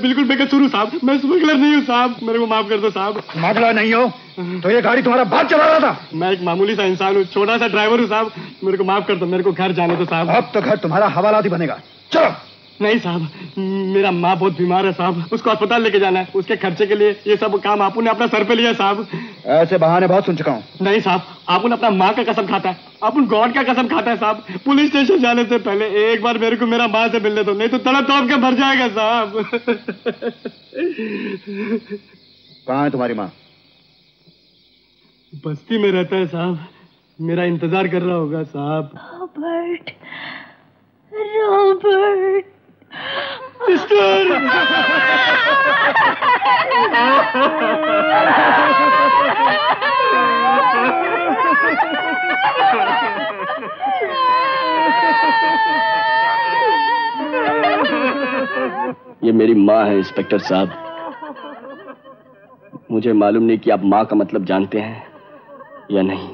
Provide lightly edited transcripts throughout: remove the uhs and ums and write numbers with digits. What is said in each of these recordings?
बिल्कुल बेकसूर हूँ साहब, मैं स्मगलर नहीं हूँ साहब, मेरे को माफ कर दो साहब। स्मगलर नहीं हो तो ये गाड़ी तुम्हारा बाप चला रहा था? मैं एक मामूली सा इंसान हूँ, छोटा सा ड्राइवर हूँ साहब, मेरे को माफ कर दो, मेरे को घर जाने दो साहब। अब तो घर तुम्हारा हवालाती बनेगा, चलो। नहीं साहब, मेरा माँ बहुत बीमार है साहब, उसको अस्पताल लेके जाना है, उसके खर्चे के लिए ये सब काम आपने अपना सर पे लिया साहब। ऐसे बहाने बहुत सुन चुका हूँ। नहीं साहब, आपने अपना माँ का कसम खाता है, अपन गॉड का कसम खाता है साहब। पुलिस स्टेशन जाने से पहले एक बार मेरे को मेरा माँ से मिलने दो, नहीं तो तड़प तड़प के मर जाएगा साहब। कहाँ है तुम्हारी माँ? बस्ती में रहता है साहब, मेरा इंतजार कर रहा होगा साहब। Robert, Robert, sister. ये मेरी माँ है इंस्पेक्टर साहब। मुझे मालूम नहीं कि आप माँ का मतलब जानते हैं या नहीं।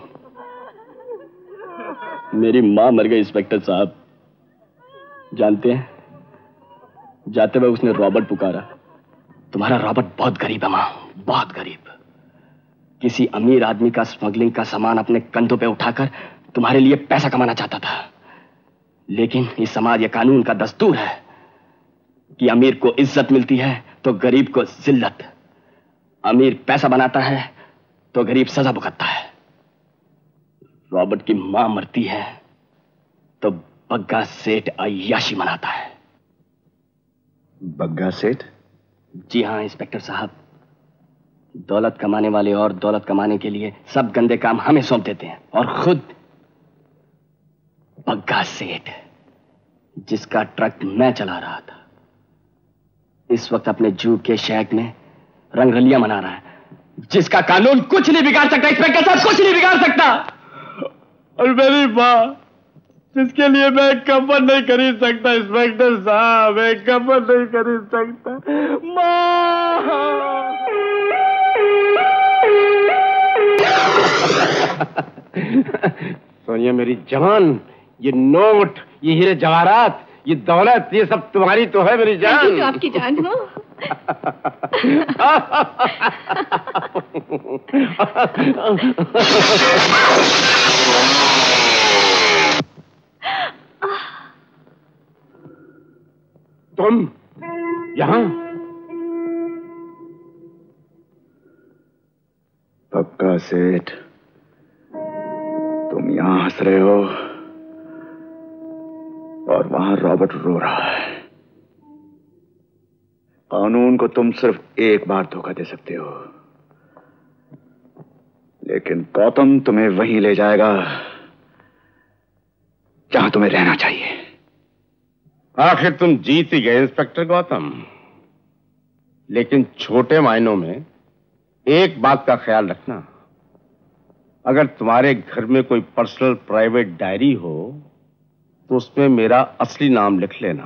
मेरी माँ मर गई इंस्पेक्टर साहब, जानते हैं? जाते हुए उसने रॉबर्ट पुकारा। तुम्हारा रॉबर्ट बहुत गरीब है माँ, बहुत गरीब। किसी अमीर आदमी का स्मगलिंग का सामान अपने कंधों पे उठाकर तुम्हारे लिए पैसा कमाना चाहता था, लेकिन इस समाज या कानून का दस्तूर है कि अमीर को इज्जत मिलती है तो गरीब को जिल्लत। अमीर पैसा बनाता है तो गरीब सजा भुगतता है। रॉबर्ट की मां मरती है तो बग्गा सेठ अय्याशी मनाता है। बग्गा सेठ? जी हां इंस्पेक्टर साहब, दौलत कमाने वाले और दौलत कमाने के लिए सब गंदे काम हमें सौंप देते हैं, और खुद बग्गा सेठ, जिसका ट्रक मैं चला रहा था, इस वक्त अपने जू के शहर में रंगरलियां मना रहा है, जिसका कानून कुछ नहीं बिगाड़ सकता इंस्पेक्टर साहब, कुछ नहीं बिगाड़ सकता। और मेरी माँ, जिसके लिए मैं कफन नहीं खरीद सकता इंस्पेक्टर साहब, मैं कफन नहीं खरीद सकता। माँ! सोनिया मेरी जवान, ये नोट, ये हीरे जवाहरात, ये दौलत, ये सब तुम्हारी तो है मेरी जान। तो आपकी जान हो। तुम यहाँ? बग्गा सेठ, तुम यहाँ हंस रहे हो और वहां रॉबर्ट रो रहा है। कानून को तुम सिर्फ एक बार धोखा दे सकते हो, लेकिन गौतम तुम्हें वहीं ले जाएगा जहां तुम्हें रहना चाहिए। आखिर तुम जीत ही गए इंस्पेक्टर गौतम, लेकिन छोटे मायनों में एक बात का ख्याल रखना, अगर तुम्हारे घर में कोई पर्सनल प्राइवेट डायरी हो तो उसमें मेरा असली नाम लिख लेना,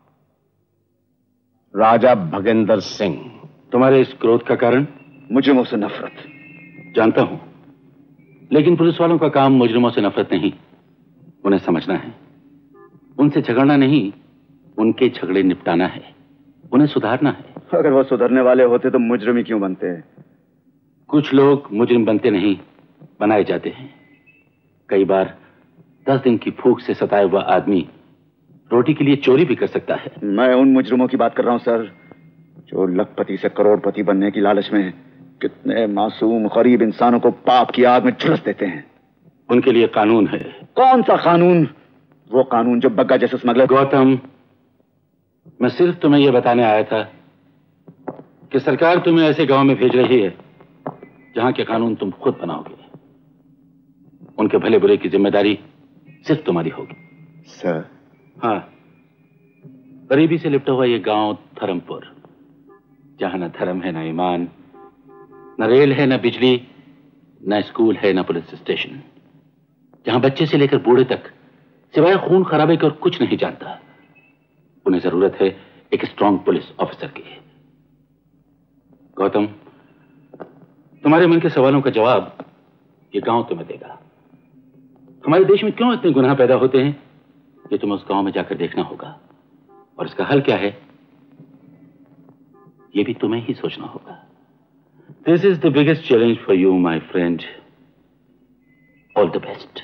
राजा भगेंद्र सिंह। तुम्हारे इस क्रोध का कारण? मुजरिमों से नफरत। जानता हूं, लेकिन पुलिस वालों का काम मुजरिमों से नफरत नहीं, उन्हें समझना है, उनसे झगड़ना नहीं, उनके झगड़े निपटाना है, उन्हें सुधारना है। अगर वो सुधरने वाले होते तो मुजरिम क्यों बनते हैं? कुछ लोग मुजरिम बनते नहीं, बनाए जाते हैं। कई बार 10 दिन की भूख से सताया हुआ आदमी रोटी के लिए चोरी भी कर सकता है। मैं उन मुजरिमों की बात कर रहा हूं सर, जो लखपति से करोड़पति बनने की लालच में कितने मासूम गरीब इंसानों को पाप की आग में झुलस देते हैं। उनके लिए कानून है। कौन सा कानून? वो कानून जो बग्गा जैसे स्मगलर। गौतम, मैं सिर्फ तुम्हें यह बताने आया था कि सरकार तुम्हें ऐसे गांव में भेज रही है जहां के कानून तुम खुद बनाओगे। उनके भले बुरे की जिम्मेदारी सिर्फ तुम्हारी होगी। सर? हाँ, गरीबी से लिपटा हुआ ये गांव धर्मपुर, जहां न धर्म है, न ईमान, न रेल है, न बिजली, न स्कूल है, न पुलिस स्टेशन, जहां बच्चे से लेकर बूढ़े तक सिवाय खून खराबे के और कुछ नहीं जानता। उन्हें जरूरत है एक स्ट्रांग पुलिस ऑफिसर की। गौतम, तुम्हारे मन के सवालों का जवाब ये गांव तुम्हें देगा। हमारे देश में क्यों इतने गुनाह पैदा होते हैं, ये तुम्हें उस गांव में जाकर देखना होगा, और इसका हल क्या है ये भी तुम्हें ही सोचना होगा। This is the biggest challenge for you my friend. All the best.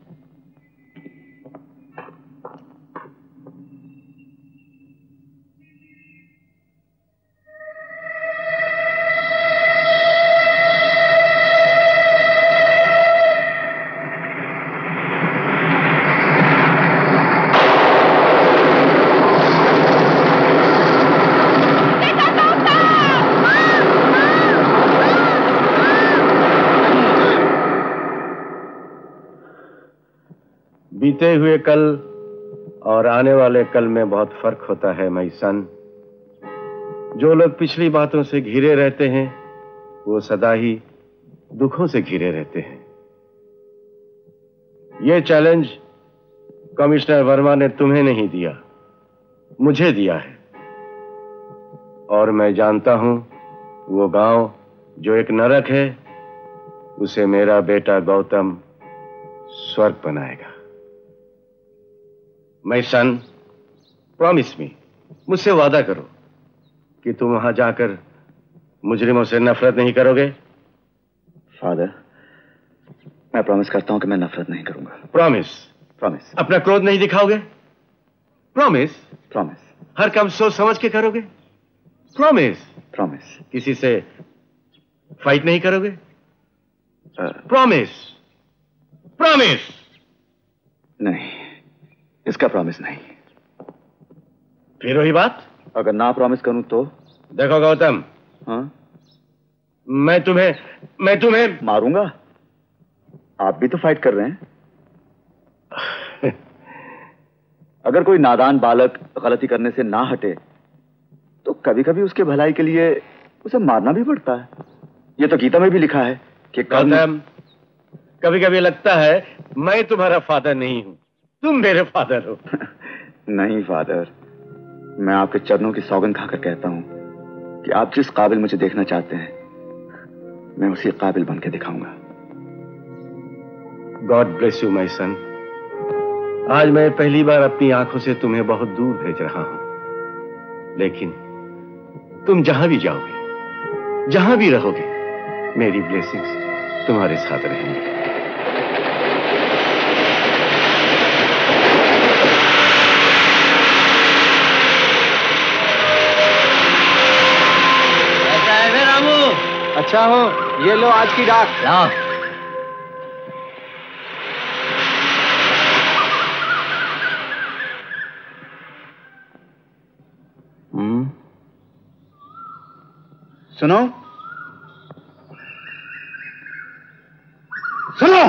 बीते हुए कल और आने वाले कल में बहुत फर्क होता है माय सन। जो लोग पिछली बातों से घिरे रहते हैं वो सदा ही दुखों से घिरे रहते हैं। ये चैलेंज कमिश्नर वर्मा ने तुम्हें नहीं दिया, मुझे दिया है। और मैं जानता हूं वो गांव जो एक नरक है उसे मेरा बेटा गौतम स्वर्ग बनाएगा। माय सन, प्रॉमिस मी, मुझसे वादा करो कि तुम वहां जाकर मुजरिमों से नफरत नहीं करोगे। फादर, मैं प्रॉमिस करता हूं कि मैं नफरत नहीं करूंगा। प्रॉमिस? प्रॉमिस। अपना क्रोध नहीं दिखाओगे? प्रॉमिस? प्रॉमिस। हर काम सोच समझ के करोगे? प्रॉमिस? प्रॉमिस। किसी से फाइट नहीं करोगे? प्रॉमिस? प्रॉमिस? नहीं, इसका प्रॉमिस नहीं। फिर वही बात? अगर ना प्रॉमिस करूं तो? देखो गौतम, हाँ? मैं तुम्हें मारूंगा। आप भी तो फाइट कर रहे हैं। अगर कोई नादान बालक गलती करने से ना हटे तो कभी कभी उसके भलाई के लिए उसे मारना भी पड़ता है। ये तो गीता में भी लिखा है कि गौतम, कभी कभी लगता है मैं तुम्हारा फादर नहीं हूं, तुम मेरे फादर हो। नहीं फादर, मैं आपके चरणों की सौगंध खाकर कहता हूं कि आप जिस काबिल मुझे देखना चाहते हैं मैं उसी काबिल बन के दिखाऊंगा। God bless you my son. आज मैं पहली बार अपनी आंखों से तुम्हें बहुत दूर भेज रहा हूं, लेकिन तुम जहां भी जाओगे, जहां भी रहोगे, मेरी ब्लेसिंग्स तुम्हारे साथ रहेंगी। अच्छा हो, ये लो आज की डाक। लाओ। सुनो सुनो।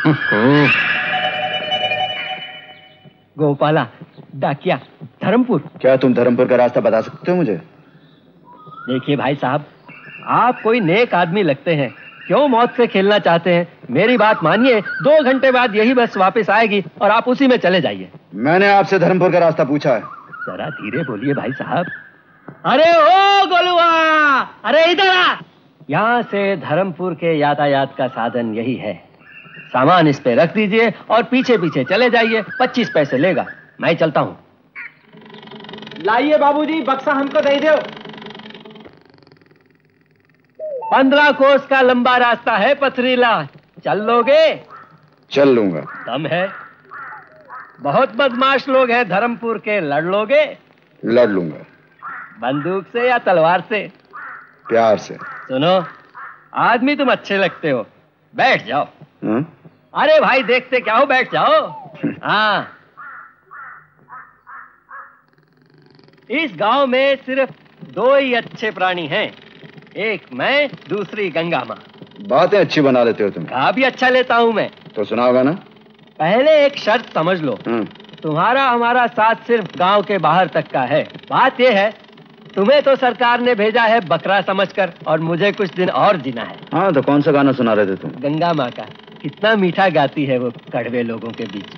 गोपाला, डाकिया, धर्मपुर। क्या तुम धर्मपुर का रास्ता बता सकते हो मुझे? देखिए भाई साहब, आप कोई नेक आदमी लगते हैं, क्यों मौत से खेलना चाहते हैं? मेरी बात मानिए, 2 घंटे बाद यही बस वापस आएगी और आप उसी में चले जाइए। मैंने आपसे धर्मपुर का रास्ता पूछा है। जरा धीरे बोलिए भाई साहब। अरे ओ गोलुआ, अरे इधर आ। यहाँ से धर्मपुर के यातायात का साधन यही है। सामान इस पे रख दीजिए और पीछे पीछे चले जाइए। 25 पैसे लेगा। मैं चलता हूँ। लाइए बाबूजी, बक्सा हमको दे दो। 15 कोस का लंबा रास्ता है पथरीला, चल लोगे? चल लूंगा। दम है? बहुत बदमाश लोग हैं धर्मपुर के, लड़ लोगे? लड़ लूंगा। बंदूक से या तलवार से? प्यार से। सुनो, आदमी तुम अच्छे लगते हो, बैठ जाओ। हाँ? अरे भाई देखते क्या हो, बैठ जाओ। हाँ, इस गांव में सिर्फ 2 ही अच्छे प्राणी हैं, एक मैं, दूसरी गंगा माँ। बातें अच्छी बना लेते हो तुम। गा भी अच्छा लेता हूँ मैं। तो सुनाओगा ना? पहले एक शर्त समझ लो। तुम्हारा हमारा साथ सिर्फ गांव के बाहर तक का है। बात यह है, तुम्हें तो सरकार ने भेजा है बकरा समझकर, और मुझे कुछ दिन और जीना है। हाँ, तो कौन सा गाना सुना रहे थे तुम? गंगा माँ का। कितना मीठा गाती है वो कड़वे लोगों के बीच।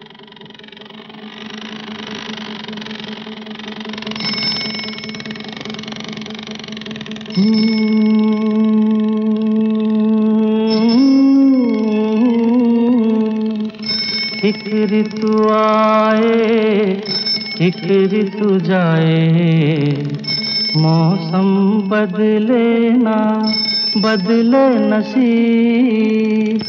एक ऋतु आए, एक ऋतु जाए, मौसम बदले ना बदले नसीब,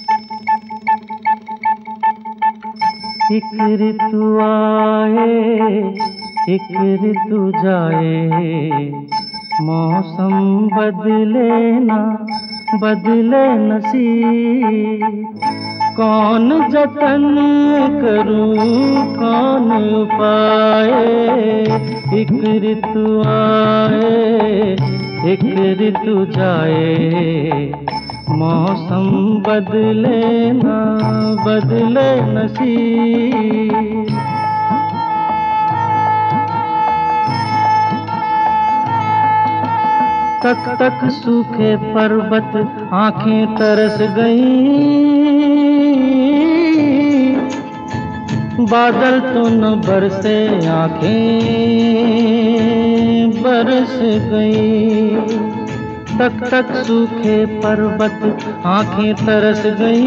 एक ऋतु आए एक ऋतु जाए, मौसम बदले ना बदले नसीब। कौन जतन करूं कौन उपाय, एक ऋतु आए एक ऋतु जाए, मौसम बदले ना बदले नसीब। तक तक सूखे पर्वत आंखें तरस गईं, बादल तो न बरसे आंखें बरस गईं। तक तक सूखे पर्वत आंखें तरस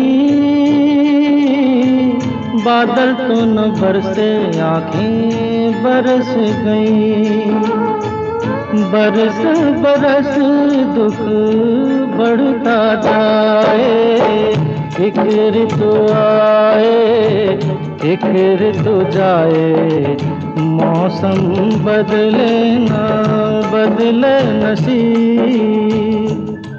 गईं, बादल तो न बरसे आंखें बरस गईं। बरस बरस दुख बढ़ता जाए, एक ऋतु आए एक ऋतु जाए, मौसम बदले ना बदले नसीब।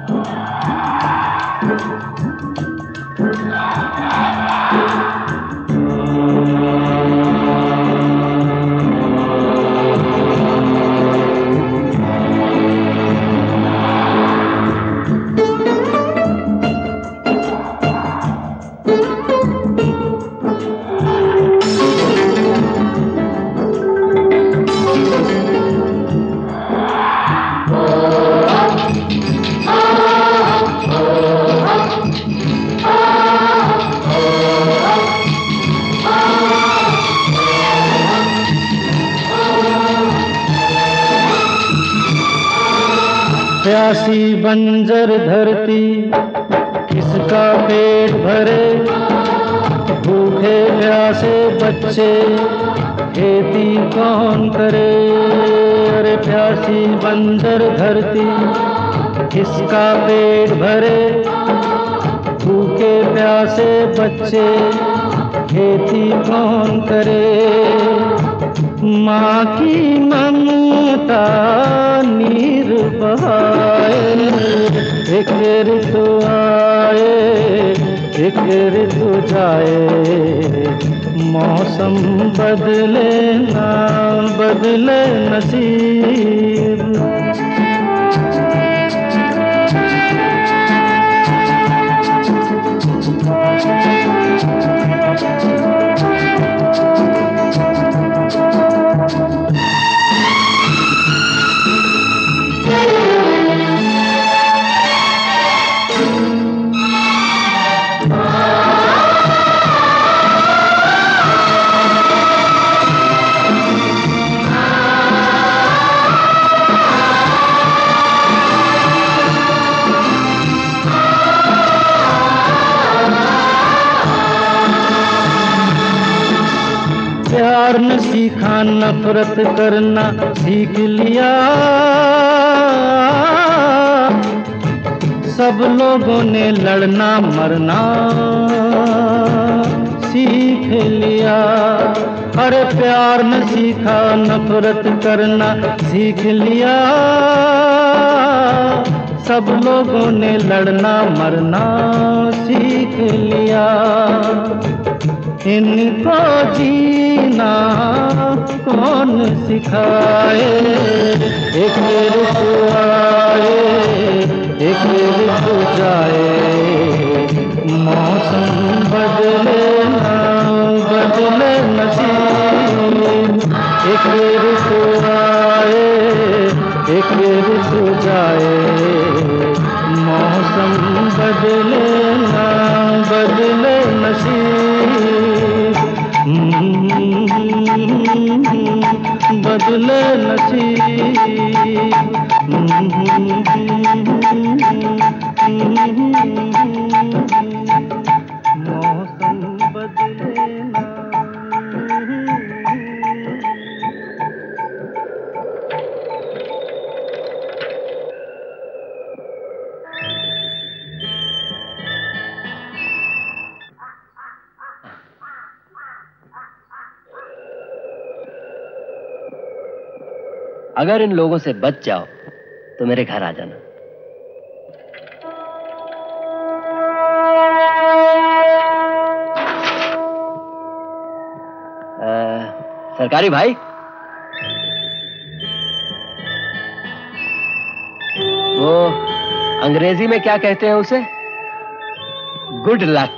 प्यासी बंजर धरती किसका पेट भरे, भूखे प्यासे बच्चे खेती कौन करे। अरे प्यासी बंजर धरती किसका पेट भरे, भूखे प्यासे बच्चे खेती कौन करे। माँ की ममता नीर बहाए, एक ऋतु आए एक ऋतु जाए, मौसम बदले ना बदले नसीब। प्यार न सीखा नफरत करना सीख लिया, सब लोगों ने लड़ना मरना सीख लिया। अरे प्यार न सीखा नफरत करना सीख लिया, सब लोगों ने लड़ना मरना सीख लिया। इनको जीना कौन सिखाए, एक ऋतु आए एक ऋतु जाए, मौसम बदले ना बदले नसीब। एक ऋतु आए एक ऋतु जाए, मौसम बदले ना बदले नसीब। बदले नसीब। मौसम बदले ना। अगर इन लोगों से बच जाओ तो मेरे घर आ जाना। सरकारी भाई, वो अंग्रेजी में क्या कहते हैं उसे? Good luck.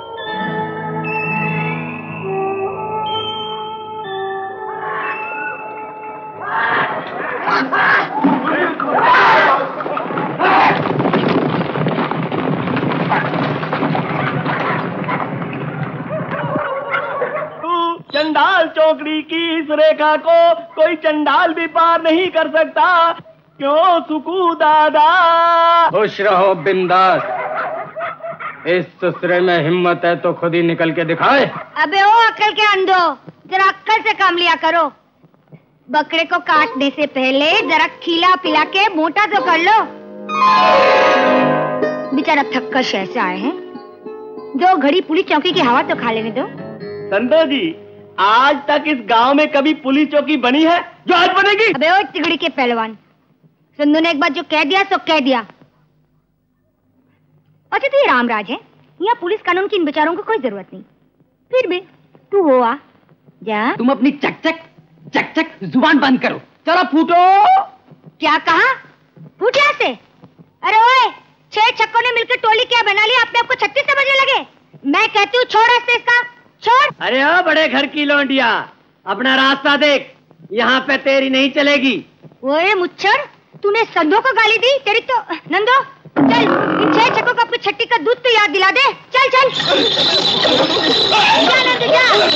चंडाल चौकड़ी की इस रेखा को कोई चंडाल भी पार नहीं कर सकता। क्यों सुकू दादा? खुश रहो बिंदास। इस ससुरे में हिम्मत है तो खुद ही निकल के दिखाए। अबे ओ अक्ल के अंधो, जरा अक्ल से काम लिया करो। बकरे को काटने से पहले जरा खिला पिला के मोटा तो कर लो। बेचारा थक कर शहर से आए हैं, 2 घड़ी पुलिस चौकी की हवा तो खा लेने दो। संदर जी, आज तक इस गांव में कभी पुलिस चौकी बनी है जो आज बनेगी? अबे ओ तिगड़ी के पहलवान, संधू ने एक बार जो कह दिया सो कह दिया। अच्छा तो ये रामराज है, यहाँ पुलिस कानून की इन बेचारों को कोई जरूरत नहीं। फिर भी तू हो आ जा। तुम अपनी चक जुबान बंद करो। चलो फूटो। क्या कहा? फूट यहाँ से? अरे ओए, 6 छक्कों ने मिलकर टोली क्या बना लिया, अपने आपको 36 समझने लगे। मैं कहती हूँ छोड़ रास्ते इसका, छोड़। अरे ओ बड़े घर की लौंडिया, अपना रास्ता देख, यहाँ पे तेरी नहीं चलेगी। ओए मुच्छर, तूने संधो को गाली दी, तेरी तो नंदो। चल, इन 6 छक्कों को अपनी छट्टी का दूध तो याद दिला दे। चल चल जा नंदू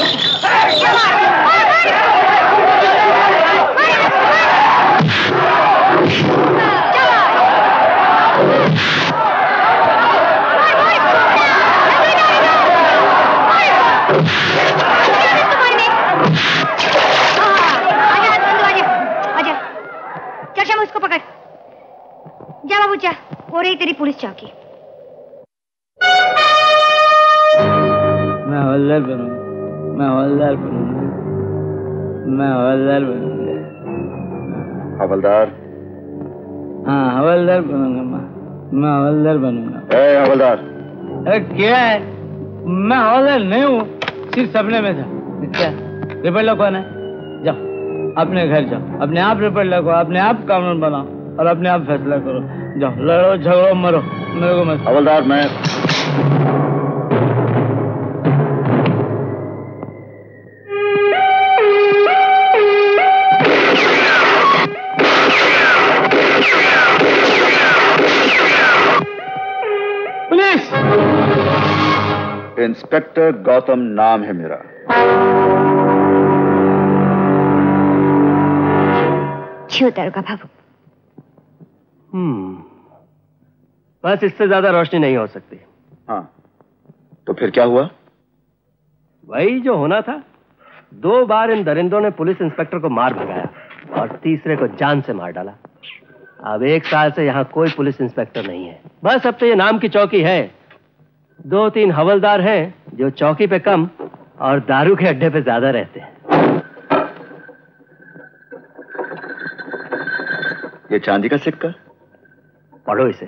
जा। उसको पकड़ जा बाबू जा, हो रही तेरी पुलिस चौकी। मैं हवलदार बनूंगा, मैं हवलदार बनूंगा, मैं हवलदार बनूंगा। हवलदार? हाँ हवलदार बनूंगा, मैं हवलदार बनूंगा। हवलदार? अरे क्या है, मैं हवलदार नहीं हूँ, सिर्फ सपने में था। क्या रिपोर्ट लो कौन है? जाओ अपने घर जाओ, अपने आप रिपोर्ट लिखो, अपने आप कानून बनाओ और अपने आप फैसला करो। जाओ लड़ो झगड़ो मरो, मेरे को मत। हवलदार मैं पुलिस इंस्पेक्टर गौतम नाम है मेरा। छोतर का बाबू। बस इससे ज्यादा रोशनी नहीं हो सकती। हाँ तो फिर क्या हुआ? वही जो होना था। 2 बार इन दरिंदों ने पुलिस इंस्पेक्टर को मार भगाया और तीसरे को जान से मार डाला। अब 1 साल से यहाँ कोई पुलिस इंस्पेक्टर नहीं है। बस अब तो ये नाम की चौकी है। 2-3 हवलदार हैं जो चौकी पे कम और दारू के अड्डे पे ज्यादा रहते हैं। ये चांदी का सिक्का? पढ़ो इसे।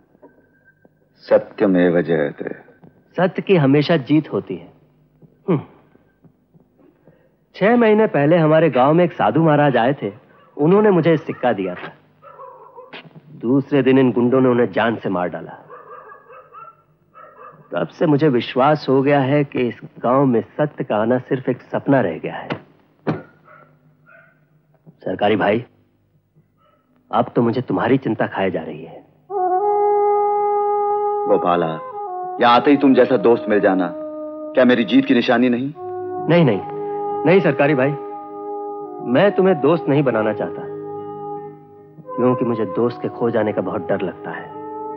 सत्यमेव जयते। सत्य की हमेशा जीत होती है। 6 महीने पहले हमारे गांव में एक साधु महाराज आए थे। उन्होंने मुझे इस सिक्का दिया था। दूसरे दिन इन गुंडों ने उन्हें जान से मार डाला। तब से मुझे विश्वास हो गया है कि इस गांव में सत्य का आना सिर्फ एक सपना रह गया है। सरकारी भाई, अब तो मुझे तुम्हारी चिंता खाए जा रही है। गोपाला, यहाँ आते ही तुम जैसा दोस्त मिल जाना क्या मेरी जीत की निशानी नहीं? नहीं नहीं नहीं सरकारी भाई, मैं तुम्हें दोस्त नहीं बनाना चाहता, क्योंकि मुझे दोस्त के खो जाने का बहुत डर लगता है।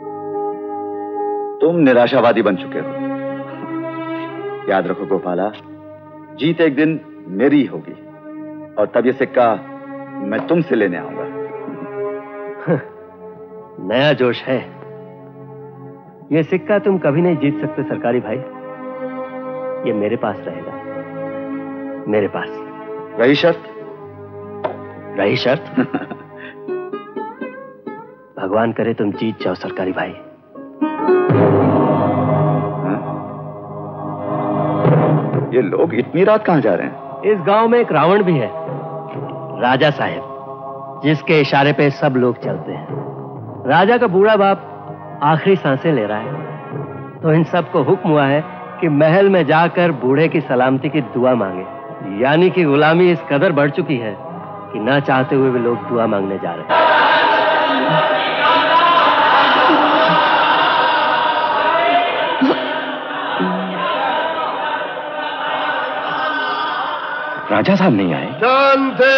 तुम निराशावादी बन चुके हो। याद रखो गोपाला, जीत एक दिन मेरी होगी और तब ये सिक्का मैं तुमसे लेने आऊंगा। नया जोश है। ये सिक्का तुम कभी नहीं जीत सकते सरकारी भाई। ये मेरे पास रहेगा, मेरे पास। रही शर्त? रही शर्त? भगवान करे तुम जीत जाओ सरकारी भाई। ये लोग इतनी रात कहां जा रहे हैं? इस गांव में एक रावण भी है, राजा साहब, जिसके इशारे पे सब लोग चलते हैं। राजा का बूढ़ा बाप आखिरी सांसें ले रहा है, तो इन सबको हुक्म हुआ है कि महल में जाकर बूढ़े की सलामती की दुआ मांगे। यानी कि गुलामी इस कदर बढ़ चुकी है कि ना चाहते हुए भी लोग दुआ मांगने जा रहे हैं। राजा साहब नहीं आए? शांति,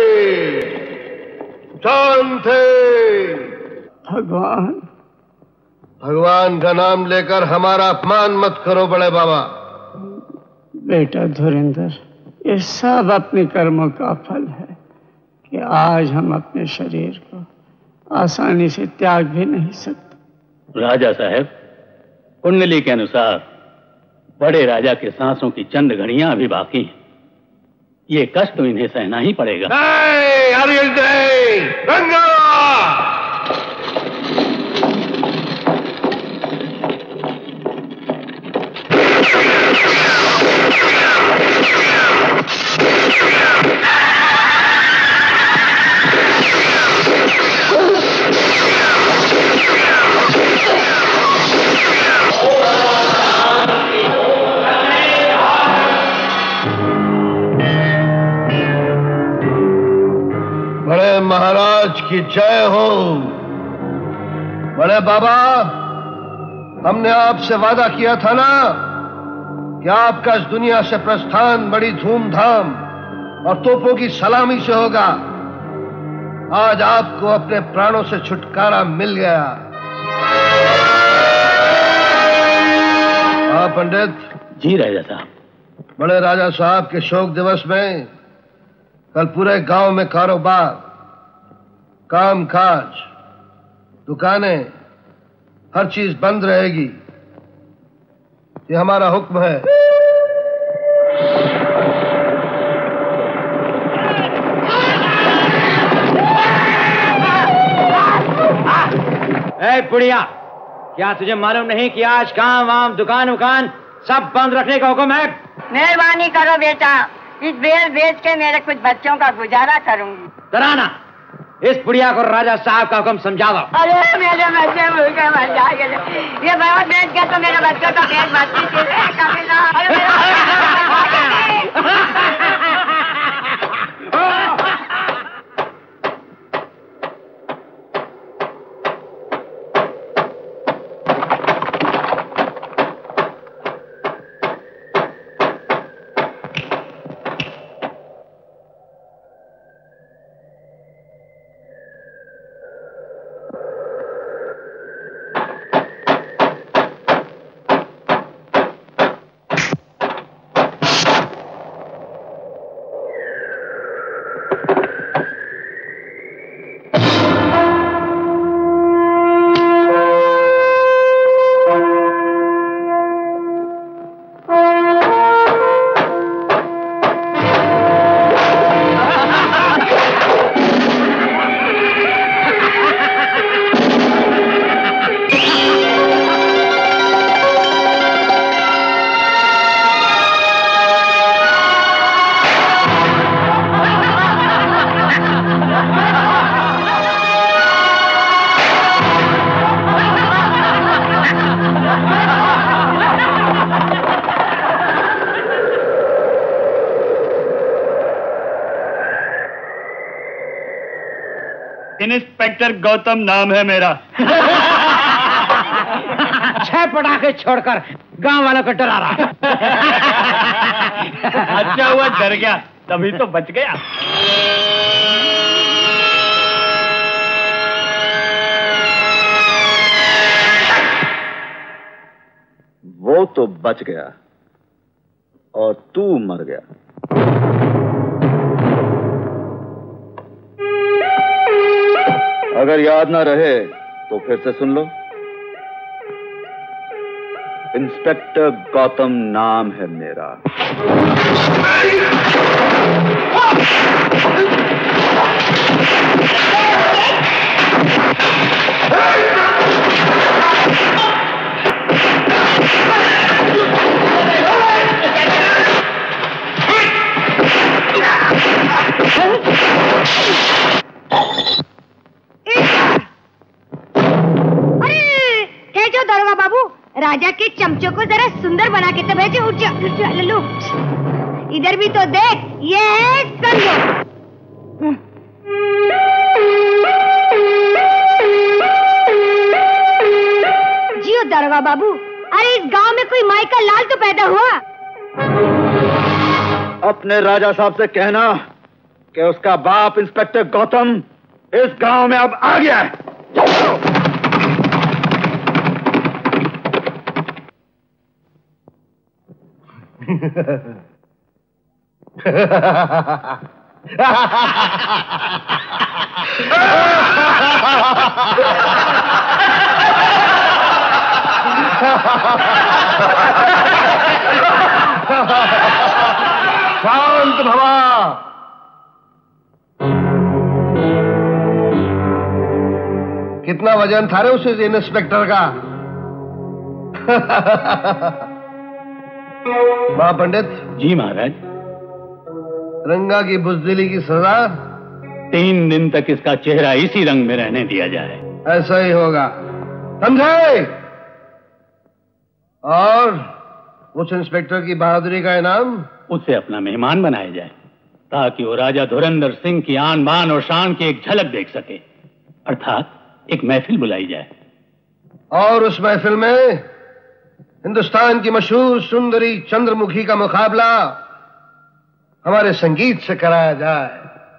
शांति। भगवान, भगवान का नाम लेकर हमारा अपमान मत करो बड़े बाबा। बेटा धुरेंद्र, ये सब अपने कर्मों का फल है कि आज हम अपने शरीर को आसानी से त्याग भी नहीं सकते। राजा साहब, कुंडली के अनुसार बड़े राजा के सांसों की चंद घड़ियां अभी बाकी हैं। ये कष्ट तो इन्हें सहना ही पड़ेगा। बड़े महाराज की जय हो। बड़े बाबा, हमने आपसे वादा किया था ना कि आपका इस दुनिया से प्रस्थान बड़ी धूमधाम और तोपों की सलामी से होगा। आज आपको अपने प्राणों से छुटकारा मिल गया। हाँ पंडित जी राजा साहब। बड़े राजा साहब के शोक दिवस में कल पूरे गांव में कारोबार, कामकाज, दुकानें, हर चीज बंद रहेगी। ये हमारा हुक्म है। ए पुड़िया, क्या तुझे मालूम नहीं कि आज काम वाम, दुकान उकान सब बंद रखने का हुक्म है? मेहरबानी करो बेटा, इस बेल बेच के मेरे कुछ बच्चों का गुजारा करूंगी। तराना, इस पुड़िया को राजा साहब का हुक्म समझा दो। अरे मेरे बच्चे भूखे मर जाएंगे। ये बहुत बेच के तो मेरे बच्चों का पेट भरती थी। इंस्पेक्टर गौतम नाम है मेरा। 6 पटाखे छोड़कर गांव वालों को डरा रहा। अच्छा हुआ डर गया, तभी तो बच गया। वो तो बच गया और तू मर गया। अगर याद ना रहे तो फिर से सुन लो। इंस्पेक्टर गौतम नाम है मेरा। राजा के चमचों को जरा सुंदर बना के तो भेजो। उठ जा लल्लू, इधर भी तो देख, ये है संदर। जियो दरोगा बाबू। अरे इस गांव में कोई माई का लाल तो पैदा हुआ। अपने राजा साहब से कहना कि उसका बाप इंस्पेक्टर गौतम इस गांव में अब आ गया है। शांत भवा। कितना वजन था रे उस इंस्पेक्टर का? मां पंडित। जी महाराज। रंगा की बुजदिली की सजा 3 दिन तक इसका चेहरा इसी रंग में रहने दिया जाए। ऐसा ही होगा, समझे? और उस इंस्पेक्टर की बहादुरी का इनाम उसे अपना मेहमान बनाया जाए ताकि वो राजा धुरंधर सिंह की आन बान और शान की एक झलक देख सके, अर्थात एक महफिल बुलाई जाए। और उस महफिल में हिंदुस्तान की मशहूर सुंदरी चंद्रमुखी का मुकाबला हमारे संगीत से कराया जाए।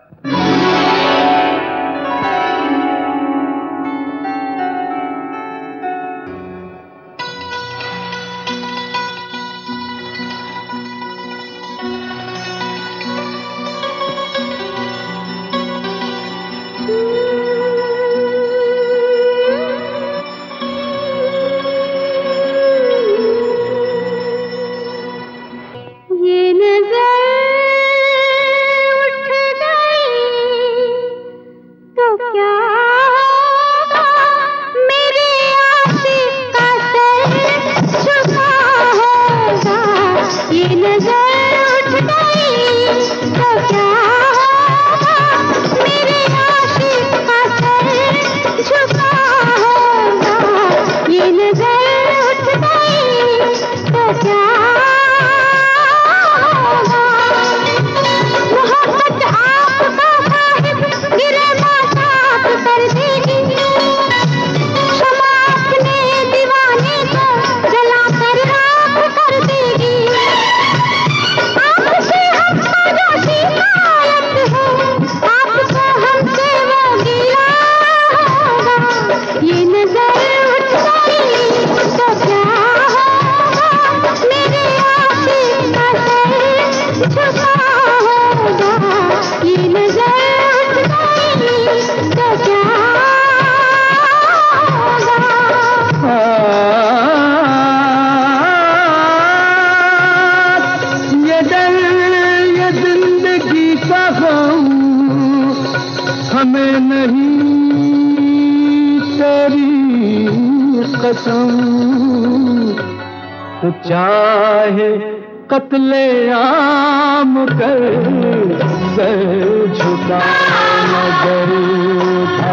तो चाहे कत्ले आम कर सर झुका नजर उठा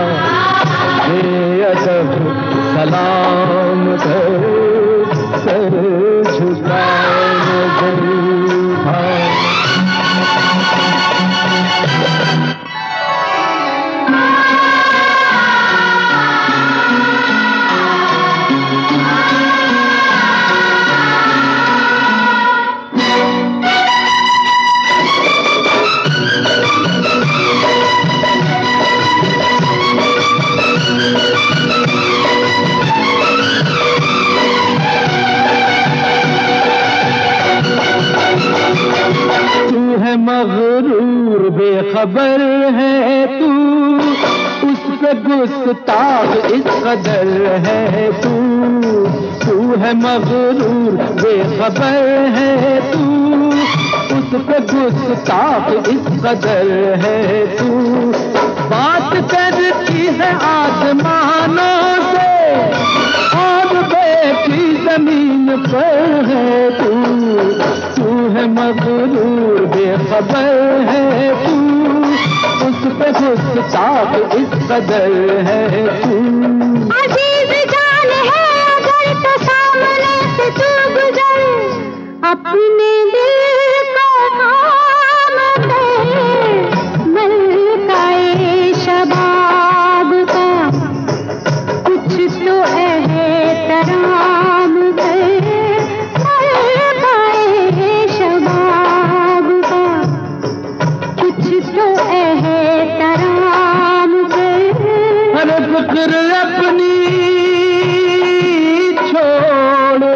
बेअदब सलाम कर सर झुका नजर उठा। मगरूर बेखबर है तू, उस पे गुस्ताख इस कदर है तू। तू है मगरूर बेखबर है तू, उस पे गुस्ताख इस कदर है तू। बात करती है आसमानों से और बैठी जमीन पर है तू है मगरूर बेखबर है तू, उस पे गुस्ताख इस कदर है तू। अजीज जान है अगर तो सामने से तू गुजर, अपने दिल को थाम दे, मलकाए शबाब का कुछ तो एहतराम दे, मलकाए शबाब का कुछ तो एहतराम दे। अरे फिक्र अपनी छोड़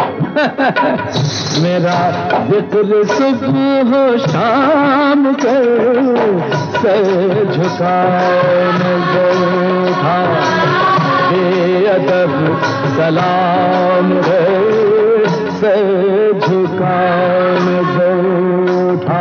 मेरा जिक्र सुबह हो शाम कर, सर झुकाए नजर उठा बेअदब सलाम है, सर झुकाए नजर उठा।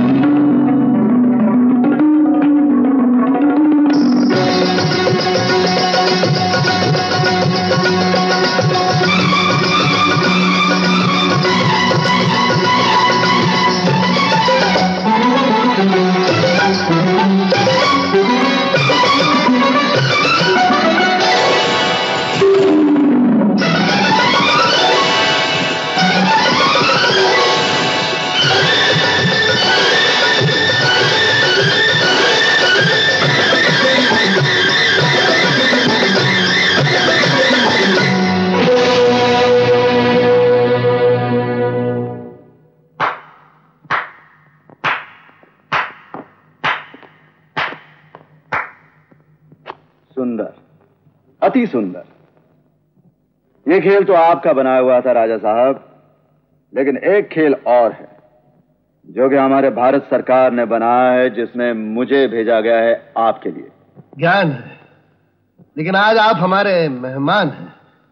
सुंदर, अति सुंदर। ये खेल तो आपका बनाया हुआ था राजा साहब, लेकिन एक खेल और है जो कि हमारे भारत सरकार ने बनाया है, जिसमें मुझे भेजा गया है आपके लिए। ज्ञान है, लेकिन आज आप हमारे मेहमान हैं।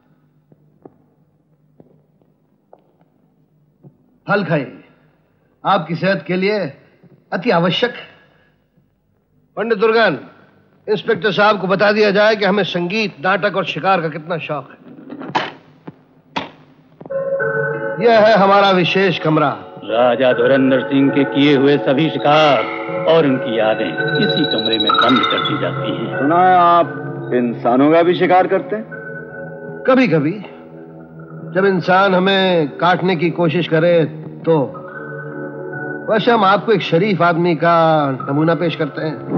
फल खाइए, आपकी सेहत के लिए अति आवश्यक है। पंडित दुर्गन, इंस्पेक्टर साहब को बता दिया जाए कि हमें संगीत, नाटक और शिकार का कितना शौक है। यह है हमारा विशेष कमरा। राजा धुरंधर सिंह के किए हुए सभी शिकार और उनकी यादें इसी कमरे में बंद कर दी जाती हैं। सुना है आप इंसानों का भी शिकार करते हैं? कभी कभी जब इंसान हमें काटने की कोशिश करे तो। वैसे हम आपको एक शरीफ आदमी का नमूना पेश करते हैं।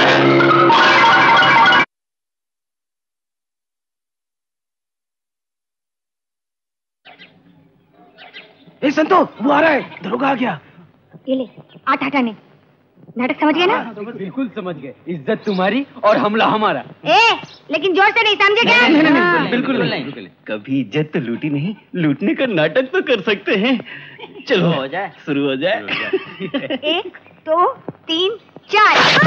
ए संतो, वो आ रहा है, दरोगा आ गया। ये ले, आठ हटाने। नाटक समझ गए ना? बिल्कुल समझ गए। इज्जत तुम्हारी और हमला हमारा। लेकिन जोर से नहीं, समझे क्या? नहीं, बिल्कुल नहीं। कभी इज्जत तो लूटी नहीं, लूटने का नाटक तो कर सकते हैं। चलो हो जाए, शुरू हो जाए। 1 2 3 4।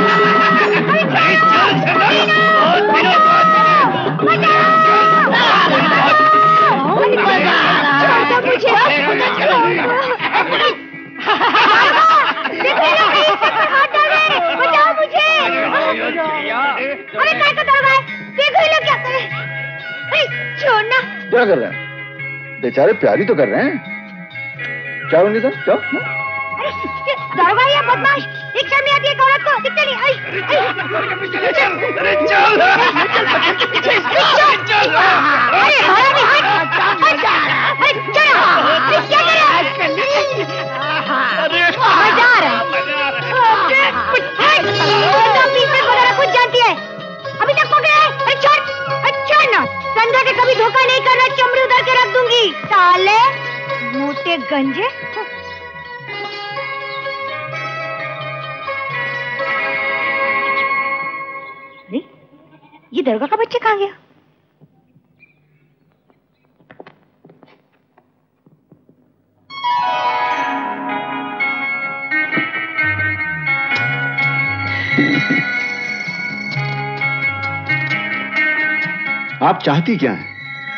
बचाओ मुझे। अरे काय को दौड़ गए? देखो ये लोग क्या कर रहे हैं। अरे छोड़ना। क्या कर रहे हैं? बेचारे प्यारी तो कर रहे हैं। क्या होंगे सर? क्या? अरे दौड़ गई है बदमाश। एक शर्म नहीं आती है औरत को। दिख चली। अरे चल। अरे हरा नहीं हट। अरे चलो। अरे क्या कर रहा है? अरे मजा आ रहा है। कुछ जानती है, अभी तक पकड़े। अरे छोड़ ना, संध्या के कभी धोखा नहीं करना, चमड़ी उधर के रख दूंगी। साले मोटे गंजे। अरे ये दरगाह का बच्चे कहाँ गया? आप चाहती क्या हैं?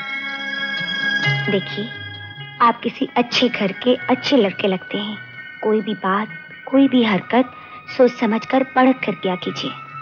देखिए, आप किसी अच्छे घर के अच्छे लड़के लगते हैं। कोई भी बात, कोई भी हरकत सोच समझकर परख कर किया कीजिए।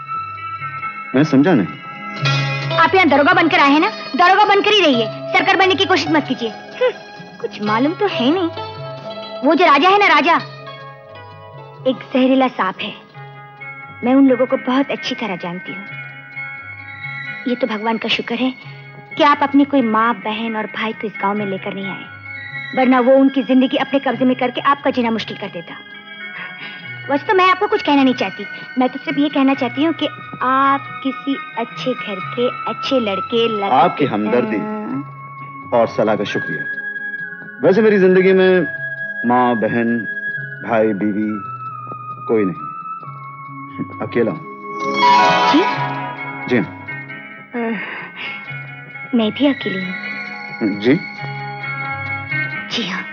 मैं समझा नहीं। आप यहाँ दरोगा बनकर आए हैं ना, दरोगा बनकर ही रहिए, सरकार बनने की कोशिश मत कीजिए। कुछ मालूम तो है नहीं। वो जो राजा है ना, राजा एक जहरीला सांप है। मैं उन लोगों को बहुत अच्छी तरह जानती हूँ। ये तो भगवान का शुक्र है कि आप अपनी कोई माँ, बहन और भाई को इस गांव में लेकर नहीं आए, वरना वो उनकी जिंदगी अपने कब्जे में करके आपका जीना मुश्किल कर देता। वैसे तो मैं आपको कुछ कहना नहीं चाहती, मैं तो सिर्फ ये कहना चाहती हूँ कि आप किसी अच्छे घर के अच्छे लड़के आपकी हमदर्दी और सलाह का शुक्रिया। वैसे मेरी जिंदगी में माँ, बहन, भाई, बीवी कोई नहीं, अकेला हूँ। जी हाँ। मैं भी अकेली हूँ। जी जी हाँ।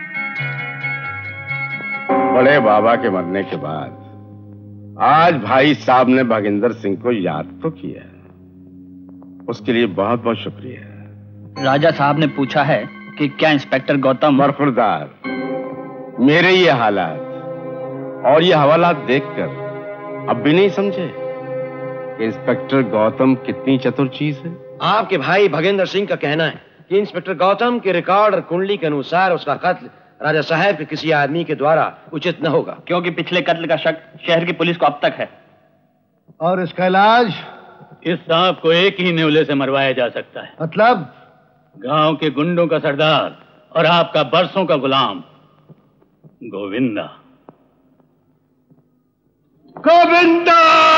बड़े बाबा के मरने के बाद आज भाई साहब ने भागिंदर सिंह को याद तो किया, उसके लिए बहुत बहुत शुक्रिया। राजा साहब ने पूछा है कि क्या इंस्पेक्टर गौतम। बरखुरदार, मेरे ये हालात और ये हवालात देखकर अब भी नहीं समझे कि इंस्पेक्टर गौतम कितनी चतुर चीज है। आपके भाई भागिंदर सिंह का कहना है कि इंस्पेक्टर गौतम के रिकॉर्ड और कुंडली के अनुसार उसका कत्ल राजा साहब के किसी आदमी के द्वारा उचित न होगा, क्योंकि पिछले कत्ल का शक शहर की पुलिस को अब तक है। और इसका इलाज? इस सांप को एक ही नेवले से मरवाया जा सकता है। मतलब? गांव के गुंडों का सरदार और आपका बरसों का गुलाम गोविंदा। गोविंदा!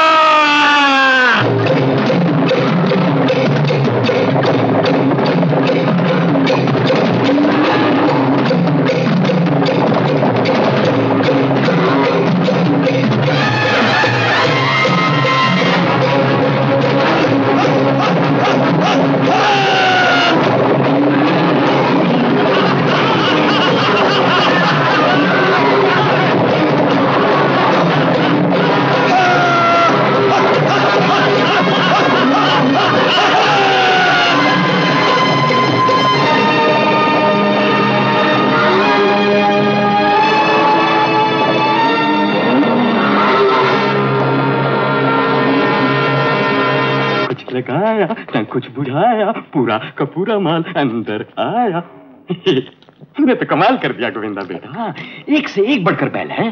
लगाया न कुछ बुझाया, पूरा का पूरा माल अंदर आया। तूने तो कमाल कर दिया गोविंदा बेटा, एक से एक बढ़कर बैल है।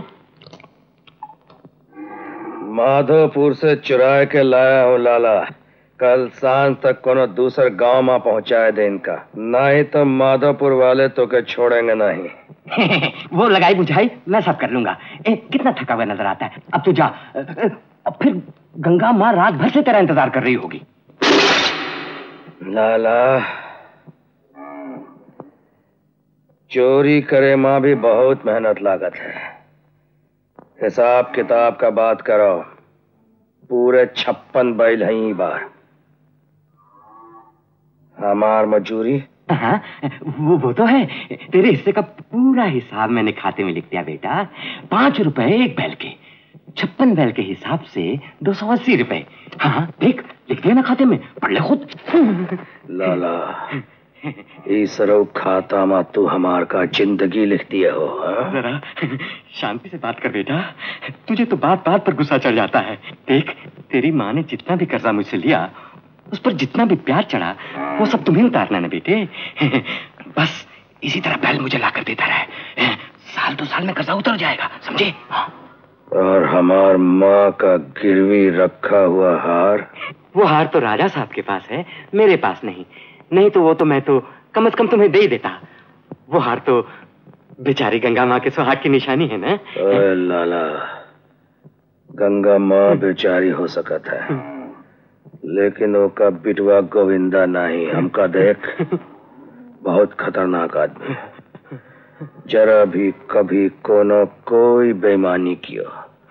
माधोपुर से चुरा के लाया हूँ लाला, कल सांझ तक कोनो दूसर गांव में पहुंचाए दे इनका, नहीं तो माधोपुर वाले तो के छोड़ेंगे नहीं। वो लगाई बुझाई मैं सब कर लूंगा। कितना थका हुआ नजर आता है, अब तू जा। अब फिर गंगा माँ रात भर से तेरा इंतजार कर रही होगी। लाला, चोरी करे माँ भी बहुत मेहनत लागत है। हिसाब किताब का बात करो, पूरे 56 बैल हैं ई बार। हमार मजूरी? हाँ, वो तो है। तेरे हिस्से का पूरा हिसाब मैंने खाते में लिख दिया बेटा। 5 रुपए एक बैल के, 56 बैल के हिसाब से 280 रुपए। हाँ देख, लिख दिया ना खाते में, पढ़ ले खुद। लाला, इस खाता में तू हमार का जिंदगी लिख दिया हो। जरा शांति से बात कर बेटा, तुझे तो बात बात पर गुस्सा चढ़ जाता है। देख, तेरी माँ ने जितना भी कर्जा मुझसे लिया, उस पर जितना भी प्यार चढ़ा, वो सब तुम्हें उतारना ना बेटे। बस इसी तरह बैल मुझे लाकर देता रहे, साल 2 साल में कर्जा उतर जाएगा, समझे? और हमार माँ का गिरवी रखा हुआ हार? वो हार तो राजा साहब के पास है, मेरे पास नहीं। नहीं तो वो तो मैं तो कम से कम तुम्हें दे ही देता। वो हार तो बेचारी गंगा माँ के सुहाग की निशानी है ना। ओए लाला, गंगा माँ बेचारी हो सकत है, लेकिन वो का बिटवा गोविंदा नहीं। हमका देख, बहुत खतरनाक आदमी, जरा भी कभी कोनो कोई बेईमानी कियो,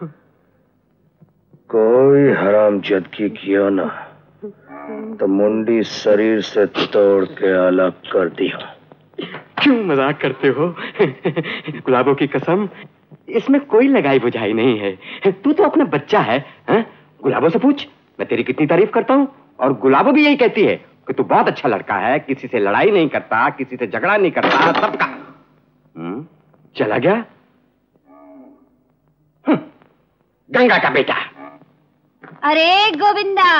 कोई हरामजादगी कियो ना, तो मुंडी शरीर से तोड़ के अलग कर दिया। क्यों मजाक करते हो? गुलाबों की कसम, इसमें कोई लगाई बुझाई नहीं है। तू तो अपना बच्चा है, हा? गुलाबों से पूछ, मैं तेरी कितनी तारीफ करता हूँ। और गुलाबो भी यही कहती है कि तू बहुत अच्छा लड़का है, किसी से लड़ाई नहीं करता, किसी से झगड़ा नहीं करता, सबका। चला गया गंगा का बेटा। अरे गोविंदा।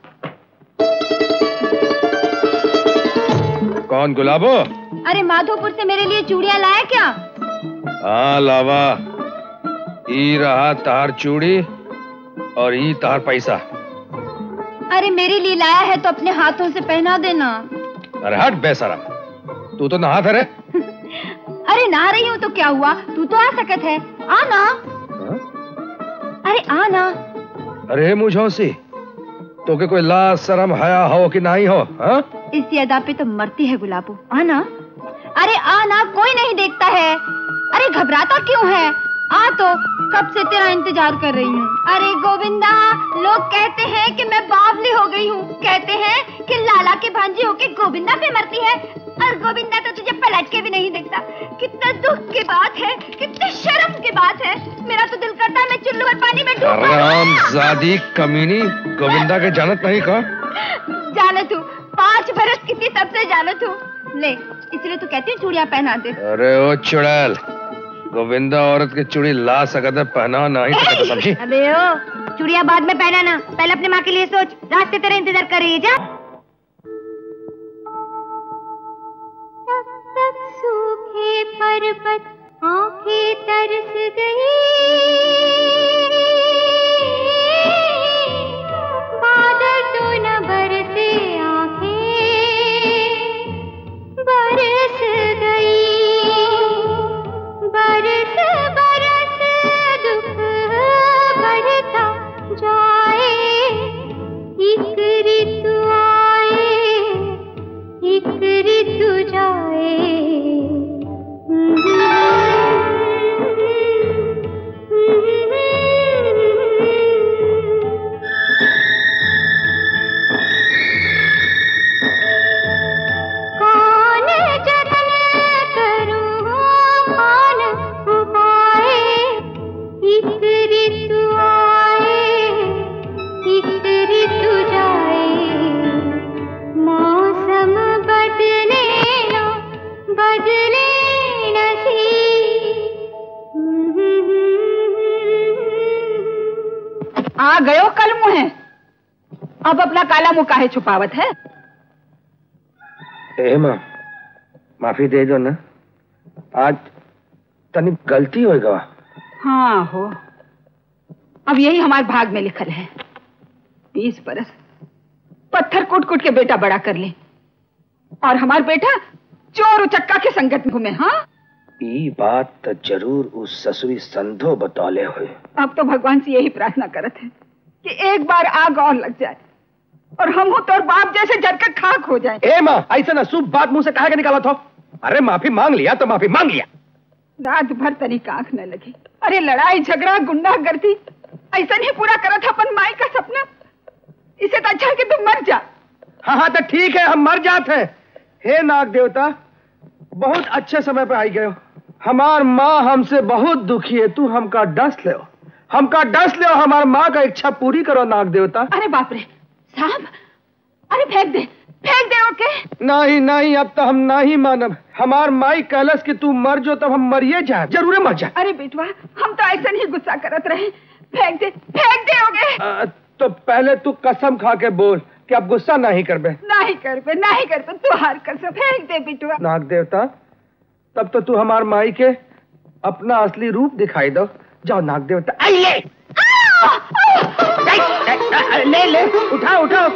कौन गुलाबो? अरे माधोपुर से मेरे लिए चूड़ियां लाया क्या? हाँ लावा। ई रहा तार चूड़ी और ई तार पैसा। अरे मेरे लिए लाया है तो अपने हाथों से पहना देना। अरे हट बेशरम, तू तो नहा था रे। अरे नहा रही हूँ तो क्या हुआ, तू तो आ सकत है, आना। अरे आना। अरे मुझौसी, तो के कोई लाज शर्म हया हो कि नहीं हो? हाँ? इस अदा पे तो मरती है गुलाबो, आना। अरे आना, कोई नहीं देखता है। अरे घबराता क्यों है, आ तो, कब से तेरा इंतजार कर रही हूँ। अरे गोविंदा, लोग कहते हैं कि मैं बावली हो गई हूँ, कहते हैं कि लाला के भांजी होके गोविंदा पे मरती है, और गोविंदा तो तुझे पलट के भी नहीं देखता। कितना दुख की बात है, कितनी शर्म की बात है। मेरा तो दिल करता है मैं चुल्लू और पानी में डूब जाऊं। हरामजादी कमीनी, गोविंदा के जानत नहीं का? जानत हूँ, 5 बरस की थी तब से जानत हूँ। ले, इसलिए तो कहती हूँ चूड़ियां पहना दे। अरे ओ चुड़ैल, गोविंदा औरत की चूड़ी ला सकता, पहना नहीं सकता, समझी? अबे ओ, चूड़ियां बाद में पहनाना, पहले अपने माँ के लिए सोच, रास्ते तेरा इंतजार कर रही है। जा। तब तक सूखे पर्वत आंखें तरस गई, बादल तो न बरसे, आंखें बरस गई। बरस बरस दुख बढ़ता जाए, एक ऋतु आए, एक ऋतु जाए। कौन जतन करूं, कौन उपाय, एक ऋतु आए, एक ऋतु जाए। मौसम बदले ना, बदले आ गयो कल मुँह, अब अपना काला मुँह काहे छुपावत है? ए माँ, माफी दे दो ना, आज तनी गलती हो गवा। हाँ हो, अब यही हमारे भाग में लिखल है। 20 बरस पत्थर कूट कूट के बेटा बड़ा कर ले, और हमारा बेटा चोर उचक्का के संगत में घूमे। हाँ, ई बात तो जरूर उस ससुरी संधो बतौले हुए। अब तो भगवान से यही प्रार्थना करत है कि एक बार आग और लग जाए और हम हो तो बाप जैसे जलकर खाक हो जाए। ए माँ, ऐसा ना शुभ बात मुंह से कहा के निकाला था? अरे माफी मांग लिया तो माफी मांग लिया। रात भर तनिक आंख न लगी। अरे लड़ाई झगड़ा गुंडागर्दी ऐसा नहीं पूरा करा था अपन माई का सपना। इसे तो अच्छा कि तुम मर जा। हाँ हाँ तो ठीक है, हम मर जाते हैं। हे नाग देवता, बहुत अच्छे समय पे आई गए। हमार माँ हमसे बहुत दुखी है, तू हमका डस ले, हमका डस ले, हमार माँ का इच्छा पूरी करो नाग देवता। अरे बाप रे साहब, अरे फेंक दे, फेंक दे। ओके नहीं नहीं, अब तो हम नहीं मानब। हमार माई कहलस कि तू मर जो तब हम मरिए जाए, जरूर मर जाए। अरे बेटवा, हम तो ऐसा नहीं गुस्सा करत रहे। फेंक दे, फेंक दे। ओके तो पहले तू कसम खा के बोल कि अब गुस्सा नहीं करबे। नहीं करबे, नहीं करबे, तू हार कर सो। फेंक दे बेटवा। नाग देवता, तब तो तू हमार माई के अपना असली रूप दिखाई दो। जाओ नाग देवता। आई ले ले ले, उठा उठा।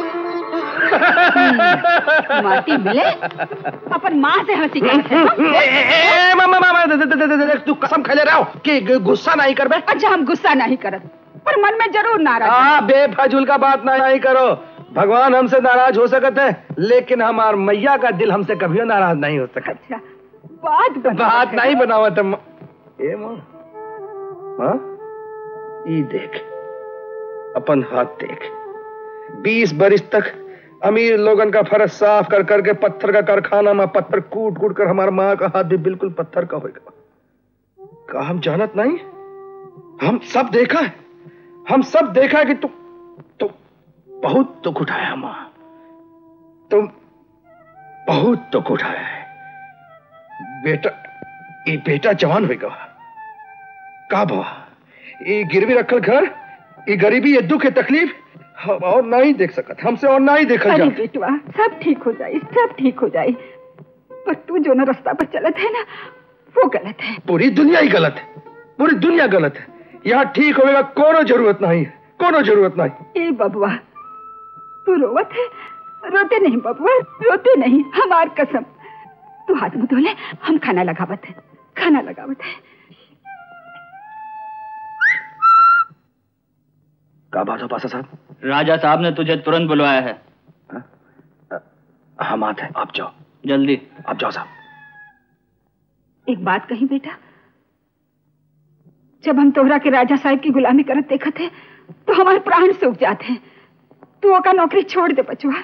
माटी मिले अपन माँ से हंसी तू कसम खा ले रहा हो कि गुस्सा नहीं करबे। अच्छा हम गुस्सा नहीं करत, पर मन में जरूर नाराज। बेफजूल का बात नहीं करो। भगवान हमसे नाराज हो सकते हैं, लेकिन हमार मैया का दिल हमसे कभी नाराज नहीं हो सकता। अच्छा बात नहीं बनावा तुम। ए माँ, माँ ई देख, अपन हाथ देख। 20 बरिस तक अमीर लोगन का फर्ज साफ कर करके पत्थर का कारखाना में पत्थर कूट कूट कर हमार माँ का हाथ भी बिल्कुल पत्थर का होगा। का हम जानत नहीं? हम सब देखा है, हम सब देखा है कि तू बहुत दुख उठाया माँ, तुम बहुत दुख उठाया है। बेटा जवान होगा का बा, ये गिरवी रखल घर ये गरीबी, ये दुख, ये तकलीफ हम और ना ही देख सकत, हमसे और ना ही देखा जाए। बेटवा, सब ठीक हो जाए, सब ठीक हो जाए। पर तू जो ना रास्ता पर चलत है ना, वो गलत है। पूरी दुनिया ही गलत है, पूरी दुनिया गलत है। यहाँ ठीक होगा कोनो जरूरत नहीं, कोनो जरूरत नहीं। ए बबुआ, तू रोवत है? रोते नहीं बबुआ, रोते नहीं, हमार कसम। तू हाथ मुंह धो ले, हम खाना लगावत है, खाना लगावत है। क्या बात हो पासा साहब? राजा साहब ने तुझे तुरंत बुलवाया है। हम आते हैं, आप जाओ जल्दी। आप जाओ साहब। एक बात कही बेटा, जब हम तोहरा के राजा साहब की गुलामी करत देखा थे तो हमारे प्राण सूख जाते हैं। तू ओका नौकरी छोड़ दे बचवा।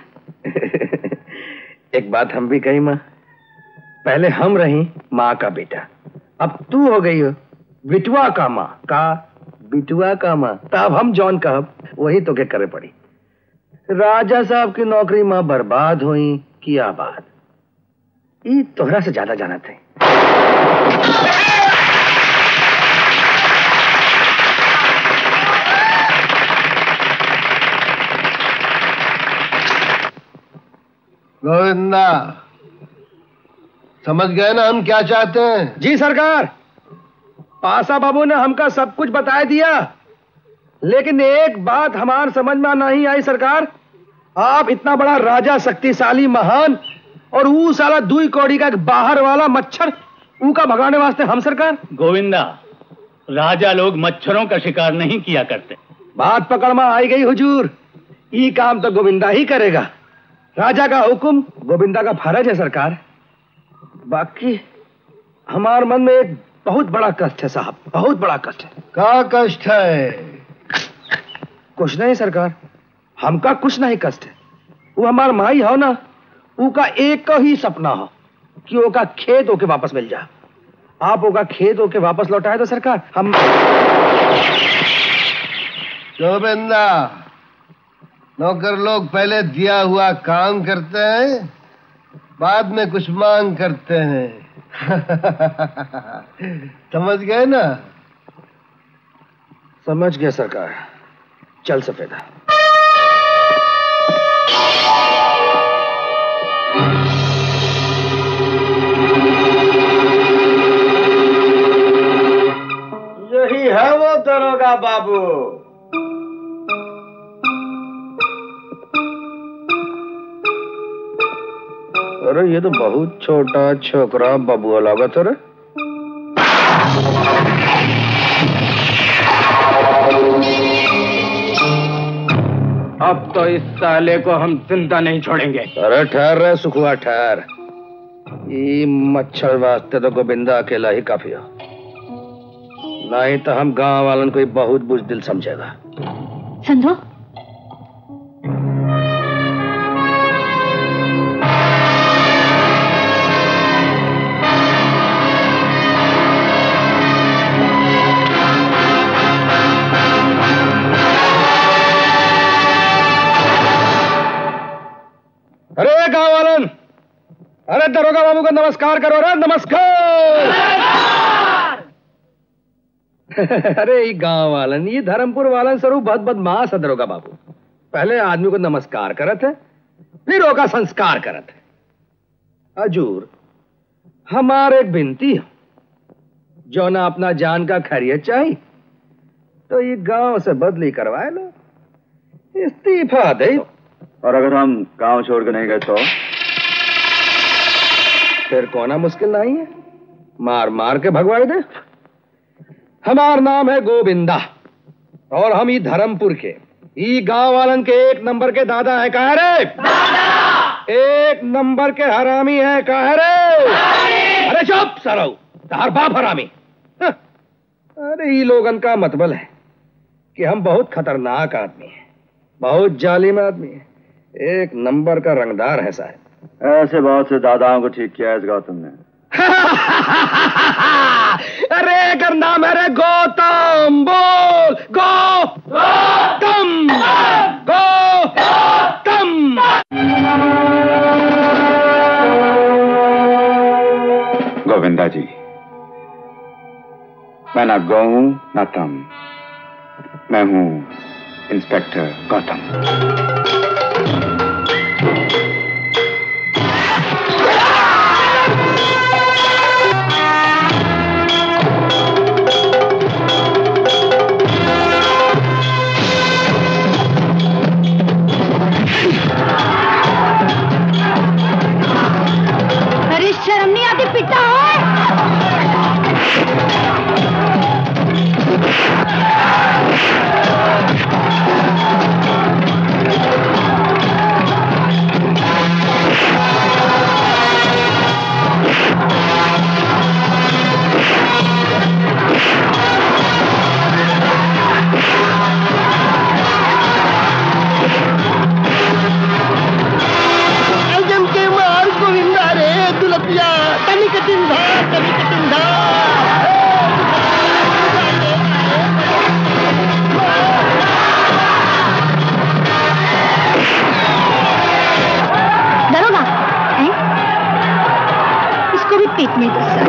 एक बात हम भी कही माँ, पहले हम रही माँ का बेटा, अब तू हो गई हो बिटुआ का माँ का, बिटुआ का माँ। तब हम जॉन कहब वही तो के करे पड़ी। राजा साहब की नौकरी माँ बर्बाद हुई कि आबाद, ये तोहरा से ज्यादा जाना थे। गोविंदा, समझ गए ना हम क्या चाहते हैं? जी सरकार, पासा बाबू ने हमका सब कुछ बता दिया, लेकिन एक बात हमार समझ में नहीं आई सरकार। आप इतना बड़ा राजा, शक्तिशाली, महान, और वो साला दुई कौड़ी का एक बाहर वाला मच्छर, ऊ का भगाने वास्ते हम सरकार। गोविंदा, राजा लोग मच्छरों का शिकार नहीं किया करते। बात पकड़ में आई गई हुजूर, ये काम तो गोविंदा ही करेगा। राजा का हुक्म, गोविंदा का फर्ज है सरकार। बाकी हमार मन में एक बहुत बड़ा कष्ट है साहब, बहुत बड़ा कष्ट है। क्या कष्ट है? कुछ नहीं सरकार, हमका कुछ नहीं कष्ट है। वो हमार माई हो ना, उका एक ही सपना हो कि ओका खेत होके वापस मिल जा। आप ओका खेत होके वापस लौटाए तो सरकार हम। गोविंदा, नौकर लोग पहले दिया हुआ काम करते हैं, बाद में कुछ मांग करते हैं। समझ गए ना? समझ गया सरकार। चल सफेदा। यही है वो दरोगा बाबू। अरे ये तो बहुत छोटा छोकरा बबुआ लागत है रे। अब तो इस साले को हम जिंदा नहीं छोड़ेंगे। अरे ठहर रहे सुखुआ, ठहर। ये मच्छर वास्ते तो गोविंदा अकेला ही काफी हो, नहीं तो हम गांव वालन को बहुत बुज़दिल समझेगा। संधो, अरे गांव वालन, अरे दरोगा बाबू को नमस्कार करो रे, नमस्कार। अरे ये गांव वालन, ये धर्मपुर वालन स्वरूप बहुत बदमाश है दरोगा बाबू। पहले आदमी को नमस्कार करत है, फिर ओका संस्कार करत है। हजूर, हमारे एक विनती है, जो ना अपना जान का खैरियत चाहिए तो ये गांव से बदली करवाए लो, इस्तीफा दे। और अगर हम गांव छोड़ के नहीं गए तो? फिर कोना मुश्किल नहीं है, मार मार के भगवाई दे। हमार नाम है गोविंदा और हम ही धर्मपुर के, ई गांव वालन के एक नंबर के दादा है। कहा रे दादा? एक नंबर के हरामी है। कहा रे? अरे चुप सराऊ, तार बाप हरामी। अरे ये लोगन का मतलब है कि हम बहुत खतरनाक आदमी हैं, बहुत जालिम आदमी है, एक नंबर का रंगदार है साहब। ऐसे बहुत से दादाओं को ठीक किया है इस गौतम ने। अरे अगर नाम है रे गौतम, बोल गौतम, गौतम। गोविंदा जी, मैं ना गौ हूं ना तम, मैं हूं इंस्पेक्टर गौतम। अरे शर्म नहीं आती पिटा है। पीटने दो सर।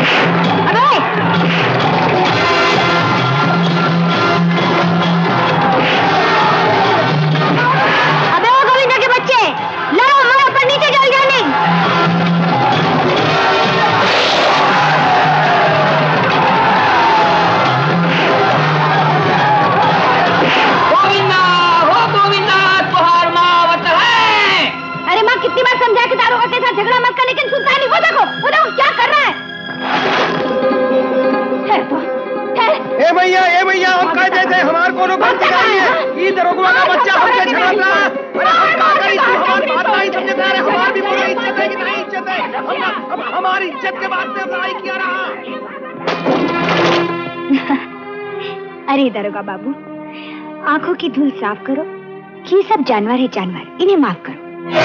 अबे ओ गोविंदा के बच्चे, लड़ो मारो पर नीचे जल जाने। कितनी बार समझा कि दारोगा के साथ झगड़ा मत कर, लेकिन सुनता नहीं। वो देखो क्या कर रहा है। ए भैया हम कहते थे हमारे कोनो गलती नहीं है। ये दरोगा का बच्चा हमसे झगड़ रहा है। अरे हम क्या करें, तू हमारी बात नहीं समझता है। हमारी भी पूरी इज्जत है कि नहीं इज्जत है। हमारी इज्जत के वास्ते लड़ाई किया रहा। अरे दरोगा बाबू, आंखों की धूल साफ करो। ये सब जानवर है जानवर, इन्हें माफ करो।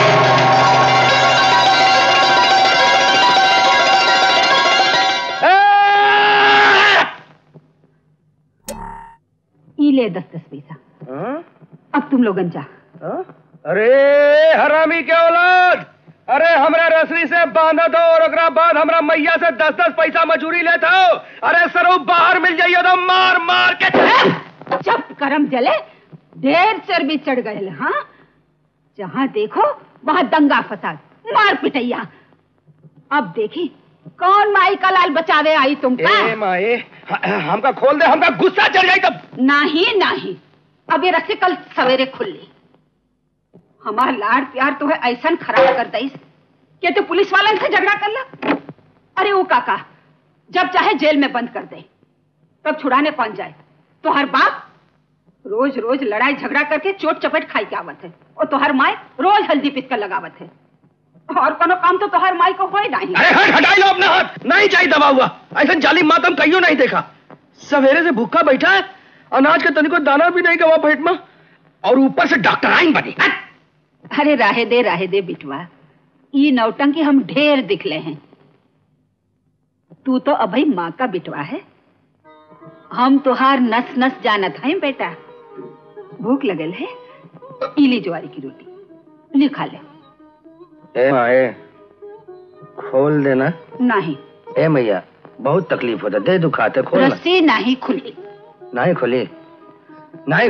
ले 10-10 पैसा। अब तुम लोग जा। अरे हरामी के औलाद, अरे हमरा रसरी से बांधा दो और ओकरा बाद हमरा मैया से 10-10 पैसा मजूरी लेता हो। अरे सरो बाहर मिल जाइए तो मार मार के जब करम जले ढेर चर्बी चढ़ गए। हाँ, जहाँ देखो वहाँ दंगा फसाद मार पिटैया। अब देखी कौन माई का लाल बचावे आई तुमका। माए हमका खोल दे, हमका गुस्सा चढ़ जाए तब। नहीं, अब ये रस्सी कल सवेरे खुली। हमार लाड़ प्यार तो है ऐसा खराब कर दईस कि तो पुलिस वाले से झगड़ा कर ला। अरे वो काका जब चाहे जेल में बंद कर दे, तब छुड़ाने कौन जाए। तो हर बाप रोज रोज लड़ाई झगड़ा करके चोट चपेट खाई के आवत है, और तो हर माए रोज हल्दी पीस कर लगावत है। और कोनो काम तो हर माई को होए नहीं। अरे हटाई लो अपना हाथ, नहीं चाहिए दबा हुआ। ऐसा जालिम मातम कहियो नहीं देखा। सवेरे से भूखा बैठा है, अनाज का तनिको दाना भी नहीं गवा पेट में, और ऊपर से डॉक्टराइन बनी। अरे राहे दे बिटवा, ये नौटंकी हम ढेर दिखले हैं। तू तो अभी माँ का बिटवा है, हम तुहार नस नस जानत हैं बेटा। भूख लगल है, इली ज्वारी की रोटी लिखा ले। ए माए खोल देना। नहीं। ए मैया बहुत तकलीफ होता, दे दुखाते खोल। रस्सी नहीं खुली। नहीं खुली। नहीं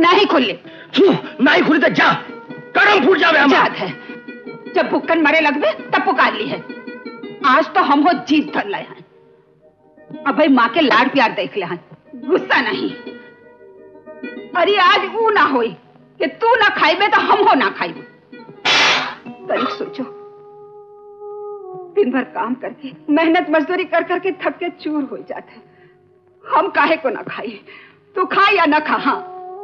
खुली तो जा, करम फूट जावे हमारा। है जब भुक्कन मरे लगवे तब पुकार ली है। आज तो हम हो जीत धर लाए हैं। अब भाई माँ के लाड़ प्यार देख ले हैं, गुस्सा नहीं। अरे आज वो ना होई कि तू ना खाइबे तो हम हो ना खाइबे। तरीक सोचो, दिन भर काम करके मेहनत मजदूरी कर करके थक के चूर हो जाते। हम काहे को ना खाई, तू खा या ना खा। हाँ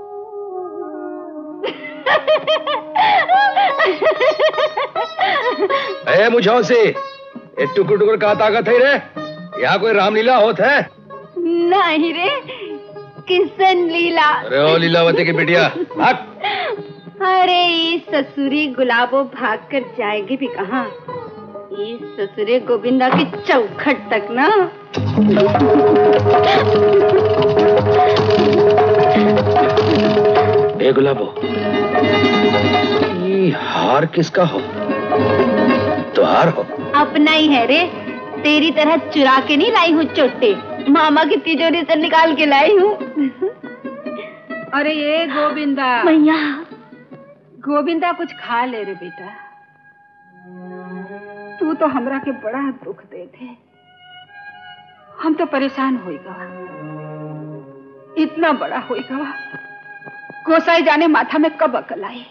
ए मुझौसी, ये टुकुर टुकुर का ताकत है रे? यहाँ कोई रामलीला होत है? नहीं रे, किशन लीला। अरे ओ लीलावती की बिटिया भाग। अरे इस ससुरी गुलाबो भाग कर जाएगी भी कहाँ। इस ससुरे गोविंदा की चौखट तक ना। ए गुलाबो, ये हार किसका हो? तुहार हो? अपना ही है रे, तेरी तरह चुरा के नहीं लाई हूँ चोटे, मामा की तिजोरी से निकाल के लाई हूँ। अरे ये गोविंदा मैया, गोविंदा कुछ खा ले रे बेटा। तू तो हमरा के बड़ा दुख दे थे, हम तो परेशान होई गवा। इतना बड़ा होई गवा, गोसाई जाने माथा में कब अकल आए।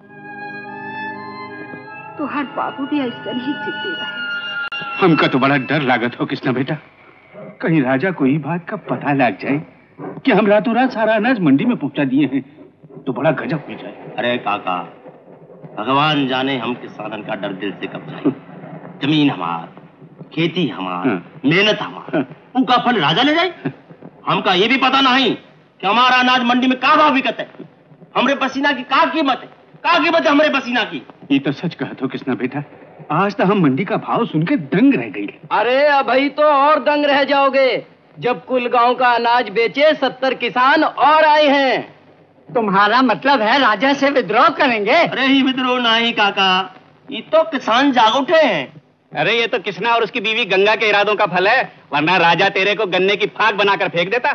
तुहार बाबू भी ऐसा ही जिद्दी रहे। हमका तो बड़ा डर लागत हो कृष्णा बेटा, कहीं राजा को ही बात का पता लग जाए कि हम रातों रात सारा अनाज मंडी में पहुंचा दिए हैं तो बड़ा गजब हो जाए। अरे काका, भगवान जाने हम किसानन का डर दिल से कब जाए। जमीन हमार, खेती हमार, मेहनत हमार, उनका फल राजा ले जाए। हमका ये भी पता नहीं कि हमारा अनाज मंडी में का भाव बिकत है, हमरे पसीना की का कीमत है, का कीमत है हमरे पसीना की। ये तो सच कहत हो कृष्णा बेटा, आज तो हम मंडी का भाव सुन के दंग रह गई। अरे अभी तो और दंग रह जाओगे जब कुल गांव का अनाज बेचे 70 किसान और आए हैं। तुम्हारा मतलब है राजा से विद्रोह करेंगे? अरे ही विद्रोह नहीं काका, ये तो किसान जाग उठे हैं। अरे ये तो कृष्णा और उसकी बीवी गंगा के इरादों का फल है, वरना राजा तेरे को गन्ने की फाक बनाकर फेंक देता।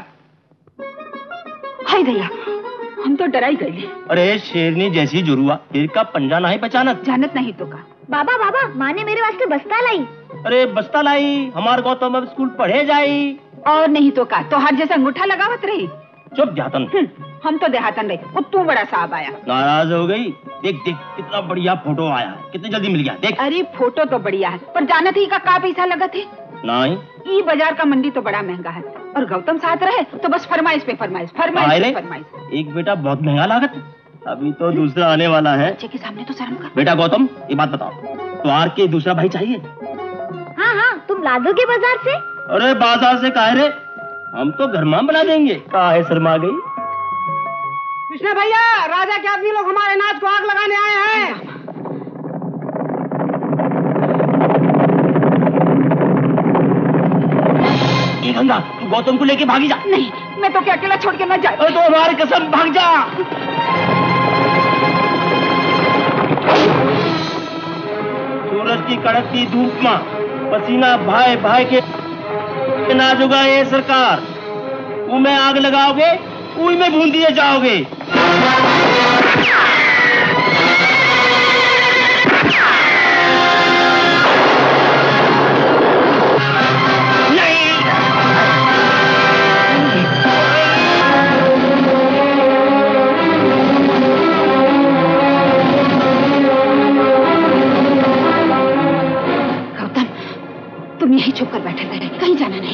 हाय दया, हम तो डराई गए। अरे शेरनी जैसी जुरुआ, फिर का पंजा नहीं पहचानत। जानत नहीं तो का। बाबा बाबा, माँ ने मेरे वास्ते बस्ता लाई। अरे बस्ता लाई, हमार गौतम अब स्कूल पढ़े जाई। और नहीं तो का, तो हर जैसा अंगूठा लगावत रही। चुप देहातन। हम तो देहातन रहे, वो तू बड़ा साहब आया। नाराज हो गई? देख देख कितना बढ़िया फोटो आया, कितनी जल्दी मिल गया। देख। अरे फोटो तो बढ़िया है, पर जानत ही का पैसा लगत है? नहीं, ई बाजार का मंडी तो बड़ा महंगा है, और गौतम साथ रहे तो बस फरमाइश पे फरमाइश, फरमाइश पे फरमाइश। एक बेटा बहुत महंगा लागत, अभी तो दूसरा आने वाला है। बच्चे के सामने तो शर्म कर। बेटा गौतम, ये बात बताओ, तुम्हार के दूसरा भाई चाहिए? हाँ हाँ, तुम ला दोगे बाजार से? अरे बाजार से काहे रे, हम तो घर में बना देंगे। काहे शर्मा गई? कृष्णा भैया, राजा के आदमी लोग हमारे अनाज को आग लगाने आए हैं। ये गंगा, तू गौतम को लेके भागी जा। नहीं, मैं तो क्या अकेला छोड़ के न जाए। अरे तो हमारी कसम, भाग जा। सूरज की कड़कती धूप में पसीना भाई भाई के नाज होगा ये सरकार। उनमें आग लगाओगे, उनमें भून दिए जाओगे। गौतम, तुम यहीं छुप कर बैठे रहे, कहीं जाना नहीं।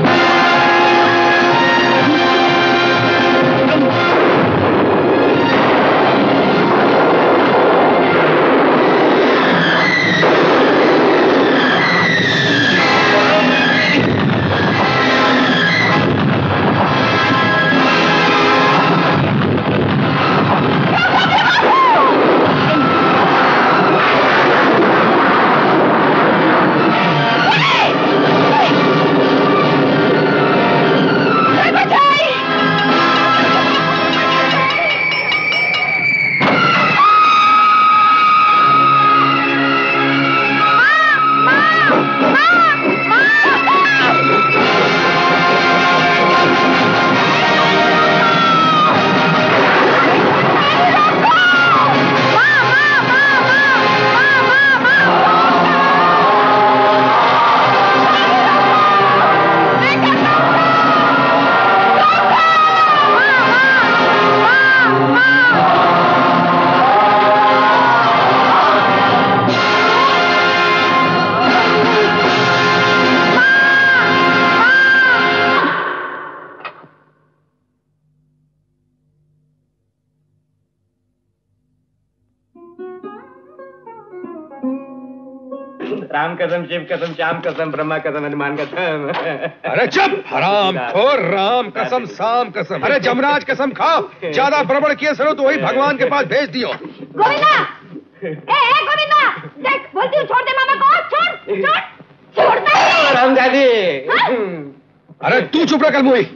राम कसम, शिव कसम, श्याम कसम, ब्रह्मा कसम, हनुमान कसम। अरे चुप हराम खोर, राम कसम, शाम कसम। अरे जमराज कसम खाओ, ज्यादा बड़बड़ किए सुनो तो वही भगवान के पास भेज दियो। गोविंदा, ए गोविंदा, देख बोलती हूँ छोड़ दे मामा को, छोड़ छोड़, छोड़ता है। राम दादी। अरे तू चुप रह कल मुई।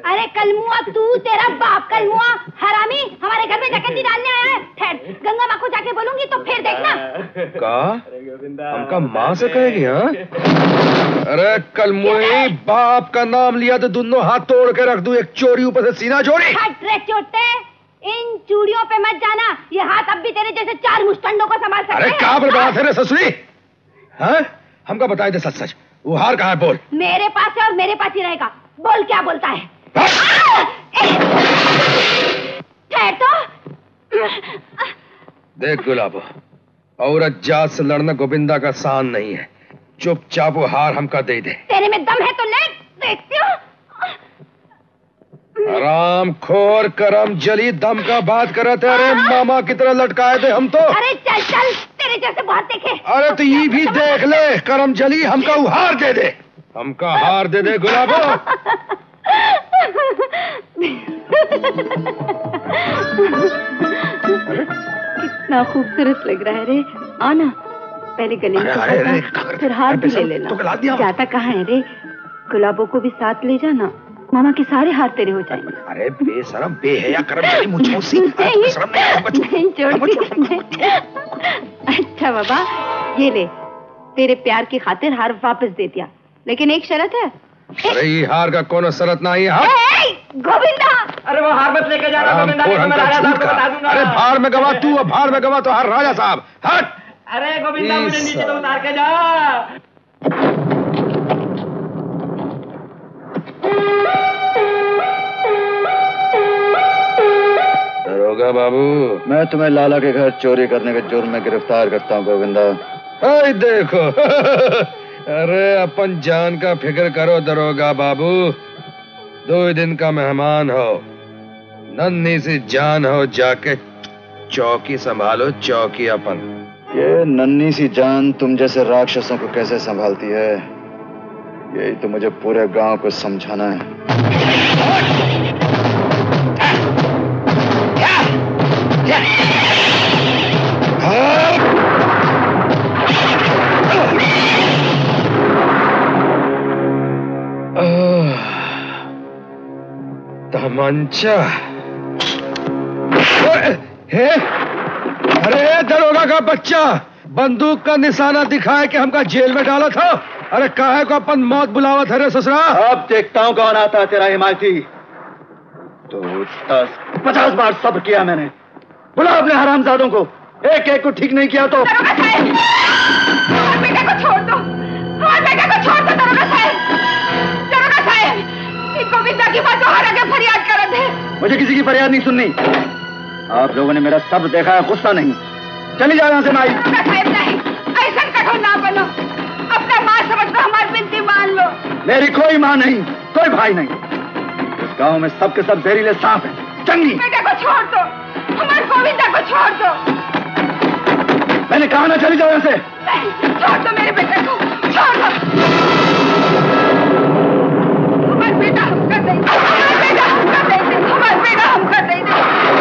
अरे कलमुआ तू, तेरा बाप कलमुआ हरामी हमारे घर में डकैती डालने आया है। ठहर, गंगा माँ को जाके बोलूंगी तो फिर देखना। का हमका माँ से कहेगी? हाँ? अरे कलमुई, बाप का नाम लिया तो दोनों हाथ तोड़ के रख दूं, एक चोरी ऊपर से सीना जोड़ी। हट रे चोटे, इन चूड़ियों पे मत जाना, ये हाथ अब भी तेरे जैसे 4 मुस्टंडों को संभाल सकते हैं। अरे क्या बर्बाद है रे ससुरी? हाँ? हमका बताए दे सच सच, वो हार कहाँ है? बोल। मेरे पास है और मेरे पास ही रहेगा। बोल क्या बोलता है? ठहर तो। देख गुलाबो, औरत जात से लड़ना गोविंदा का शान नहीं है। चुपचाप वो हार हमका दे दे। तेरे में दम है तो ले, देखती हूँ। आराम खोर करम जली दम का बात करते। अरे मामा की तरह लटकाए थे हम तो। अरे चल चल, तेरे जैसे बहुत देखे। अरे तो ये भी देख ले, करम जली हमका वो हार दे दे। हमका हार दे दे गुलाबो। कितना खूबसूरत लग रहा है रे। आना, पहले गले में फिर हार भी ले लेना। जाता कहाँ है रे? गुलाबों को भी साथ ले जाना, मामा के सारे हार तेरे हो जाएंगे। अरे बेशरम बेहया कर्मचारी मुझसे नहीं छोड़। अच्छा बाबा, ये ले, तेरे प्यार की खातिर हार वापस दे दिया, लेकिन एक शर्त है। अरे ये हार का कोनो शरत नहीं है। गोविंदा, अरे वो हार मत लेके जाना गोविंदा, मैं राजा साहब को बता दूंगा। अरे भाड़ में गवा तू, भाड़ में गवा तो हार राजा साहब। हट। अरे गोविंदा, मुझे नीचे तो उतार के जा। दरोगा बाबू, मैं तुम्हें लाला के घर चोरी करने के जुर्म में गिरफ्तार करता हूँ गोविंदा। हाय देखो। अरे अपन जान का फिक्र करो दरोगा बाबू, 2 दिन का मेहमान हो, नन्ही सी जान हो, जाके चौकी संभालो, चौकी अपन। ये नन्ही सी जान तुम जैसे राक्षसों को कैसे संभालती है, यही तो मुझे पूरे गांव को समझाना है। तमंचा है? अरे दरोगा का बच्चा, बंदूक का निशाना दिखाए कि हमका जेल में डाला था। अरे काहे को अपन मौत बुलावत है रे ससुरा? अब देखता हूँ कौन आता है तेरा हिमायती। तो 10-50 बार सब्र किया मैंने। बुला अपने हरामजादों को, एक एक को ठीक नहीं किया तो। हमारे बेटे को छोड़ दो, हमारे बेटे को छोड़ दो दरोगा साहब। दरोगा साहब, गोविंदा की बात तो हर आगे फरियाद करत है। मुझे किसी की फरियाद नहीं सुननी। आप लोगों ने मेरा सब्र देखा है, गुस्सा नहीं। चली जाओ यहाँ से माई। साहब नहीं, ऐसा कठोर ना बनो, अपना माँ समझ लो, हमारी बिनती मान लो। मेरी कोई माँ नहीं, कोई भाई नहीं। इस गांव में सबके सब जहरीले सांप हैं, चंगी। बेटे को छोड़ दो, हमारे गोविंदा को छोड़ दो। मैंने कहा ना चली जाओ यहाँ से। नहीं, छोड़ दो मेरे बेटे को, छोड़ दो। हमारा बेटा हम कर देंगे, हमारा बेटा हम कर देंगे, हमारा बेटा हम कर देंगे।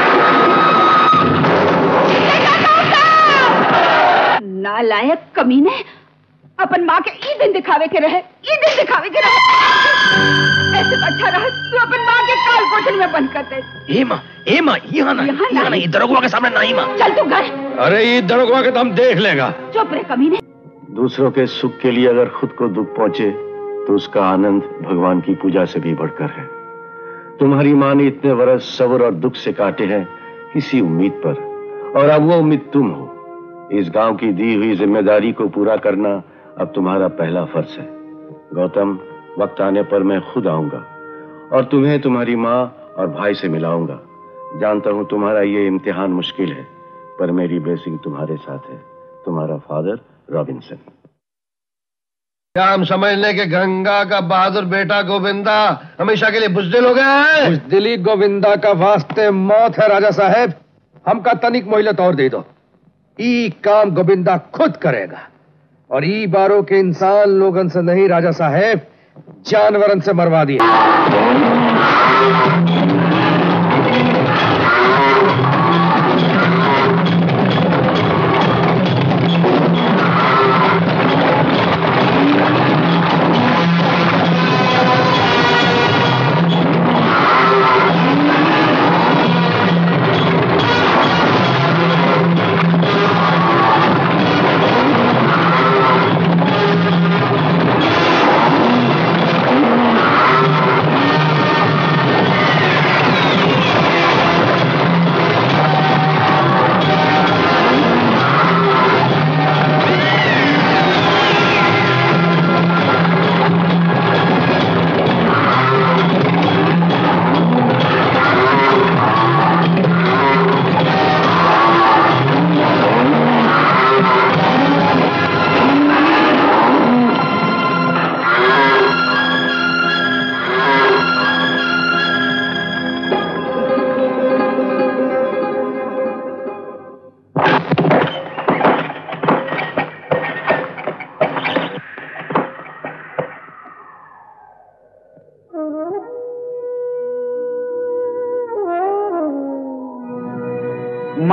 नालायक कमीने, अपन माँ के ई दिन दिखावे के रहे, ई दिन दिखावे के रहे। ऐसे अच्छा रहा तू अपन माँ के काल कोठरी में बंद कर दे। यहाँ नहीं, दरोगा के सामने नहीं माँ। चल तू घर। अरे ये दरोगा के तो हम देख लेगा। चुप रहे कमीने। दूसरों के सुख के लिए अगर खुद को दुख पहुंचे तो उसका आनंद भगवान की पूजा से भी बढ़कर है। तुम्हारी माँ ने इतने वर्ष सब्र और दुख से काटे हैं किसी उम्मीद पर, और अब वो उम्मीद तुम हो। इस गांव की दी हुई जिम्मेदारी को पूरा करना अब तुम्हारा पहला फर्ज है। गौतम, वक्त आने पर मैं खुद आऊंगा और तुम्हें तुम्हारी माँ और भाई से मिलाऊंगा। जानता हूं तुम्हारा ये इम्तिहान मुश्किल है, पर मेरी ब्लेसिंग तुम्हारे साथ है। तुम्हारा फादर रॉबिन्सन। क्या हम समझ लें कि गंगा का बहादुर बेटा गोविंदा हमेशा के लिए बुजदिल हो गया है? बुजदिली गोविंदा का वास्ते मौत है राजा साहब। हमका तनिक मोहलत और दे दो, ई काम गोविंदा खुद करेगा। और ई बारों के इंसान लोगन से नहीं राजा साहब, जानवरन से मरवा दिया।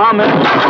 हाँ मैं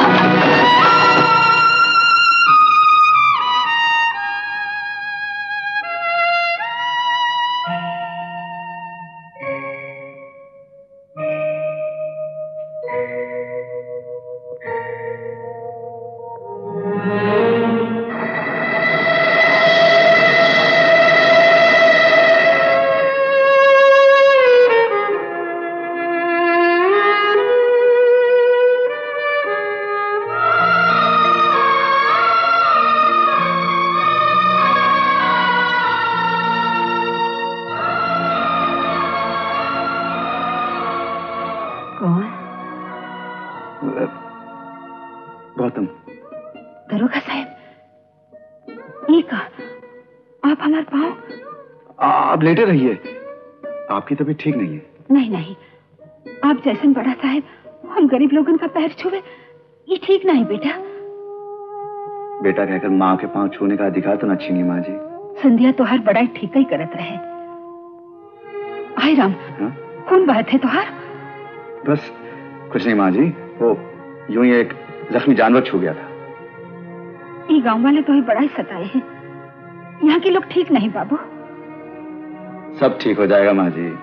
गौतम। दरोगा साहब, ये का आप हमारे पाँव। आप लेटे रहिए, आपकी तबीयत ठीक नहीं है। नहीं नहीं, आप जैसन बड़ा साहब हम गरीब लोगों का पैर छुए, ये ठीक नहीं बेटा। बेटा कहकर माँ के पाँव छूने का अधिकार तो न छीनिए माँ जी। संध्या तो हर बड़ाई ठीक ही करत रहे। हाय राम, कौन बात है तुहार? बस कुछ नहीं माँ जी, वो यूं ही एक जख्मी जानवर छू गया था। ये गांव वाले तो ही बड़ा ही सताए हैं। यहाँ के लोग ठीक नहीं बाबू। सब ठीक हो जाएगा माँ जी।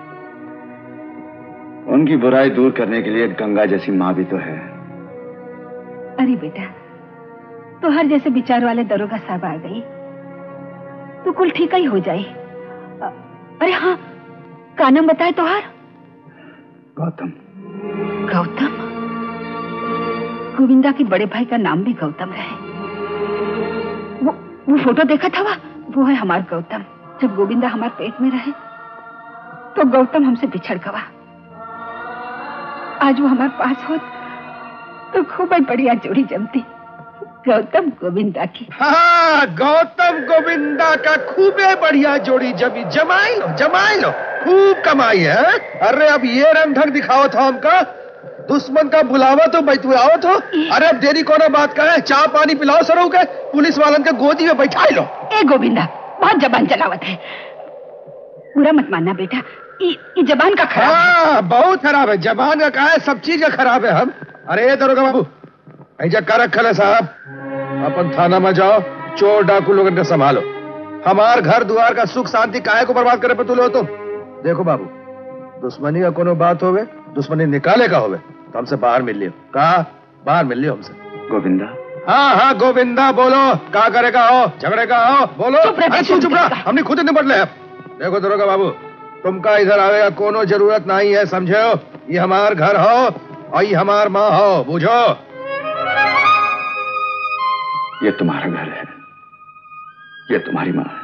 उनकी बुराई दूर करने के लिए गंगा जैसी माँ भी तो है। अरे बेटा, तो हर जैसे विचार वाले दरोगा साहब आ गई तो कुल ठीक ही हो जाए। अरे हाँ, का नाम बताए तुहार? गौतम। गौतम? गोविंदा के बड़े भाई का नाम भी गौतम रहे। वो फोटो देखा था वो है हमारा गौतम। जब गोविंदा हमारे पेट में रहे तो गौतम हमसे बिछड़ गवा। आज वो हमारे पास हो तो खूब ही बढ़िया जोड़ी जमती, गौतम गोविंदा की। हाँ, गौतम गोविंदा का खूबे बढ़िया जोड़ी जमी। जमाई लो खूब कमाई है। अरे अब ये रंधक दिखाओ था हमका, दुश्मन का बुलावा तो बैठुआओ तो। अरे अब देरी कोना बात का है, चाय पानी पिलाओ सरो के, पुलिस वालन के गोदी में बैठा लो। ए गोविंदा, बहुत जबान चलावत है। बुरा मत मानना बेटा, ये जबान का खराब है। बहुत खराब है। जबान का कहा है, सब चीज का खराब है। हम अरे दरोगा बाबू, ऐजा कर रखल है साहब, अपन थाना में जाओ, चोर डाकू लोगन का संभालो। हमार घर द्वार का सुख शांति काहे को बर्बाद करे पे तुले हो तुम? देखो बाबू, दुश्मनी का कोनो बात होवे, दुश्मनी निकाले का होवे तो हमसे बाहर मिल लियो। कहा बाहर मिल लियो हमसे। गोविंदा? हाँ गोविंदा बोलो, क्या करेगा हो, झगड़े का हो, बोलो। चुप रहा, हमने खुद निपट ले। देखो दरोगा बाबू, तुमका इधर आवेगा कोनो जरूरत नहीं है, समझे हो? ये हमार घर हो और ये हमार माँ हो, बुझो। ये तुम्हारा घर है, ये तुम्हारी माँ है।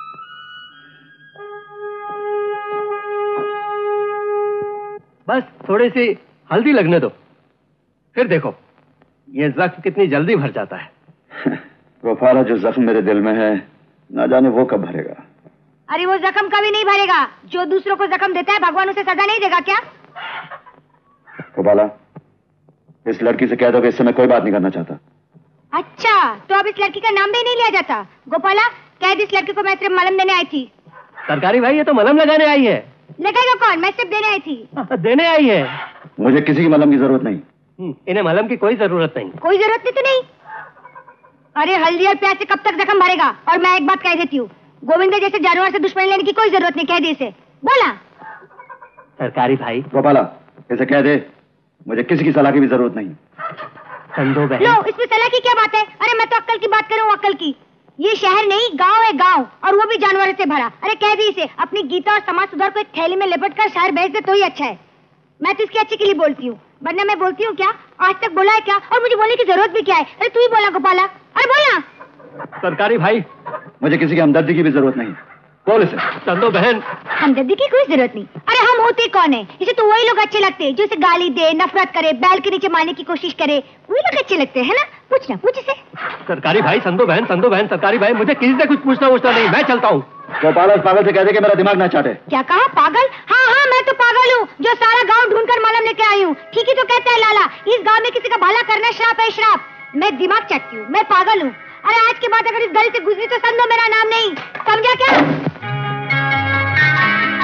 बस थोड़ी सी हल्दी लगने दो, फिर देखो ये जख्म कितनी जल्दी भर जाता है। गोपाला, जो जख्म मेरे दिल में है ना जाने वो कब भरेगा। अरे वो जख्म कभी नहीं भरेगा। जो दूसरों को जख्म देता है भगवान उसे सजा नहीं देगा क्या? गोपाला, इस लड़की से कह दो कि इससे मैं कोई बात नहीं करना चाहता। अच्छा, तो अब इस लड़की का नाम भी नहीं लिया जाता? गोपाला, कह दी इस लड़की को मैं सिर्फ मलम देने आई थी। सरकारी भाई, ये तो मलम लगाने आई है। लगाएगा कौन? मैं सिर्फ देने आई थी। देने आई है? मुझे किसी की मलम की जरूरत नहीं। इन्हें मलम की कोई जरूरत नहीं। कोई जरूरत नहीं तो नहीं। अरे हल्दी और प्याज से कब तक जख्म भरेगा? और मैं एक बात कह देती हूँ, गोविंदा जैसे जानवर से दुश्मनी लेने की कोई जरूरत नहीं। कह दे इसे। बोला सरकारी भाई। गोपाला, इसे कह दे मुझे किसी की सलाह की भी जरूरत नहीं। संदो बहन। लो, इसमें सलाह की क्या बात है? अरे मैं तो अक्ल की बात करूँ, अक्ल की। ये शहर नहीं, गांव है, गांव, और वो भी जानवरों से भरा। अरे कह दी इसे अपनी गीता और समाज सुधार को एक थैली में लिपट कर शहर भेज दे तो ही अच्छा है। मैं तो इसके अच्छे के लिए बोलती हूँ, वरना मैं बोलती हूँ क्या? आज तक बोला है क्या? और मुझे बोलने की जरूरत भी क्या है? अरे तू ही बोला गोपाला, अरे बोला। सरकारी भाई, मुझे किसी की हमदर्दी की भी जरूरत नहीं। बोल इसे। संदो बहन, हमदर्दी की कोई जरूरत नहीं। अरे हम होते कौन है? इसे तो वही लोग अच्छे लगते हैं जो इसे गाली दे, नफरत करे, बैल के नीचे मारने की कोशिश करे। वही लोग अच्छे लगते हैं ना? पूछना, पूछ इसे। सरकारी भाई, संदो बहन, सरकारी भाई, मुझे किसी से कुछ पूछना नहीं, मैं चलता हूँ। गोपाला, पागल से कह दे कि मेरा दिमाग ना चाटे। क्या कहा? पागल? हाँ, मैं तो पागल हूँ जो सारा गाँव ढूंढकर मलम लेके आई हूँ। ठीक ही तो कहता है लाला, इस गाँव में किसी का भला करना श्राप है, श्राप। मैं दिमाग चाटती हूँ, मैं पागल हूँ। अरे आज के बाद अगर इस गली से गुजरी तो संदो मेरा नाम नहीं, समझा क्या?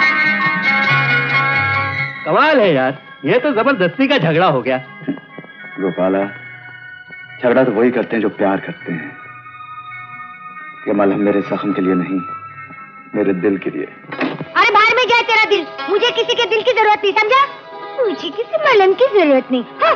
कमाल है यार, ये तो जबरदस्ती का झगड़ा हो गया। गोपाला, झगड़ा तो वही करते हैं जो प्यार करते हैं। ये मलहम मेरे जख्म के लिए नहीं, मेरे दिल के लिए। अरे बाहर में जाए तेरा दिल, मुझे किसी के दिल की जरूरत नहीं, समझा? मुझे किसी मलहम की जरूरत नहीं। हाँ।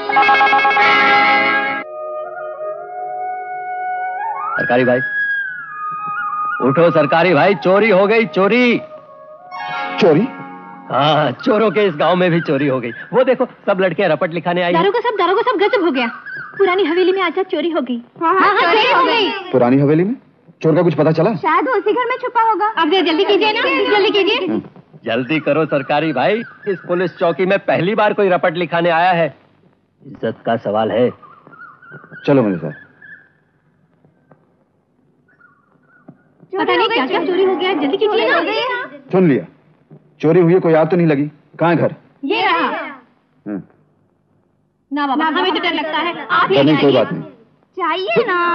सरकारी भाई उठो, सरकारी भाई, चोरी हो गई, चोरी। चोरी? हाँ, चोरों के इस गांव में भी चोरी हो गई। वो देखो, सब लड़कियां रपट लिखाने आई। दारोगा सब गजब हो गया। पुरानी हवेली में आज चोरी हो गई। हाँ, चोरी हो गई। पुरानी हवेली में चोर का कुछ पता चला? शायद उसी घर में छुपा होगा। अब जल्दी कीजिए ना, जल्दी कीजिए। जल्दी करो सरकारी भाई, इस पुलिस चौकी में पहली बार कोई रपट लिखाने आया है। इज्जत का सवाल है। चलो मेरे साथ। पता नहीं क्या क्या चोरी हो गया, जल्दी कीजिए ना। सुन लिया, चोरी हुई है, कोई याद तो नहीं लगी? कहाँ है घर? ये रहा। ना बाबा, हमें तो डर लगता है। आप ही नहीं, कोई बात नहीं। चाहिए ना।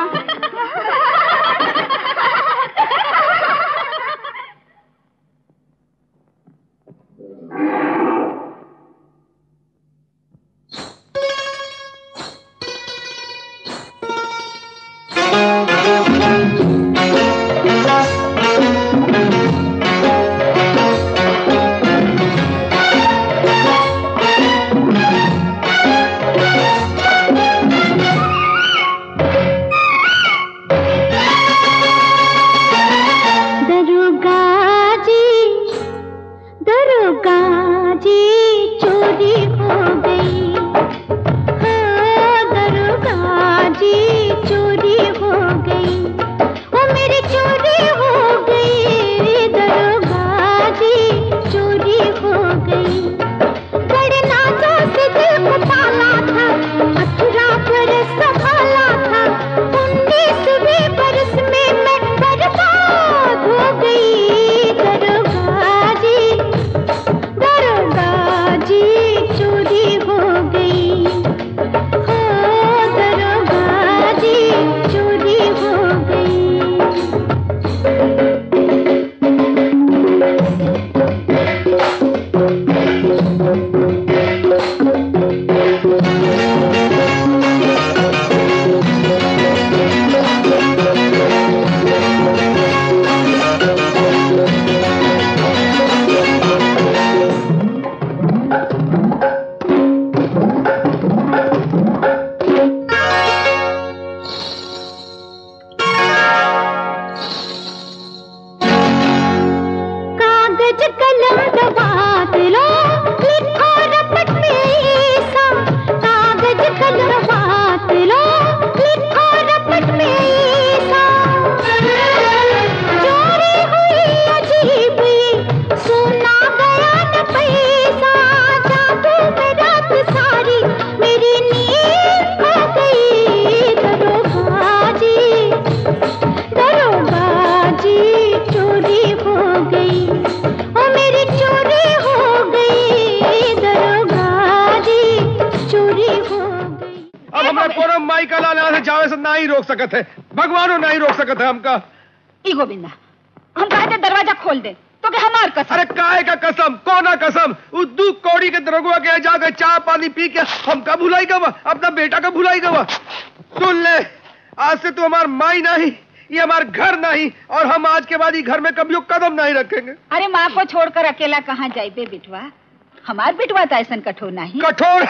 भगवान ना ही रोक सकते हमका। ई गोविंदा, हम कहते दरवाजा खोल दे तो क्या हमार कसम? अरे काहे का कसम, कोना कसम? उस दू कौड़ी के दरोगा के जाकर चाय पानी पी के हमका भुलाई गवा, अपना बेटा का भुलाई गवा। सुन ले, आज से तू हमार माई नहीं, ये हमार घर नहीं, और हम आज के बाद ही घर में कभी कदम नहीं रखेंगे। अरे माँ को छोड़कर अकेला कहाँ जाए बे बिटवा? हमार बिटवा तो ऐसा कठोर नहीं। कठोर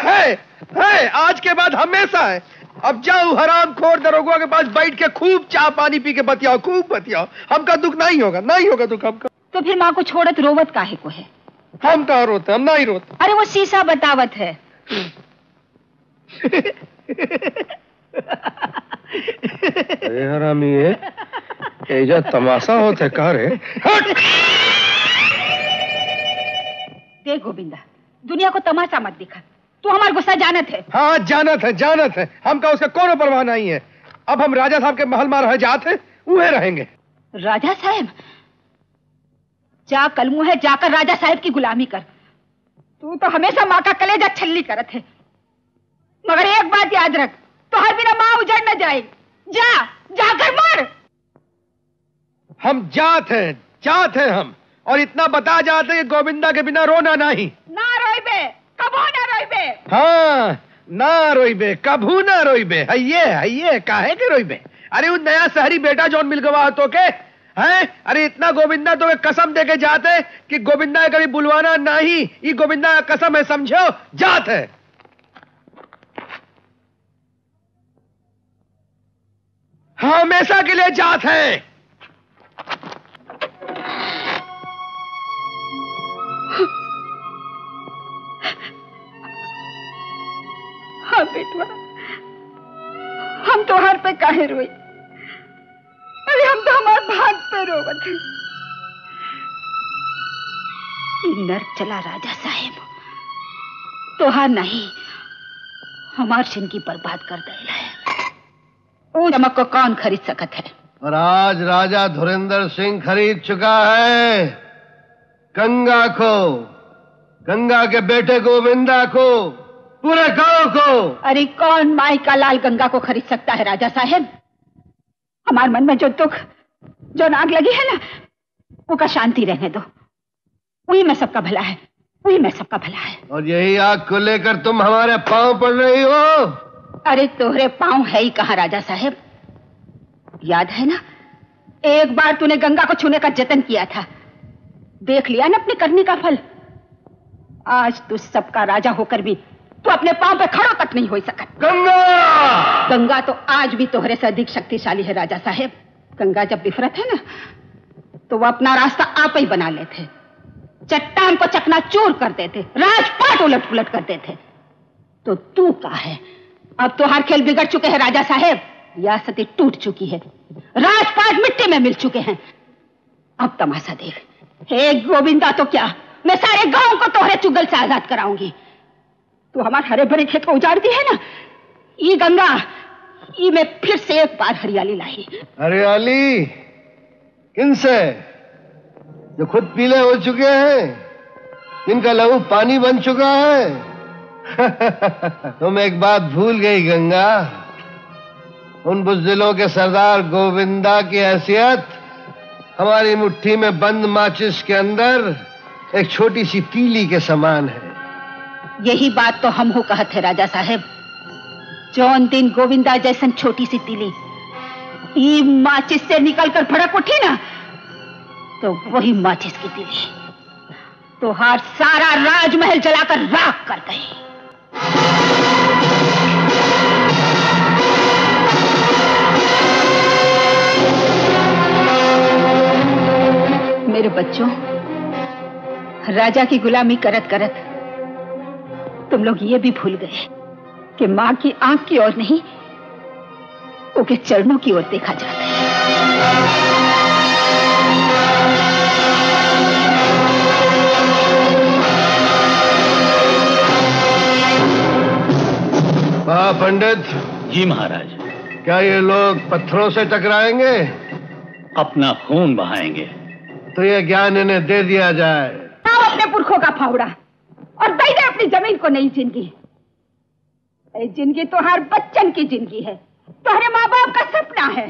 है, आज के बाद हमेशा है। अब जाओ हरामखोर दरोगा के पास बैठ के खूब चाय पानी पी के बतियाओ, खूब बतियाओ। हमका दुख नहीं होगा, नहीं होगा दुख हमका। तो फिर माँ को छोड़त रोवत काहे को है? हम कहाँ रोते, हम नहीं रोते। अरे वो शीशा बतावत है। अरे हरामी है, एजा तमाशा होता है का रे? देख गोविंदा, दुनिया को तमाशा मत दिखा, तू हमारा गुस्सा जानत है। हाँ जानत है, हमका उसका कोनो परवाह नहीं है। अब हम राजा साहब के महल में रह जाते, वहीं रहेंगे। राजा साहब? जा कलमू है, जाकर राजा साहब की गुलामी कर। तू तो हमेशा माँ का कलेजा छल्ली करत है, मगर एक बात याद रख, तो हर बिना माँ उजड़ न जाए। जाकर मर। हम जात हैं हम, और इतना बता जाते कि गोविंदा के बिना रोना नहीं। ना रोइबे, कबो ना रोइबे। हाँ, ना रोइबे, कभू ना रोइबे। हइये काहे के रोइबे? अरे वो नया शहरी बेटा जौन मिल गवा तो के हैं? अरे इतना गोविंदा तो कसम दे के जाते कि गोविंदा कभी बुलवाना नहीं। ये गोविंदा का कसम है, समझो, जात है। हमेशा के लिए जात है। हाँ बेटवा, हम तो हर पे काहे रोई? अरे हम तो हमारे भाग पे रोवत हैं। नर्क चला राजा साहेब, तोहार नहीं, हमार जिंदगी बर्बाद कर देला है। वो चमक को कौन खरीद सकत है? और आज राजा धुरंधर सिंह खरीद चुका है गंगा को, गंगा के बेटे गोविंदा को, पूरे गांव को। अरे कौन माई का लाल गंगा को खरीद सकता है राजा साहेब? हमारे मन में जो दुख, जो आग लगी है ना, वो का शांति रहने दो। वही में सबका भला है, वही में सबका भला है। और यही आग को लेकर तुम हमारे पांव पड़ रही हो। अरे तोहरे पांव है ही कहां राजा साहेब? याद है ना, एक बार तूने गंगा को छूने का जतन किया था, देख लिया ना अपनी करनी का फल। आज तू सबका राजा होकर भी तू अपने पांव पे खड़ा तक नहीं हो सका। गंगा तो आज भी तोहरे से अधिक शक्तिशाली है राजा साहेब। गंगा जब बिफरत है ना, तो वो अपना रास्ता आप ही बना लेते, चट्टान को चकनाचूर कर देते, राजपाट उलट पुलट कर देते। तो तू क्या है? अब तो हर खेल बिगड़ चुके हैं राजा साहेब, रियासतें टूट चुकी है, राजपाट मिट्टी में मिल चुके हैं। अब तमाशा देख। हे गोविंदा, तो क्या मैं सारे गांव को तोहरे चुगल से आजाद कराऊंगी। तू हमारे हरे भरे खेत को उजाड़ दी है ना, ये गंगा, ये मैं फिर से एक बार हरियाली लाई। हरियाली किनसे? जो खुद पीले हो चुके हैं, जिनका लहू पानी बन चुका है। तुम एक बात भूल गई गंगा, उन बुज़दिलों के सरदार गोविंदा की हैसियत हमारी मुट्ठी में बंद माचिस के अंदर एक छोटी सी तीली के समान है। यही बात तो हम हो कहते हैं राजा साहेब। जौन दिन गोविंदा जैसन छोटी सी तीली ई माचिस से निकलकर भड़क उठी ना, तो वही माचिस की तीली तो हार सारा राजमहल जलाकर राख कर गई। मेरे बच्चों, राजा की गुलामी करत करत तुम लोग ये भी भूल गए कि मां की आंख की ओर नहीं, उसके चरणों की ओर देखा जाता है। पंडित जी महाराज। क्या ये लोग पत्थरों से टकराएंगे? अपना खून बहाएंगे। तो ये ज्ञान इन्हें दे दिया जाए। अपने पुरखों का फावड़ा और दे दे अपनी जमीन को नई जिंदगी। जिंदगी तो हर बच्चन की जिंदगी है, तुम्हारे माँ बाप का सपना है।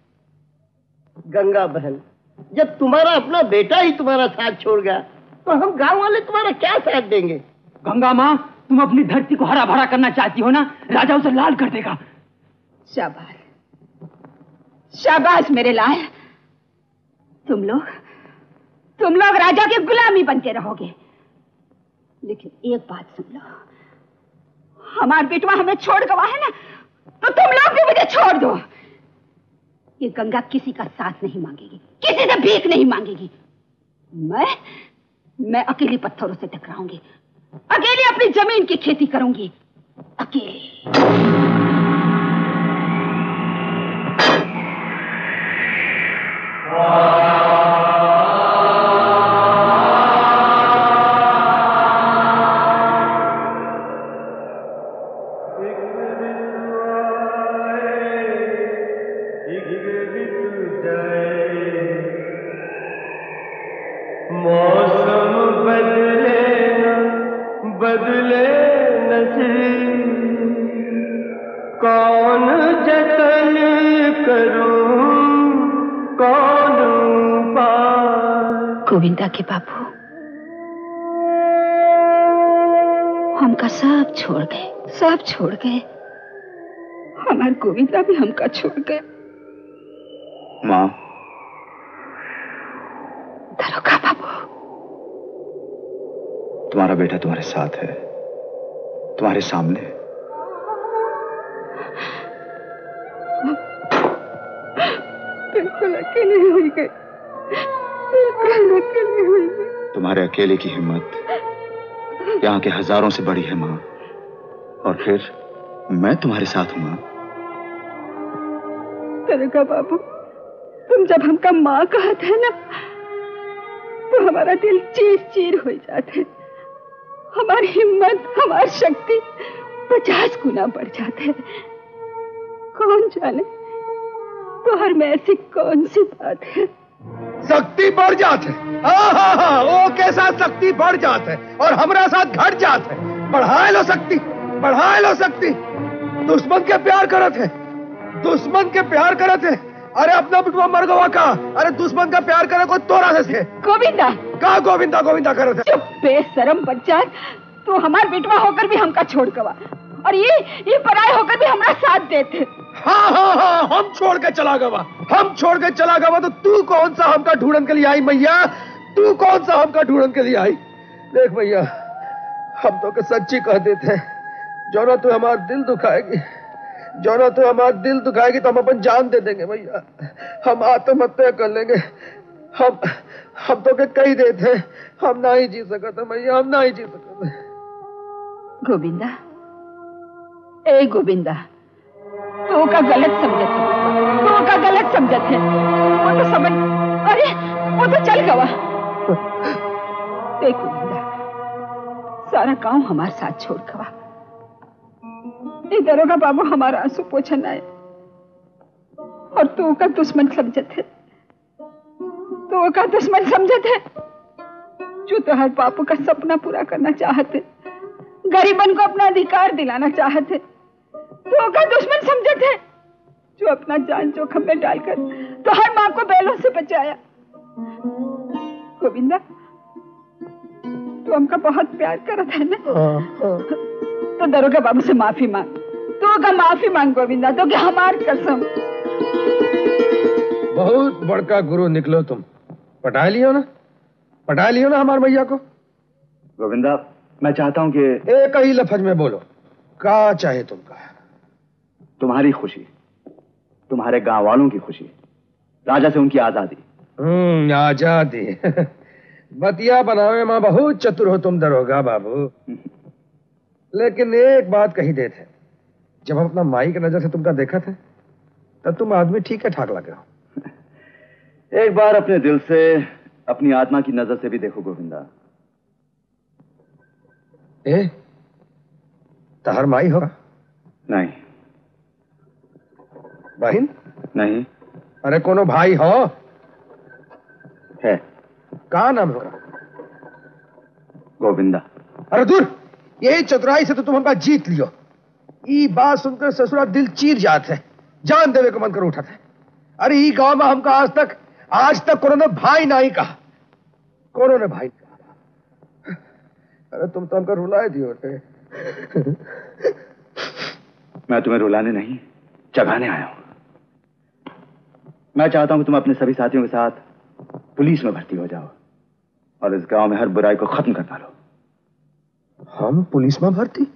गंगा बहन, जब तुम्हारा अपना बेटा ही तुम्हारा साथ छोड़ गया, तो हम गांव वाले तुम्हारा क्या साथ देंगे? गंगा माँ, तुम अपनी धरती को हरा भरा करना चाहती हो ना, राजा उसे लाल कर देगा। शाबाश, शाबाश मेरे लाल। तुम लोग राजा की गुलामी बनते रहोगे, लेकिन एक बात सुन लो, हमारा बेटवा हमें छोड़ गवा है ना, तो तुम लोग भी मुझे छोड़ दो। ये गंगा किसी का साथ नहीं मांगेगी, किसी से भीख नहीं मांगेगी। मैं अकेली पत्थरों से टकराऊंगी, अकेले अपनी जमीन की खेती करूंगी, अकेले। गोविंदा के बाबू, हमका सब छोड़ गए, सब छोड़ गए। हमारे गोविंदा भी हमका छोड़ गए। माँ, दरोगा बाबू, तुम्हारा बेटा तुम्हारे साथ है, तुम्हारे सामने। बिल्कुल अकेले हो गए, बिल्कुल अकेले हो गए। तुम्हारे अकेले की हिम्मत यहाँ के हजारों से बड़ी है माँ, और फिर मैं तुम्हारे साथ हूँ माँ। दरोगा बाबू, तुम जब हमका माँ कहते हैं ना, तो हमारा दिल चीर चीर हो जाते, हमारी हिम्मत, हमारी शक्ति 50 गुना बढ़ जाते। कौन जाने तो हर में ऐसी कौन सी बात है? शक्ति बढ़ जाते, वो के साथ शक्ति बढ़ जाते और हमारा साथ घट जाते। बढ़ा लो शक्ति, बढ़ा लो शक्ति। दुश्मन के प्यार करत है, दुश्मन के प्यार करत है। अरे अपना बिटवा मर गवा का, अरे दुश्मन का प्यार करे कोई तोरा से। गोविंदा का गोविंदा गोविंदा करत है? चुप बेशरम बच्चा, तू हमार बिटवा होकर भी हमका छोड़ गवा, और ये पराये होकर भी हमारा साथ देते। हाँ हाँ हाँ, हम छोड़ के चला गवा, हम छोड़ के चला गवा, तो तू कौन सा हमका ढूंढन के लिए आई मैया? तू कौन सा हमका ढूंढन के लिए आई? देख भैया, हम तो के सच्ची कह देते हैं, जो ना तू हमारा दिल दुखाएगी, जो ना तू हमारा दिल दुखाएगी तो हम अपन जान दे देंगे भैया। हम आत्महत्या कर लेंगे। हम तो के कही देते हैं, हम ना ही जी सकते भैया, हम ना ही जी सकते। गोविंदा, ए गोविंदा, तो का गलत समझत है, तो का गलत समझत है। वो तो समझ, अरे वो तो चल गवा। देख गोविंदा, सारा गांव हमारे साथ छोड़ गवा। ये दरोगा बाबू हमारा आंसू पोछन आए, और तू का दुश्मन समझत है, तू का दुश्मन समझत है, जो तो हर बापू का सपना पूरा करना चाहते, गरीबन को अपना अधिकार दिलाना चाहते। तो का दुश्मन समझत है, जो अपना जान जोखिम में डालकर तो हर माँ को बैलों से बचाया। गोविंदा, तू हमका बहुत प्यार करत है ना, तो दरोगा बाबू से माफी मांग, तो का माफी मांग गोविंदा, तो क्या हमार कसम। बहुत बड़का गुरु निकलो तुम। पटा लियो ना, पटा लियो ना हमारे भैया को। गोविंदा, मैं चाहता हूं कि एक ही लफ्ज में बोलो, क्या चाहे तुमका? तुम्हारी खुशी, तुम्हारे गांव वालों की खुशी, राजा से उनकी आजादी। आजादी। बतिया बनावे में बहुत चतुर हो तुम दरोगा बाबू। लेकिन एक बात कही देते, जब हम अपना माई की नजर से तुमका देखा थे, तब तुम आदमी ठीक है ठाक लगे हो। एक बार अपने दिल से, अपनी आत्मा की नजर से भी देखो गोविंदा। तहर माई होगा? नहीं। बहन? नहीं। अरे कोनो भाई हो? है। का नाम होगा? गोविंदा। अरे दूर, यही चतुराई से तो तुम हमका जीत लियो। ये बात सुनकर ससुरा दिल चीर जात है, जान देवे को मन कर उठा था। अरे ये गांव में हमका आज तक कोनो ने भाई नहीं कहा, कोनो ने भाई कहा। अरे तुम तो हमका रुलाए दियो थे। मैं तुम्हें रुलाने नहीं, जगाने आया हूं। मैं चाहता हूं कि तुम अपने सभी साथियों के साथ पुलिस में भर्ती हो जाओ और इस गांव में हर बुराई को खत्म कर डालो। हम पुलिस में भर्ती?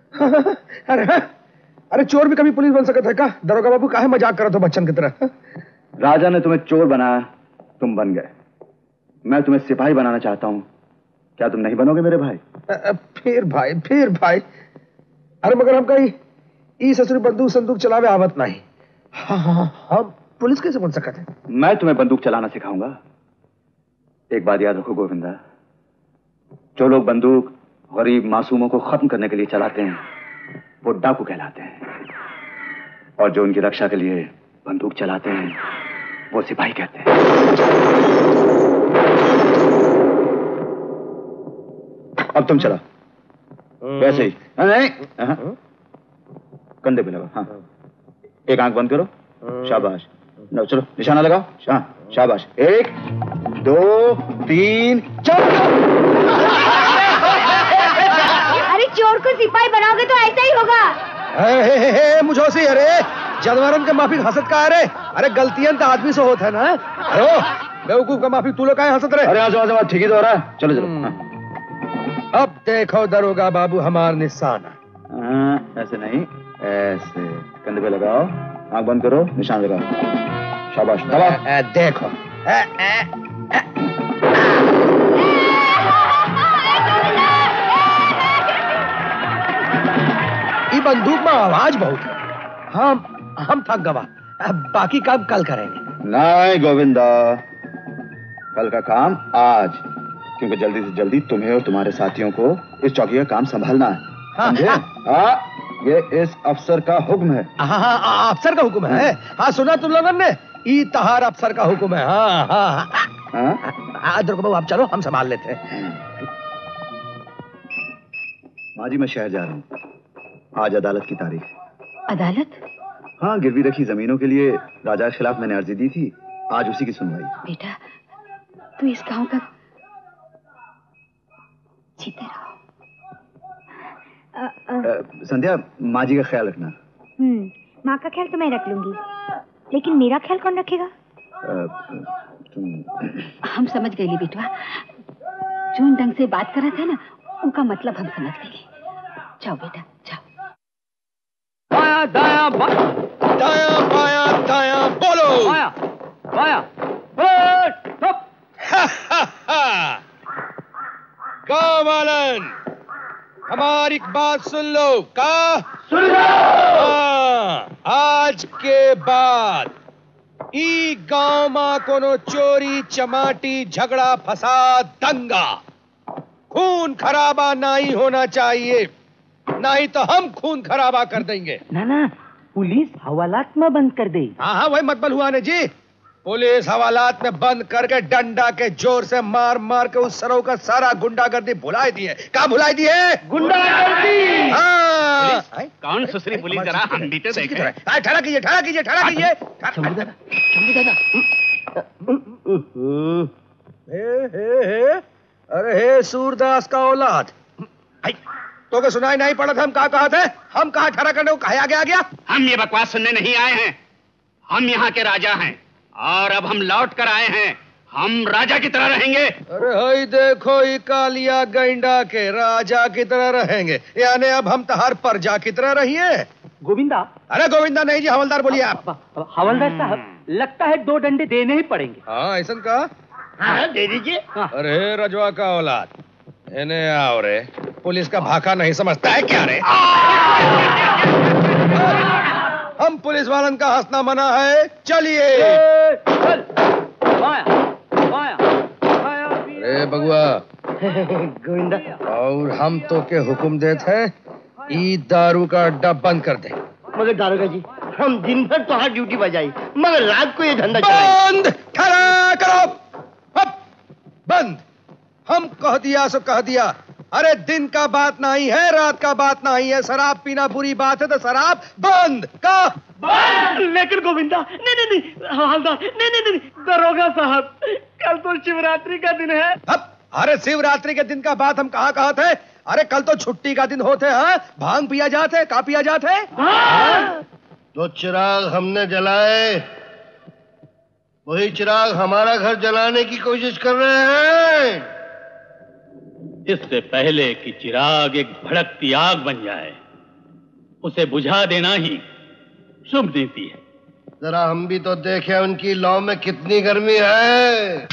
अरे चोर भी कभी पुलिस बन सकता है का? दरोगा बाबू काहे मजाक करत हो बच्चन की तरह? राजा ने तुम्हें चोर बनाया, तुम बन गए। मैं तुम्हें सिपाही बनाना चाहता हूं, क्या तुम नहीं बनोगे मेरे भाई? फिर भाई। अरे मगर हमका ई ससुरी बंदूक संदूक चलावे आवत नहीं। हाँ, हम पुलिस कैसे बन सकते हैं? मैं तुम्हें बंदूक चलाना सिखाऊंगा। एक बात याद रखो गोविंदा, जो लोग बंदूक गरीब मासूमों को खत्म करने के लिए चलाते हैं, वो डाकू कहलाते हैं, और जो उनकी रक्षा के लिए बंदूक चलाते हैं, वो सिपाही कहते हैं। अब तुम चला, वैसे ही। नहीं, कंधे पे लगा। हाँ, एक आंख बंद करो। शाबाश। नो, चलो निशाना लगाओ। हाँ, शाबाश। 1 2 3 चलो। अरे चोर को सिपाही बनाओगे तो ऐसा ही होगा। मुझोसी, अरे जानवरन के माफी हंसत का अरे अरे गलतियां तो आदमी से होता है ना। अरे बेवकूफ का माफी तू लोग काहे हंसत रहे? अरे आ ठीक ही तो हो रहा है। चलो चलो। अब देखो दरोगा बाबू हमार निशाना। ऐसे नहीं, ऐसे कंधे पे लगाओ, आंख बंद करो, निशान लगाओ। शाबाश, दबा। देखो ये बंदूक में आवाज बहुत है। हम थक गवा, बाकी काम कल करेंगे। नहीं गोविंदा, कल का काम आज, क्योंकि जल्दी से जल्दी तुम्हें और तुम्हारे साथियों को इस चौकी का काम संभालना है। समझे? हाँ, ये इस अफसर का हुक्म है। हाँ, अफसर का हुक्म है। हाँ, सुना तुम लोगों ने? ई तहार अफसर का हुक्म है। हाँ, दरोगा बाबू आप चलो, हम संभाल लेते हैं। माँ जी, मैं शहर जा रहा हूँ। आज अदालत की तारीख। अदालत? हाँ, गिरवी रखी जमीनों के लिए राजा के खिलाफ मैंने अर्जी दी थी। आज उसी की सुनवाई। बेटा, तू इस गांव का जीते रहो। संध्या, माँ जी का ख्याल रखना। माँ का ख्याल तो मैं रख लूंगी, लेकिन मेरा ख्याल कौन रखेगा? हम समझ गए बेटवा, जोन ढंग से बात कर रहे थे ना, उनका मतलब हम समझ गए। जाओ बेटा, जाओ। बाया दाया दाया बाया दाया बोलो। बाया बाया गाँव वालन, हमारी बात सुन लो। का सुन लो। आज के बाद ई गांव में कोनो चोरी चमाटी झगड़ा फसाद दंगा खून खराबा नहीं होना चाहिए, नहीं तो हम खून खराबा कर देंगे। ना, पुलिस हवालात में बंद कर दे। हाँ, वही मतबल हुआ ने जी। पुलिस हवालात में बंद करके डंडा के जोर से मार मार के उस सरों का सारा गुंडागर्दी भुलाई दी है। क्या भुलाई दी है? गुंडागर्दी। हाँ, कौन सुसरी पुलिस, जरा हम भी तो देखें। ठहरा कीजिए, ठहरा कीजिए, ठहरा कीजिए। अरे हे सूरदास का औलाद, तो के सुनाई नहीं पड़ा था हम कहा थे? हम कहा ठहरा करने को कहा आ गया? हम ये बकवास सुनने नहीं आए हैं। हम यहाँ के राजा हैं और अब हम लौट कर आए हैं। हम राजा की तरह रहेंगे। अरे हाय देखो, ये कालिया गैंडा के राजा की तरह रहेंगे, यानी अब हम तहार प्रजा की तरह रहिए। गोविंदा? अरे गोविंदा नहीं जी, हवलदार बोलिए आप। हवलदार साहब, लगता है 2 डंडे देने ही पड़ेंगे। हाँ, ऐसा का? हाँ, दे दीजिए। अरे रजवा का औलाद, इन्हें आओ रे, पुलिस का भाका नहीं समझता है क्या रे? हम पुलिस वालन का हंसना मना है। चलिए। अरे बगुआ गोविंदा, और हम तो के हुक्म देते हैं, ई दारू का अड्डा बंद कर दे। मगर दारोगा जी, हम दिन भर तो ड्यूटी बजाई, मगर रात को ये धंधा बंद। खड़ा करो। बंद। हम कह दिया सो कह दिया। अरे दिन का बात नहीं है, रात का बात नहीं है। शराब पीना बुरी बात है तो शराब बंद का बंद। लेकिन गोविंदा, नहीं हवलदार, नहीं दरोगा साहब, कल तो शिवरात्रि का दिन है। अब अरे शिवरात्रि के दिन का बात हम कहा थे? अरे कल तो छुट्टी का दिन होते हैं। भांग पिया जाते, का पिया जाते? तो चिराग हमने जलाए, वही चिराग हमारा घर जलाने की कोशिश कर रहे हैं। इससे पहले कि चिराग एक भड़कती आग बन जाए, उसे बुझा देना ही शुभ नीति है। जरा हम भी तो देखें उनकी लौ में कितनी गर्मी है।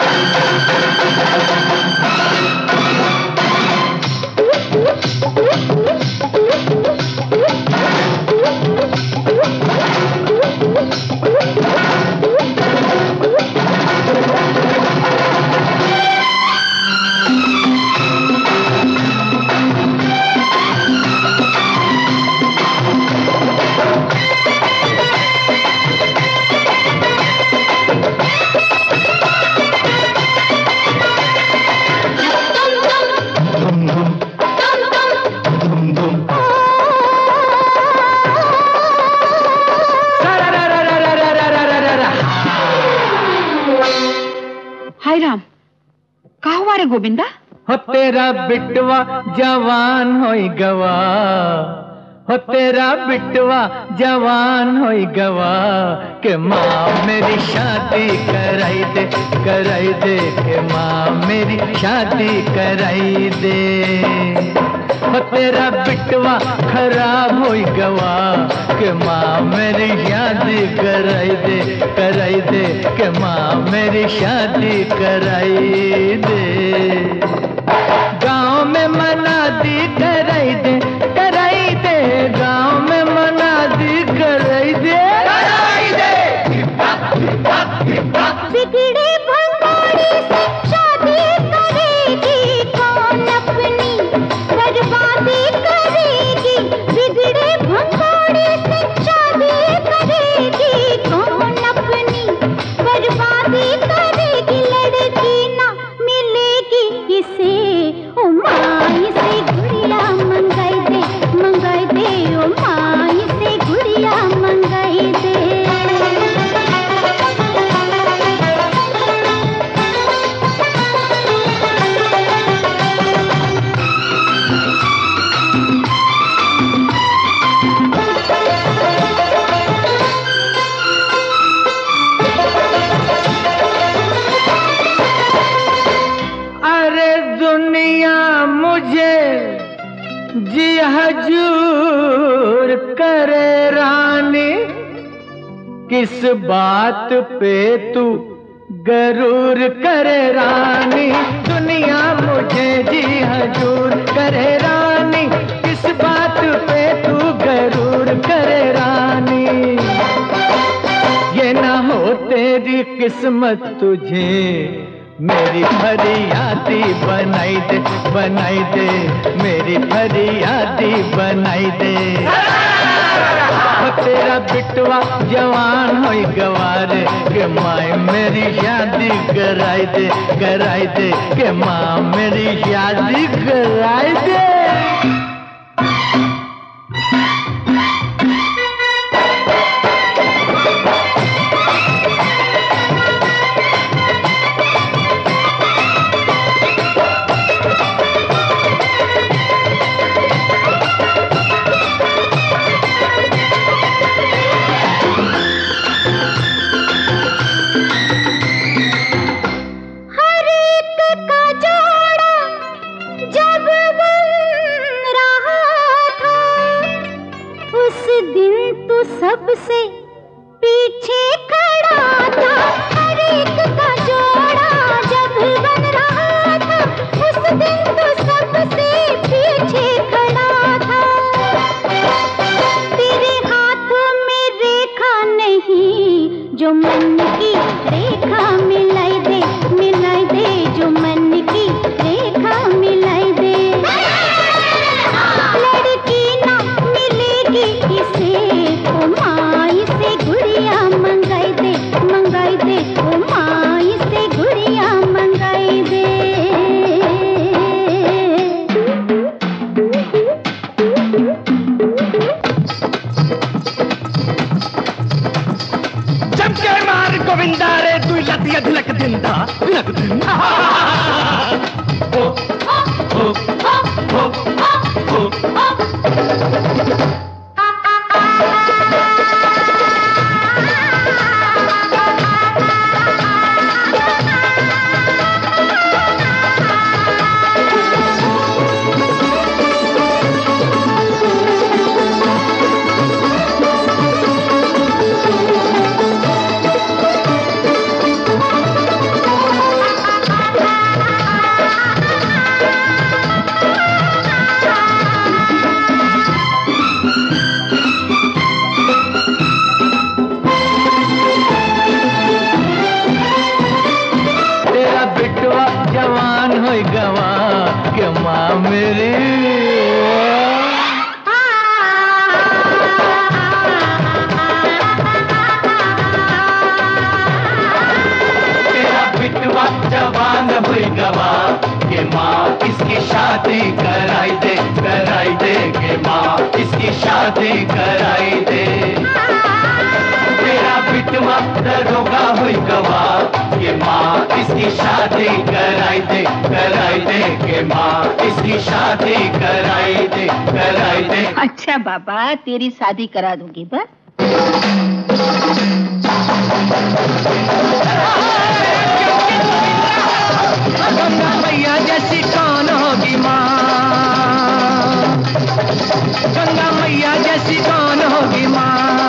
हाय राम, कहा हुआ रे गोविंदा? हो तेरा बिटवा जवान होई गवा, हो तेरा बिटवा जवान होई गवा, के माँ मेरी शादी कराई दे, कराई दे, के माँ मेरी शादी कराई दे। हो तेरा बिटवा खराब होई गवा, के माँ मेरी शादी कराई दे, कराई दे, के माँ मेरी शादी कराई दे। गाँव में मनादी कराई दे, कराई दे, गाँव में मनादी कराई दे, कराई दे। बिगड़े भंगोड़ी से शादी करेगी कौन अपनी बर्बादी करेगी, बिगड़े भंगोड़ी से शादी करेगी कौन अपनी बर्बादी करेगी। लड़की ना मिलेगी इसे, ओ माई से गुड़िया मंगाई दे, मंगाई दे, ओ माई से गुड़िया मंगाई दे। अरे दुनिया मुझे जी हजूर करे रानी, किस बात पे तू गरूर करे रानी। दुनिया मुझे जी हजूर करे रानी, किस बात पे तू गरूर करे रानी। ये ना हो तेरी किस्मत तुझे मेरी फरियादी बनाई दे, बनाई दे, मेरी फरियादी बनाई दे। तेरा बिटवा जवान होई गवारे, के माँ मेरी शादी कराई दे, कराई दे, के माँ मेरी शादी कराई दे। सबसे पीछे खड़ा था, हर एक का जोड़ा जब बन रहा था, उस दिन तो सबसे पीछे खड़ा था। तेरे हाथों में रेखा नहीं, जो मन की रेखा मिलाई दे, मिलाई दे, जो मन की रेखा मिलाई दे। लड़की ना मिलेगी इसे, ओ माई से गुड़िया मंगाई दे, मंगाई दे, ओ माई से गुड़िया मंगाई दे। जम के मार गोविंदा रे, तू लतिया धिलक दिंदा, धिलक दिंदा। ओ ओ ओ ओ ओ। मेरी तेरा बिटवा जवान हुई गवा के माँ इसकी शादी कराई दे के माँ इसकी शादी कराई दे। तेरा बिटवा दरोगा हुई गवाह के माँ इसकी शादी कराई दे के माँ इसकी शादी कराई दे। अच्छा बाबा, तेरी शादी करा दूंगी बस। गंगा मैया जैसी कौन होगी माँ, गंगा मैया जैसी कौन होगी माँ।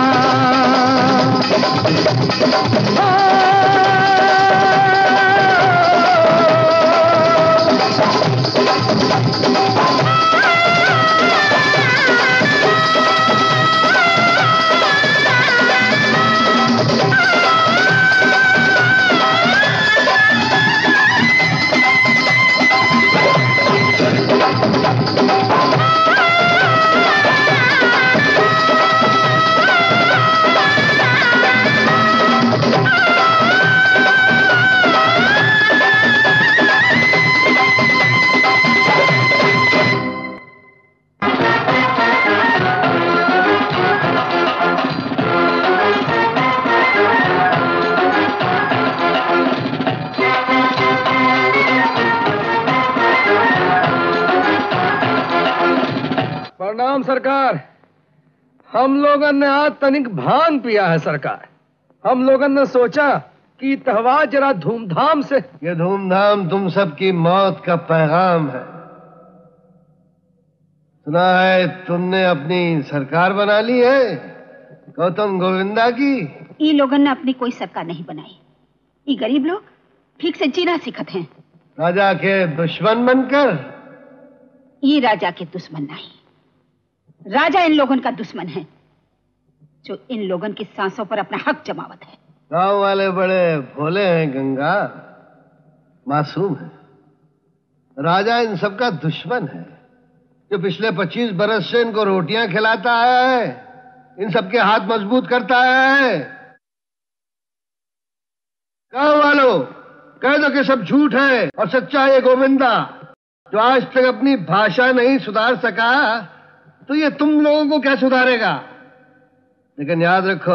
प्रणाम सरकार। हम लोगों ने आज तनिक भांग पिया है सरकार। हम लोगों ने सोचा कि त्योहार जरा धूमधाम से। ये धूमधाम तुम सबकी मौत का पैगाम है। सुना है तुमने अपनी सरकार बना ली है गौतम गोविंदा की। ये लोगों ने अपनी कोई सरकार नहीं बनाई। ये गरीब लोग ठीक से जीना सीखत हैं। राजा के दुश्मन बनकर। ये राजा के दुश्मन नहीं, राजा इन लोगों का दुश्मन है जो इन लोगों की सांसों पर अपना हक जमावत है। गांव वाले बड़े भोले हैं गंगा, मासूम है। राजा इन सबका दुश्मन है जो पिछले 25 बरस से इनको रोटियां खिलाता आया है, इन सबके हाथ मजबूत करता आया है। गांव वालों कह दो कि सब झूठ है और सच्चा है गोविंदा जो आज तक अपनी भाषा नहीं सुधार सका, तो ये तुम लोगों को क्या सुधारेगा। लेकिन याद रखो,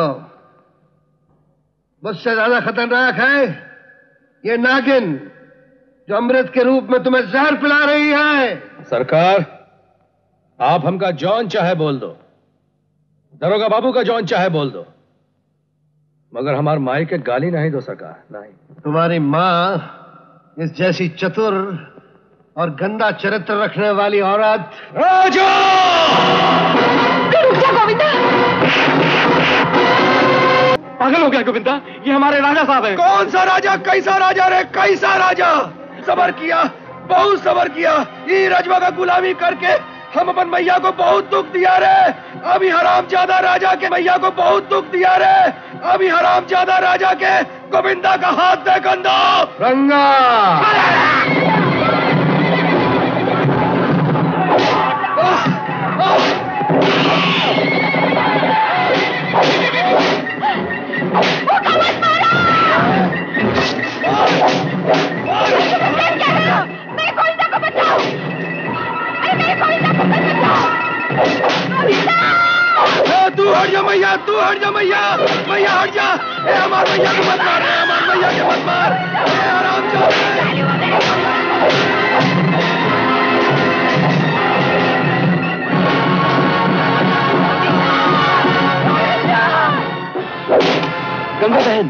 मुझसे ज्यादा खतरनाक है ये नागिन जो अमृत के रूप में तुम्हें जहर पिला रही है। सरकार, आप हमका जौन चाहे बोल दो, दरोगा बाबू का जौन चाहे बोल दो, मगर हमार माई के गाली नहीं दो सरकार, नहीं। तुम्हारी माँ इस जैसी चतुर और गंदा चरित्र रखने वाली औरत। राजा! गोविंदा! पागल हो गया गोविंदा, ये हमारे राजा साहब हैं। कौन सा राजा? कैसा राजा रे? कैसा राजा? सबर किया, बहुत सबर किया। ये रजवा का गुलामी करके हम अपन मैया को बहुत दुख दिया रे। अभी हरामजादा राजा के मैया को बहुत दुख दिया रे। अभी हरामजादा राजा के गोविंदा का हाथ दे कंधा। रंगा! तू हट जा मैया, तू हट जा मैया, मैया हट जा। हमारे मैया को मत मार, हमारे मैया के मत मार। आराम गंगा बहन,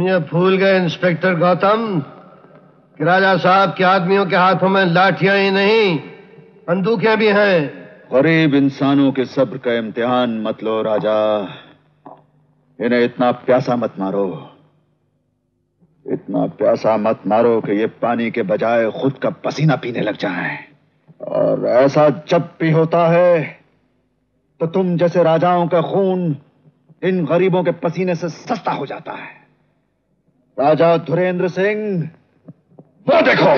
ये भूल गए इंस्पेक्टर गौतम कि राजा साहब के आदमियों के हाथों में लाठियां ही नहीं बंदूकें भी हैं। गरीब इंसानों के सब्र का इम्तिहान मत लो राजा। इन्हें इतना प्यासा मत मारो, इतना प्यासा मत मारो कि ये पानी के बजाय खुद का पसीना पीने लग जाएं। और ऐसा जब भी होता है तो तुम जैसे राजाओं का खून इन गरीबों के पसीने से सस्ता हो जाता है। राजा धुरेंद्र सिंह, वो देखो।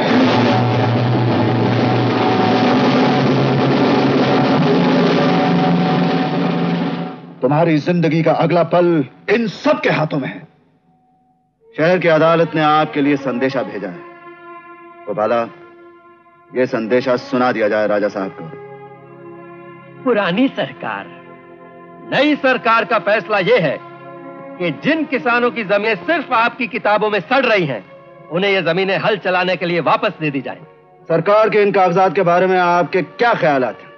तुम्हारी जिंदगी का अगला पल इन सब के हाथों में है। शहर की अदालत ने आपके लिए संदेशा भेजा है। गोपाला, यह संदेशा सुना दिया जाए राजा साहब को। पुरानी सरकार, नई सरकार का फैसला यह है कि जिन किसानों की जमीनें सिर्फ आपकी किताबों में सड़ रही हैं, उन्हें ये जमीनें हल चलाने के लिए वापस दे दी जाएं। सरकार के इन कागजात के बारे में आपके क्या ख्यालात हैं?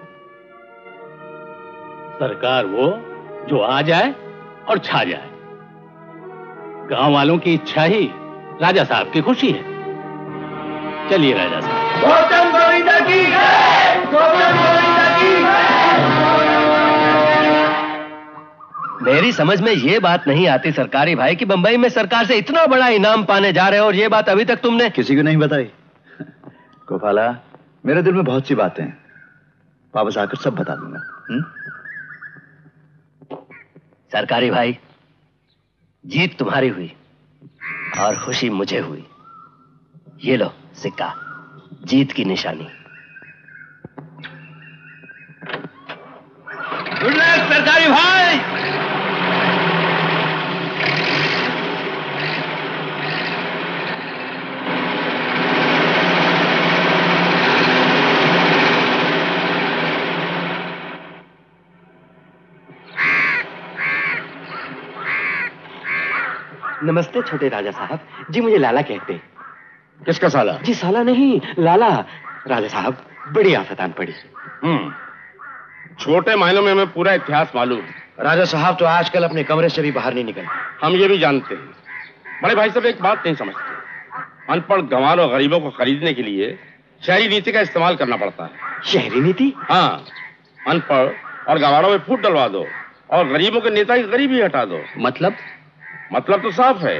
सरकार वो जो आ जाए और छा जाए। गांव वालों की इच्छा ही राजा साहब की खुशी है। चलिए राजा साहब। गौतम गोविंदा की जय! गौतम गोविंदा की जय! मेरी समझ में ये बात नहीं आती सरकारी भाई कि बंबई में सरकार से इतना बड़ा इनाम पाने जा रहे हो और ये बात अभी तक तुमने किसी को नहीं बताई। गोपाला, मेरे दिल में बहुत सी बातें हैं, वापस आकर सब बता दूंगा। सरकारी भाई, जीत तुम्हारी हुई और खुशी मुझे हुई। ये लो सिक्का, जीत की निशानी। गुड लक सरकारी भाई। नमस्ते छोटे राजा साहब जी, मुझे लाला कहते हैं। किसका साला? जी साला नहीं, लाला। राजा साहब, बड़ी आफत आन पड़ी। छोटे मायनों में हमें पूरा इतिहास मालूम है। राजा साहब तो आजकल अपने कमरे से भी बाहर नहीं निकल। हम ये भी जानते हैं। बड़े भाई साहब एक बात नहीं समझते, अनपढ़ गंवार और गरीबों को खरीदने के लिए शहरी नीति का इस्तेमाल करना पड़ता है। शहरी नीति? हाँ, अनपढ़ और गंवारों में फूट डलवा दो और गरीबों के नेता की गरीबी हटा दो। मतलब तो साफ है,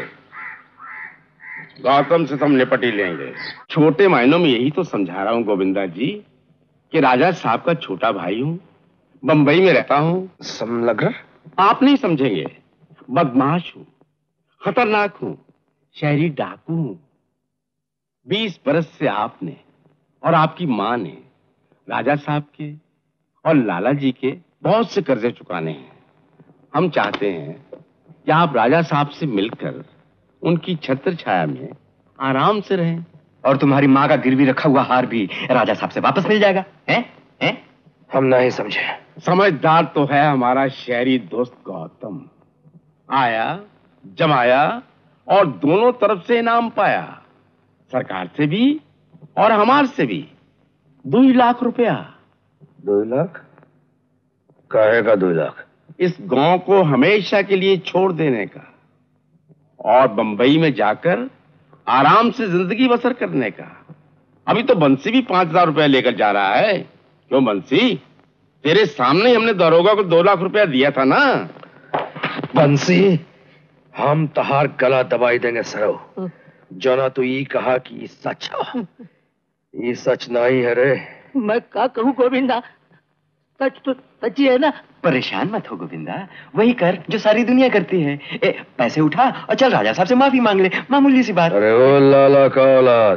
गौतम से हम निपट ही लेंगे। छोटे मायनों में यही तो समझा रहा हूं गोविंदा जी कि राजा साहब का छोटा भाई हूं, बंबई में रहता हूं। समझ आप नहीं समझेंगे, बदमाश हूं, खतरनाक हूं, शहरी डाकू हूं। 20 बरस से आपने और आपकी मां ने राजा साहब के और लाला जी के बहुत से कर्जे चुकाने हैं। हम चाहते हैं कि आप राजा साहब से मिलकर उनकी छत्र छाया में आराम से रहें। और तुम्हारी माँ का गिरवी रखा हुआ हार भी राजा साहब से वापस मिल जाएगा। हैं? हम नहीं समझे। समझदार तो है हमारा शहरी दोस्त गौतम। आया, जमाया और दोनों तरफ से इनाम पाया, सरकार से भी और हमार से भी। 2 लाख रुपया। 2 लाख? काहे का 2 लाख? इस गांव को हमेशा के लिए छोड़ देने का और बंबई में जाकर आराम से जिंदगी बसर करने का। अभी तो बंसी भी 5,000 रुपया लेकर जा रहा है। क्यों बंसी, तेरे सामने ही हमने दरोगा को 2 लाख रुपया दिया था ना। बंसी, हम तहार गला दबाई देंगे सरो। जना तो ये कहा कि ये सच है, ये सच नहीं है रे। मैं क्या कहूँ गोविंदा, सच तो सच ही है ना। परेशान मत हो गोविंदा, वही कर जो सारी दुनिया करती है। पैसे उठा और चल राजा साहब से माफी मांग ले, मामूली सी बात। अरे ओ लाला का औलाद,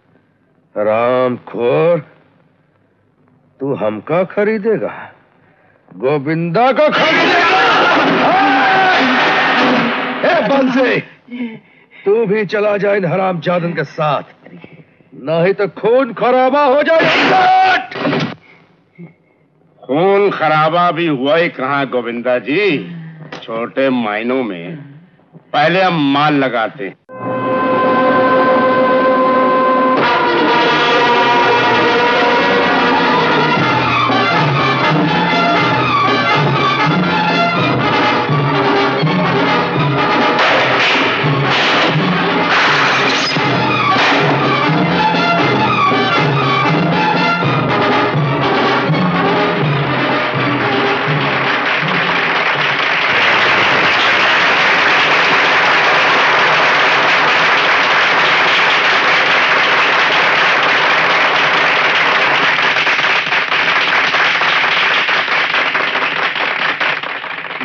हरामखोर, तू हमका खरीदेगा, गोविंदा का खरीदेगा? ए बंसी, तू भी चला जा इन हरामजादन के साथ, नहीं तो खून खराबा हो जाएगा। खून खराबा भी हुआ ही कहाँ गोविंदा जी, छोटे मायनों में पहले हम माल लगाते।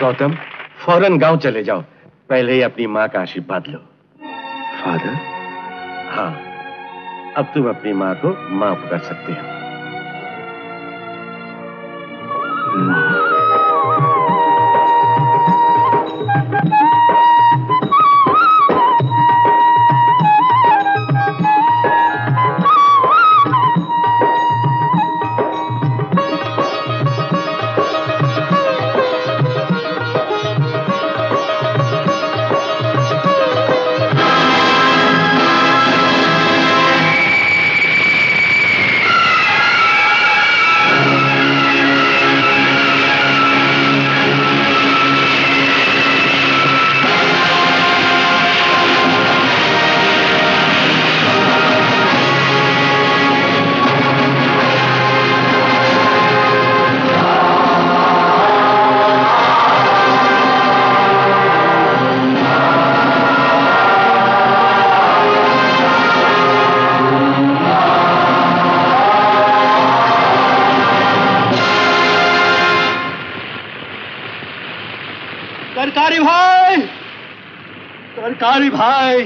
गौतम, फौरन गांव चले जाओ, पहले ही अपनी माँ का आशीर्वाद लो। फादर? हाँ, अब तुम अपनी माँ को माँ पुकार सकते हो। सरकारी भाई,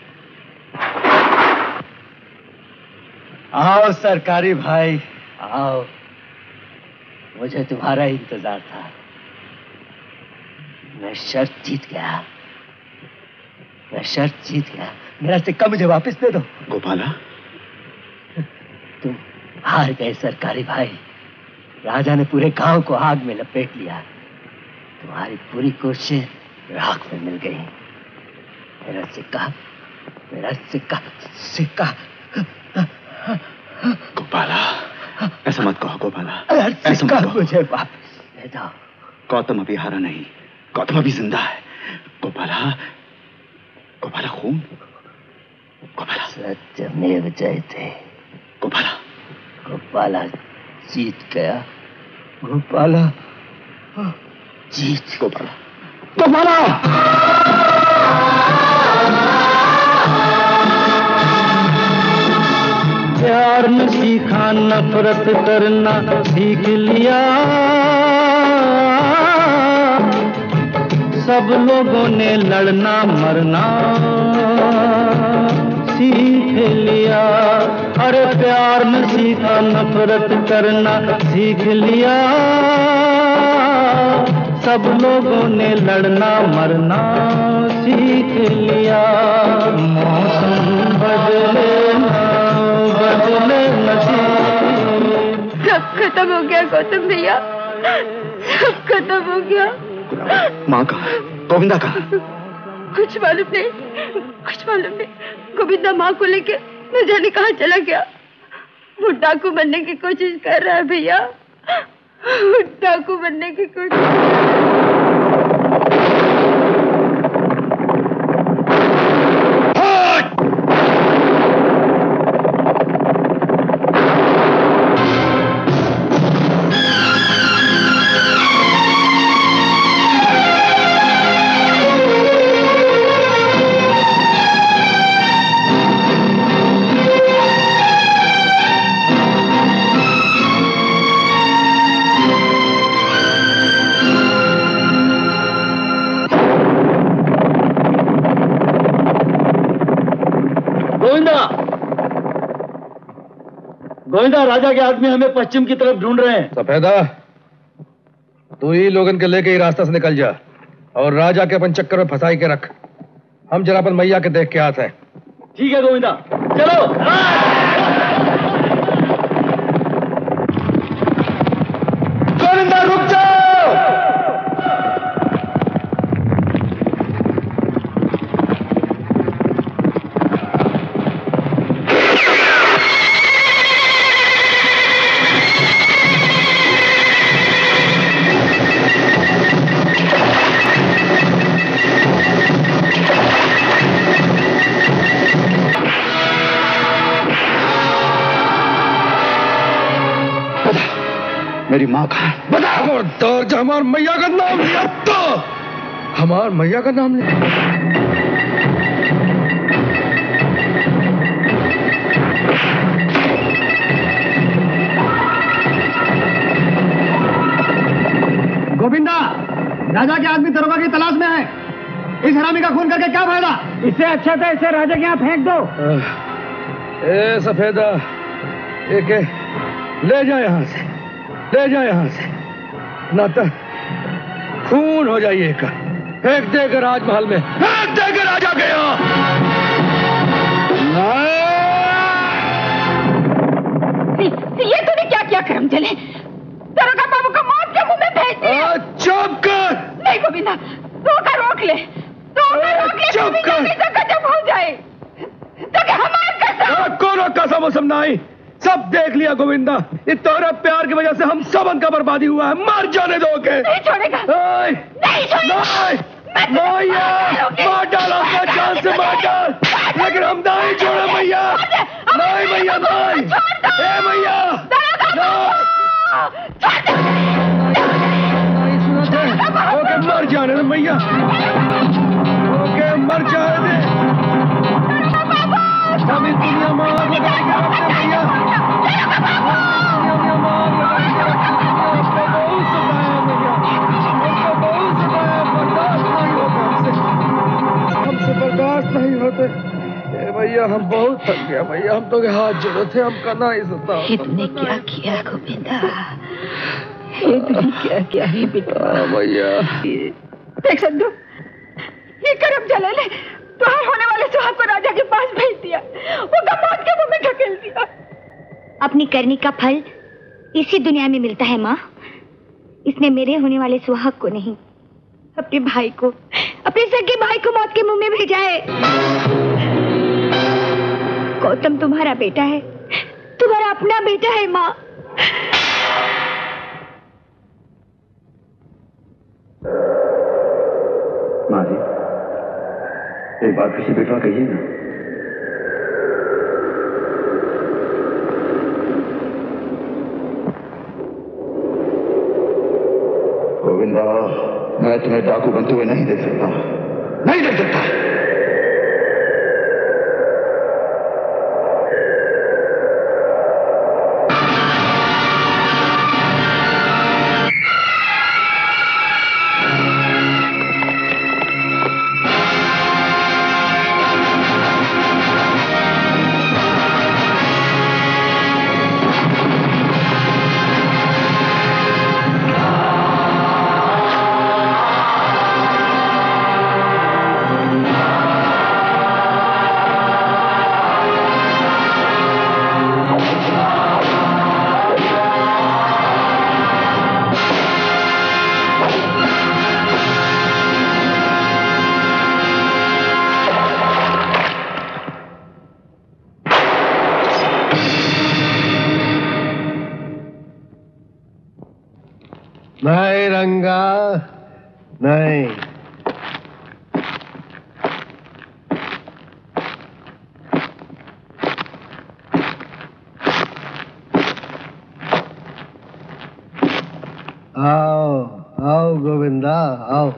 आओ सरकारी भाई, आओ। मुझे तुम्हारा इंतजार था। मैं शर्त जीत गया, मेरा सिक्का मुझे वापस दे दो। गोपाला, तुम हार गए सरकारी भाई। राजा ने पूरे गांव को आग में लपेट लिया। तुम्हारी पूरी कोशिश राख में मिल गई। मेरा सिक्का। गोपाला, ऐसा मत कहो गोपाला, ऐसा मत कहो। मुझे वापस दे दो। गौतम अभी हारा नहीं, गौतम अभी जिंदा है। गोपाला खून। गोपाला, सत्यमेव जयते। गोपाला जीत गया। गोपाला। प्यार न सीखा, नफरत करना सीख लिया। सब लोगों ने लड़ना मरना सीख लिया। अरे प्यार न सीखा, नफरत करना सीख लिया। सब लोगों ने लड़ना मरना सीख लिया। मौसम बदले नसीब। सब खत्म हो गया गौतम भैया, सब खत्म हो गया। माँ कहाँ? गोविंदा कहाँ? कुछ मालूम नहीं। गोविंदा माँ को लेके न जाने कहाँ चला गया। वो डाकू बनने की कोशिश कर रहा है भैया, डाकू बनने की कोशिश। गोविंदा, राजा के आदमी हमें पश्चिम की तरफ ढूंढ रहे हैं। सफेदा, तू ही लोगन के लेके ही रास्ता से निकल जा और राजा के अपन चक्कर में फंसाई के रख। हम जरा अपन मैया के देख के आते हैं। ठीक है गोविंदा, चलो। गोविंदा रुक जाओ। मेरी माँ कहाँ? बता। खबरदार, जब हमार मैया का नाम लिया तो हमार मैया का नाम लिया। गोविंदा, राजा के आदमी दरोगा की तलाश में है। इस हरामी का खून करके क्या फायदा? इससे अच्छा था इसे राजा के यहाँ फेंक दो। ए सफेदा, एक ले जा यहाँ से, ले जा यहाँ से, ना तो खून हो जाइए का। फेंक देगा राजमहल में, फेंक देगा राजा के यहाँ। ये तूने क्या किया करम चले? दरोगा बाबू को मौत के मुंह में भेज दिया। चुप कर। नहीं गोविंदा, रोक ले, चुप कर। गजब हो जाए तो क्या हमार कसम? कोनो कसम वसम नहीं, सब देख लिया गोविंदा। ये तोरा प्यार की वजह से हम सबन का बर्बादी हुआ है। मर जाने दो के। नहीं छोड़ेगा, नहीं छोड़ेगा। मार डाल, अपना जान से मार डाल, लेकिन हम नहीं छोड़े भैया। नहीं भैया, नहीं। ए भैया, ओके मर जाने दे भैया, ओके मर जाने दे। हम इस दुनिया में आग लगाएंगे अपने भैया, दुनिया में आग लगाएंगे। आपको बहुत सताया भैया, आपको बहुत सताया, बर्दाश्त नहीं होता हमसे बर्दाश्त नहीं होते। भैया हम बहुत थक गया भैया, हम तो के हाथ जोड़े थे, हम करना ही सकता। तूने क्या किया गोविंदा? तूने क्या किया है बेटा? भैया देख संधू, ये करम चले ले, तुहार होने वाले सुहाग को राजा के पास भेज दिया, वो मौत के मुंह में ढकेल दिया। अपनी करनी का फल इसी दुनिया में मिलता है माँ। इसने मेरे होने वाले सुहाग को नहीं, अपने भाई को, अपने सगे भाई को मौत के मुंह में भेजा है। गौतम तुम्हारा बेटा है, तुम्हारा अपना बेटा है माँ। माँ जी, एक बात किसी बेटा कहिए ना। गोविंदा, मैं तुम्हें डाकू बनते हुए नहीं देख सकता, नहीं देख सकता। नहीं रंगा, नहीं। आओ आओ गोविंदा, आओ।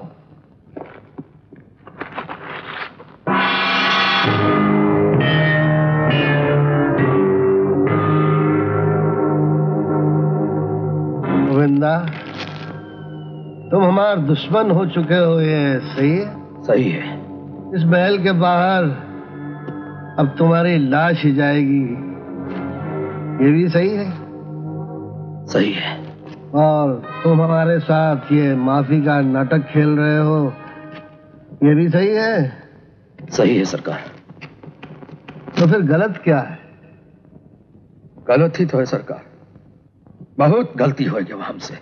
गोविंदा, तुम हमारे दुश्मन हो चुके हो, ये सही है? सही है। इस महल के बाहर अब तुम्हारी लाश ही जाएगी, ये भी सही है? सही है। और तुम हमारे साथ ये माफी का नाटक खेल रहे हो, ये भी सही है? सही है सरकार। तो फिर गलत क्या है? गलत ही तो है सरकार, बहुत गलती हो गई हमसे।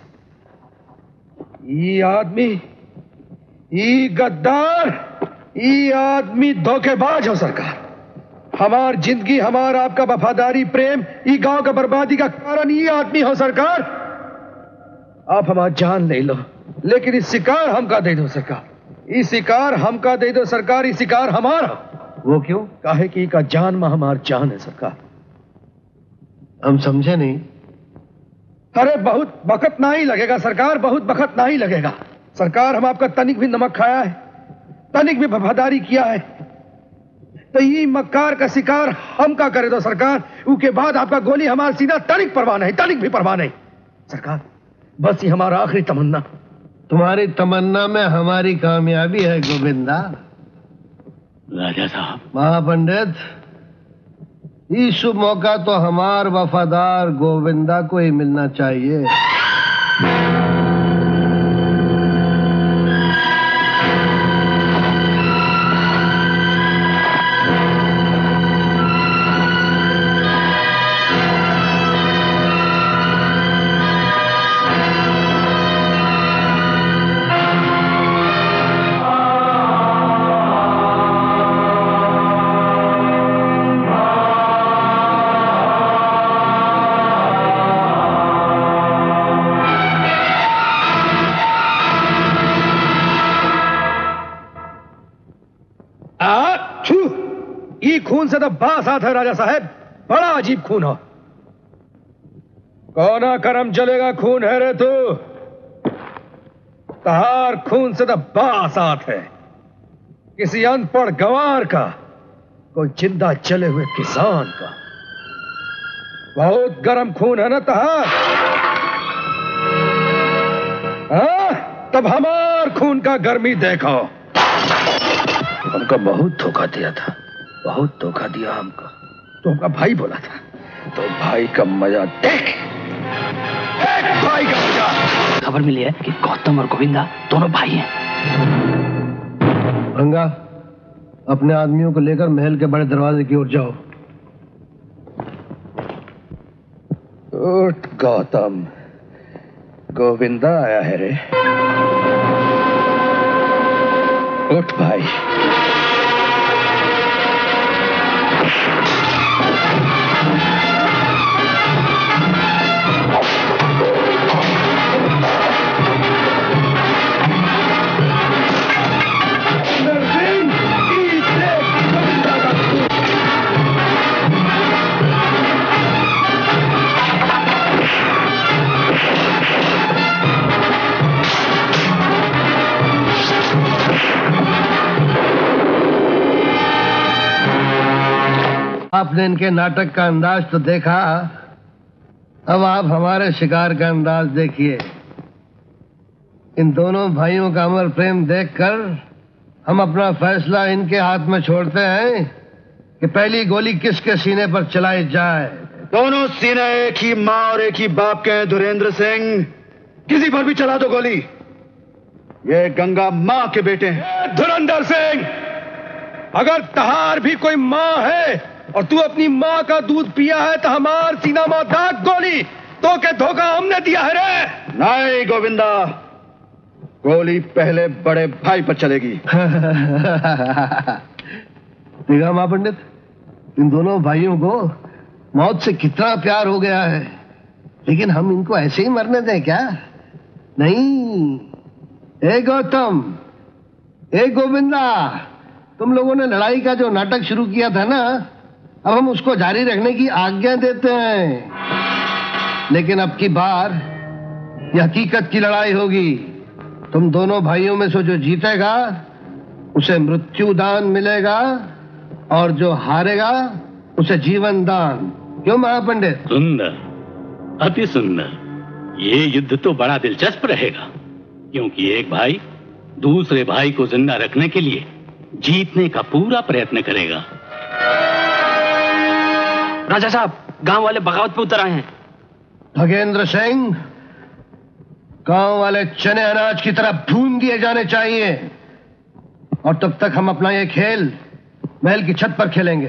ये आदमी, ये गद्दार, ये आदमी धोखेबाज हो सरकार। हमार जिंदगी, हमार आपका वफादारी, प्रेम, ये गांव का बर्बादी का कारण ये आदमी हो सरकार। आप हमारी जान ले लो, लेकिन इस शिकार हमका दे दो सरकार। इस शिकार हमका दे दो सरकार, इस शिकार हमारा। वो क्यों? काहे की का जान में हमार जान है सरकार। हम समझे नहीं। अरे बहुत वक्त नहीं लगेगा सरकार, बहुत वक्त नहीं लगेगा सरकार। हम आपका तनिक भी नमक खाया है, तनिक भी वफादारी किया है, तो ये मक्कार का शिकार हम का करे दो सरकार। उसके बाद आपका गोली हमारा सीधा तनिक परवाह नहीं, तनिक भी परवाह नहीं सरकार। बस ये हमारा आखिरी तमन्ना, तुम्हारी तमन्ना में हमारी कामयाबी है गोविंदा। राजा साहब। महापंडित, ये शुभ मौका तो हमार वफादार गोविंदा को ही मिलना चाहिए। खून से तो बास आता है राजा साहब, बड़ा अजीब खून हो। कौना करम जलेगा खून है रे तू। तहार खून से तो बास आत है किसी अनपढ़ गंवार का, कोई जिंदा जले हुए किसान का। बहुत गर्म खून है ना तहार। तब हमार खून का गर्मी देखो। हमको बहुत धोखा दिया था, बहुत धोखा दिया हमको। तो हमका भाई बोला था, तो भाई का मजा देख, भाई का मजा। खबर मिली है कि गौतम और गोविंदा दोनों भाई हैं। रंगा, अपने आदमियों को लेकर महल के बड़े दरवाजे की ओर जाओ। उठ गौतम, गोविंदा आया है रे। उठ भाई। आपने इनके नाटक का अंदाज तो देखा, अब आप हमारे शिकार का अंदाज देखिए। इन दोनों भाइयों का अमर प्रेम देखकर हम अपना फैसला इनके हाथ में छोड़ते हैं कि पहली गोली किसके सीने पर चलाई जाए। दोनों सीने एक ही माँ और एक ही बाप के हैं धुरेंद्र सिंह, किसी पर भी चला दो गोली। ये गंगा माँ के बेटे हैं। धुरंधर सिंह, अगर तहार भी कोई माँ है और तू अपनी माँ का दूध पिया है तो हमार सीना माँ दाग गोली तो के धोखा हमने दिया है रे। नहीं गोविंदा, गोली पहले बड़े भाई पर चलेगी। देखा माँ पंडित, इन दोनों भाइयों को मौत से कितना प्यार हो गया है, लेकिन हम इनको ऐसे ही मरने दें क्या? नहीं। ए गौतम, ए गोविंदा, तुम लोगों ने लड़ाई का जो नाटक शुरू किया था ना, अब हम उसको जारी रखने की आज्ञा देते हैं। लेकिन अब की बार यह हकीकत की लड़ाई होगी। तुम दोनों भाइयों में से जो जीतेगा उसे मृत्यु दान मिलेगा और जो हारेगा उसे जीवन दान। क्यों महापंडित? सुंदर, अति सुंदर। ये युद्ध तो बड़ा दिलचस्प रहेगा, क्योंकि एक भाई दूसरे भाई को जिंदा रखने के लिए जीतने का पूरा प्रयत्न करेगा। राजा साहब, गांव वाले बगावत पे उतर आए हैं। भगेंद्र सिंह, गांव वाले चने अनाज की तरह भून दिए जाने चाहिए, और तब तक हम अपना ये खेल महल की छत पर खेलेंगे।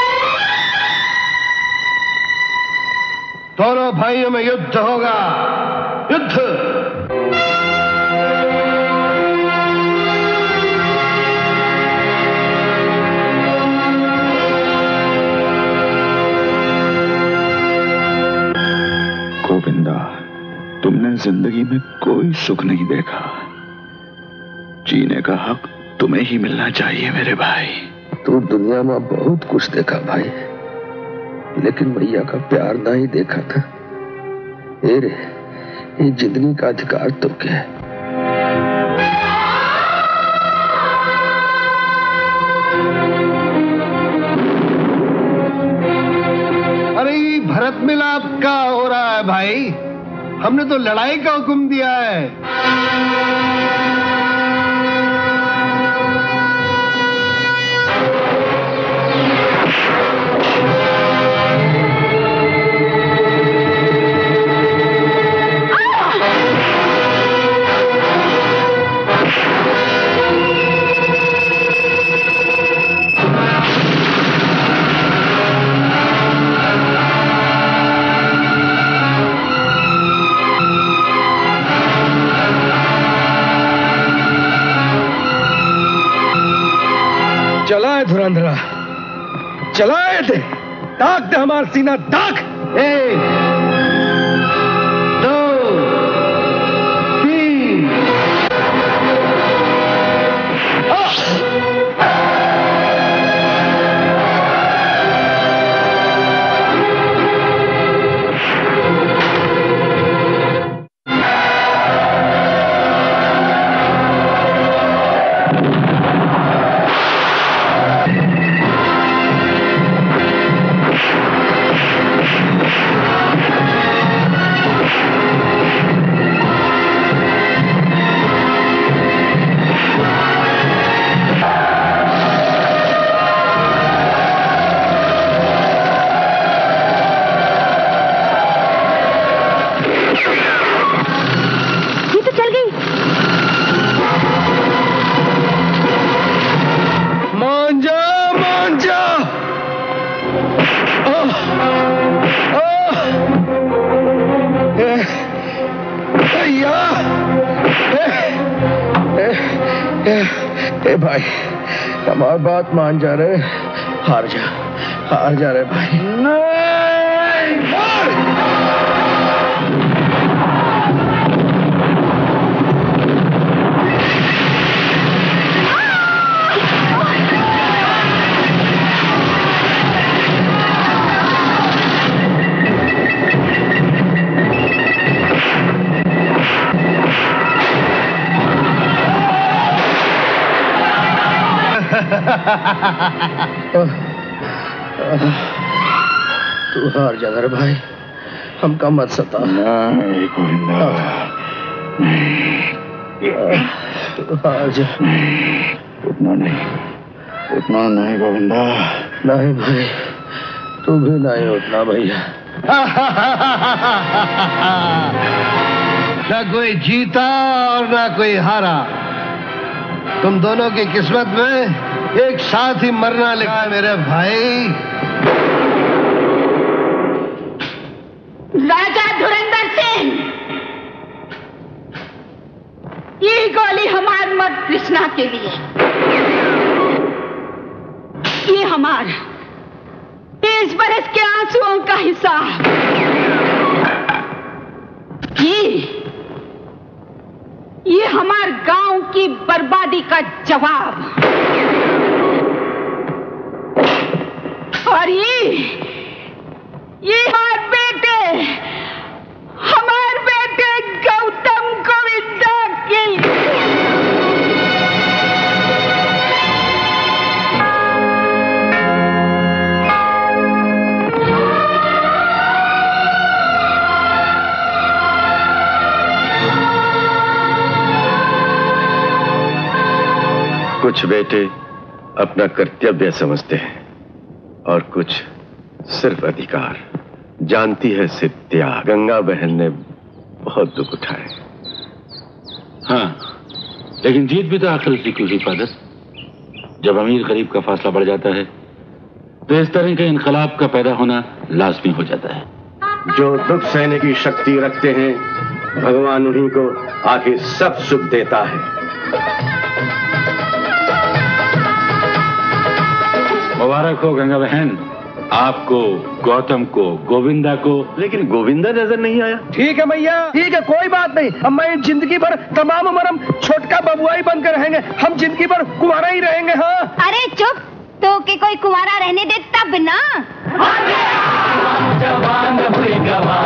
दोनों भाइयों में युद्ध होगा, युद्ध। गोविंदा, तुमने जिंदगी में कोई सुख नहीं देखा। जीने का हक तुम्हें ही मिलना चाहिए मेरे भाई। तू दुनिया में बहुत कुछ देखा भाई, लेकिन मैया का प्यार ना ही देखा था। ये जिंदगी का अधिकार तो क्या है? अरे भरत मिलाप का हो रहा है भाई, हमने तो लड़ाई का हुक्म दिया है। चलाए थे, ताक दे हमार सीना, ताक। 1 2 3 ए भाई, हमारी बात मान जा रहे, हार जा रहे भाई। तू हार जा रे भाई, हमका मत सता। नहीं गोविंदा, तू हार जा। उतना नहीं गोविंदा। नहीं भाई, तू भी नहीं उतना भैया। ना कोई जीता और ना कोई हारा, तुम दोनों की किस्मत में एक साथ ही मरना लिखा है मेरे भाई। राजा धुरंधर सिंह, ये गोली हमार मर्द कृष्णा के लिए, ये हमार 20 बरस के आंसुओं का हिसाब, ये हमार गांव की बर्बादी का जवाब, और ये हमारे बेटे गौतम गोविंदा के कुछ बेटे अपना कर्तव्य समझते हैं और कुछ सिर्फ अधिकार। जानती है सिर्फ त्याग। गंगा बहन ने बहुत दुख उठाए। हाँ, लेकिन जीत भी तो आखिर उसी की हुई फादर। जब अमीर गरीब का फासला बढ़ जाता है तो इस तरह के इनकलाब का पैदा होना लाजमी हो जाता है। जो दुख सहने की शक्ति रखते हैं, भगवान उन्हीं को आखिर सब सुख देता है। मुबारक हो गंगा बहन, आपको, गौतम को, गोविंदा को। लेकिन गोविंदा नजर नहीं आया। ठीक है भैया, ठीक है, कोई बात नहीं। अब मैं जिंदगी भर तमाम उम्र हम छोटका बबुआई बनकर रहेंगे, हम जिंदगी भर कुंवारा ही रहेंगे। हाँ, अरे चुप, तो के कोई कुंवारा रहने दे तब ना। जवान हुई गवा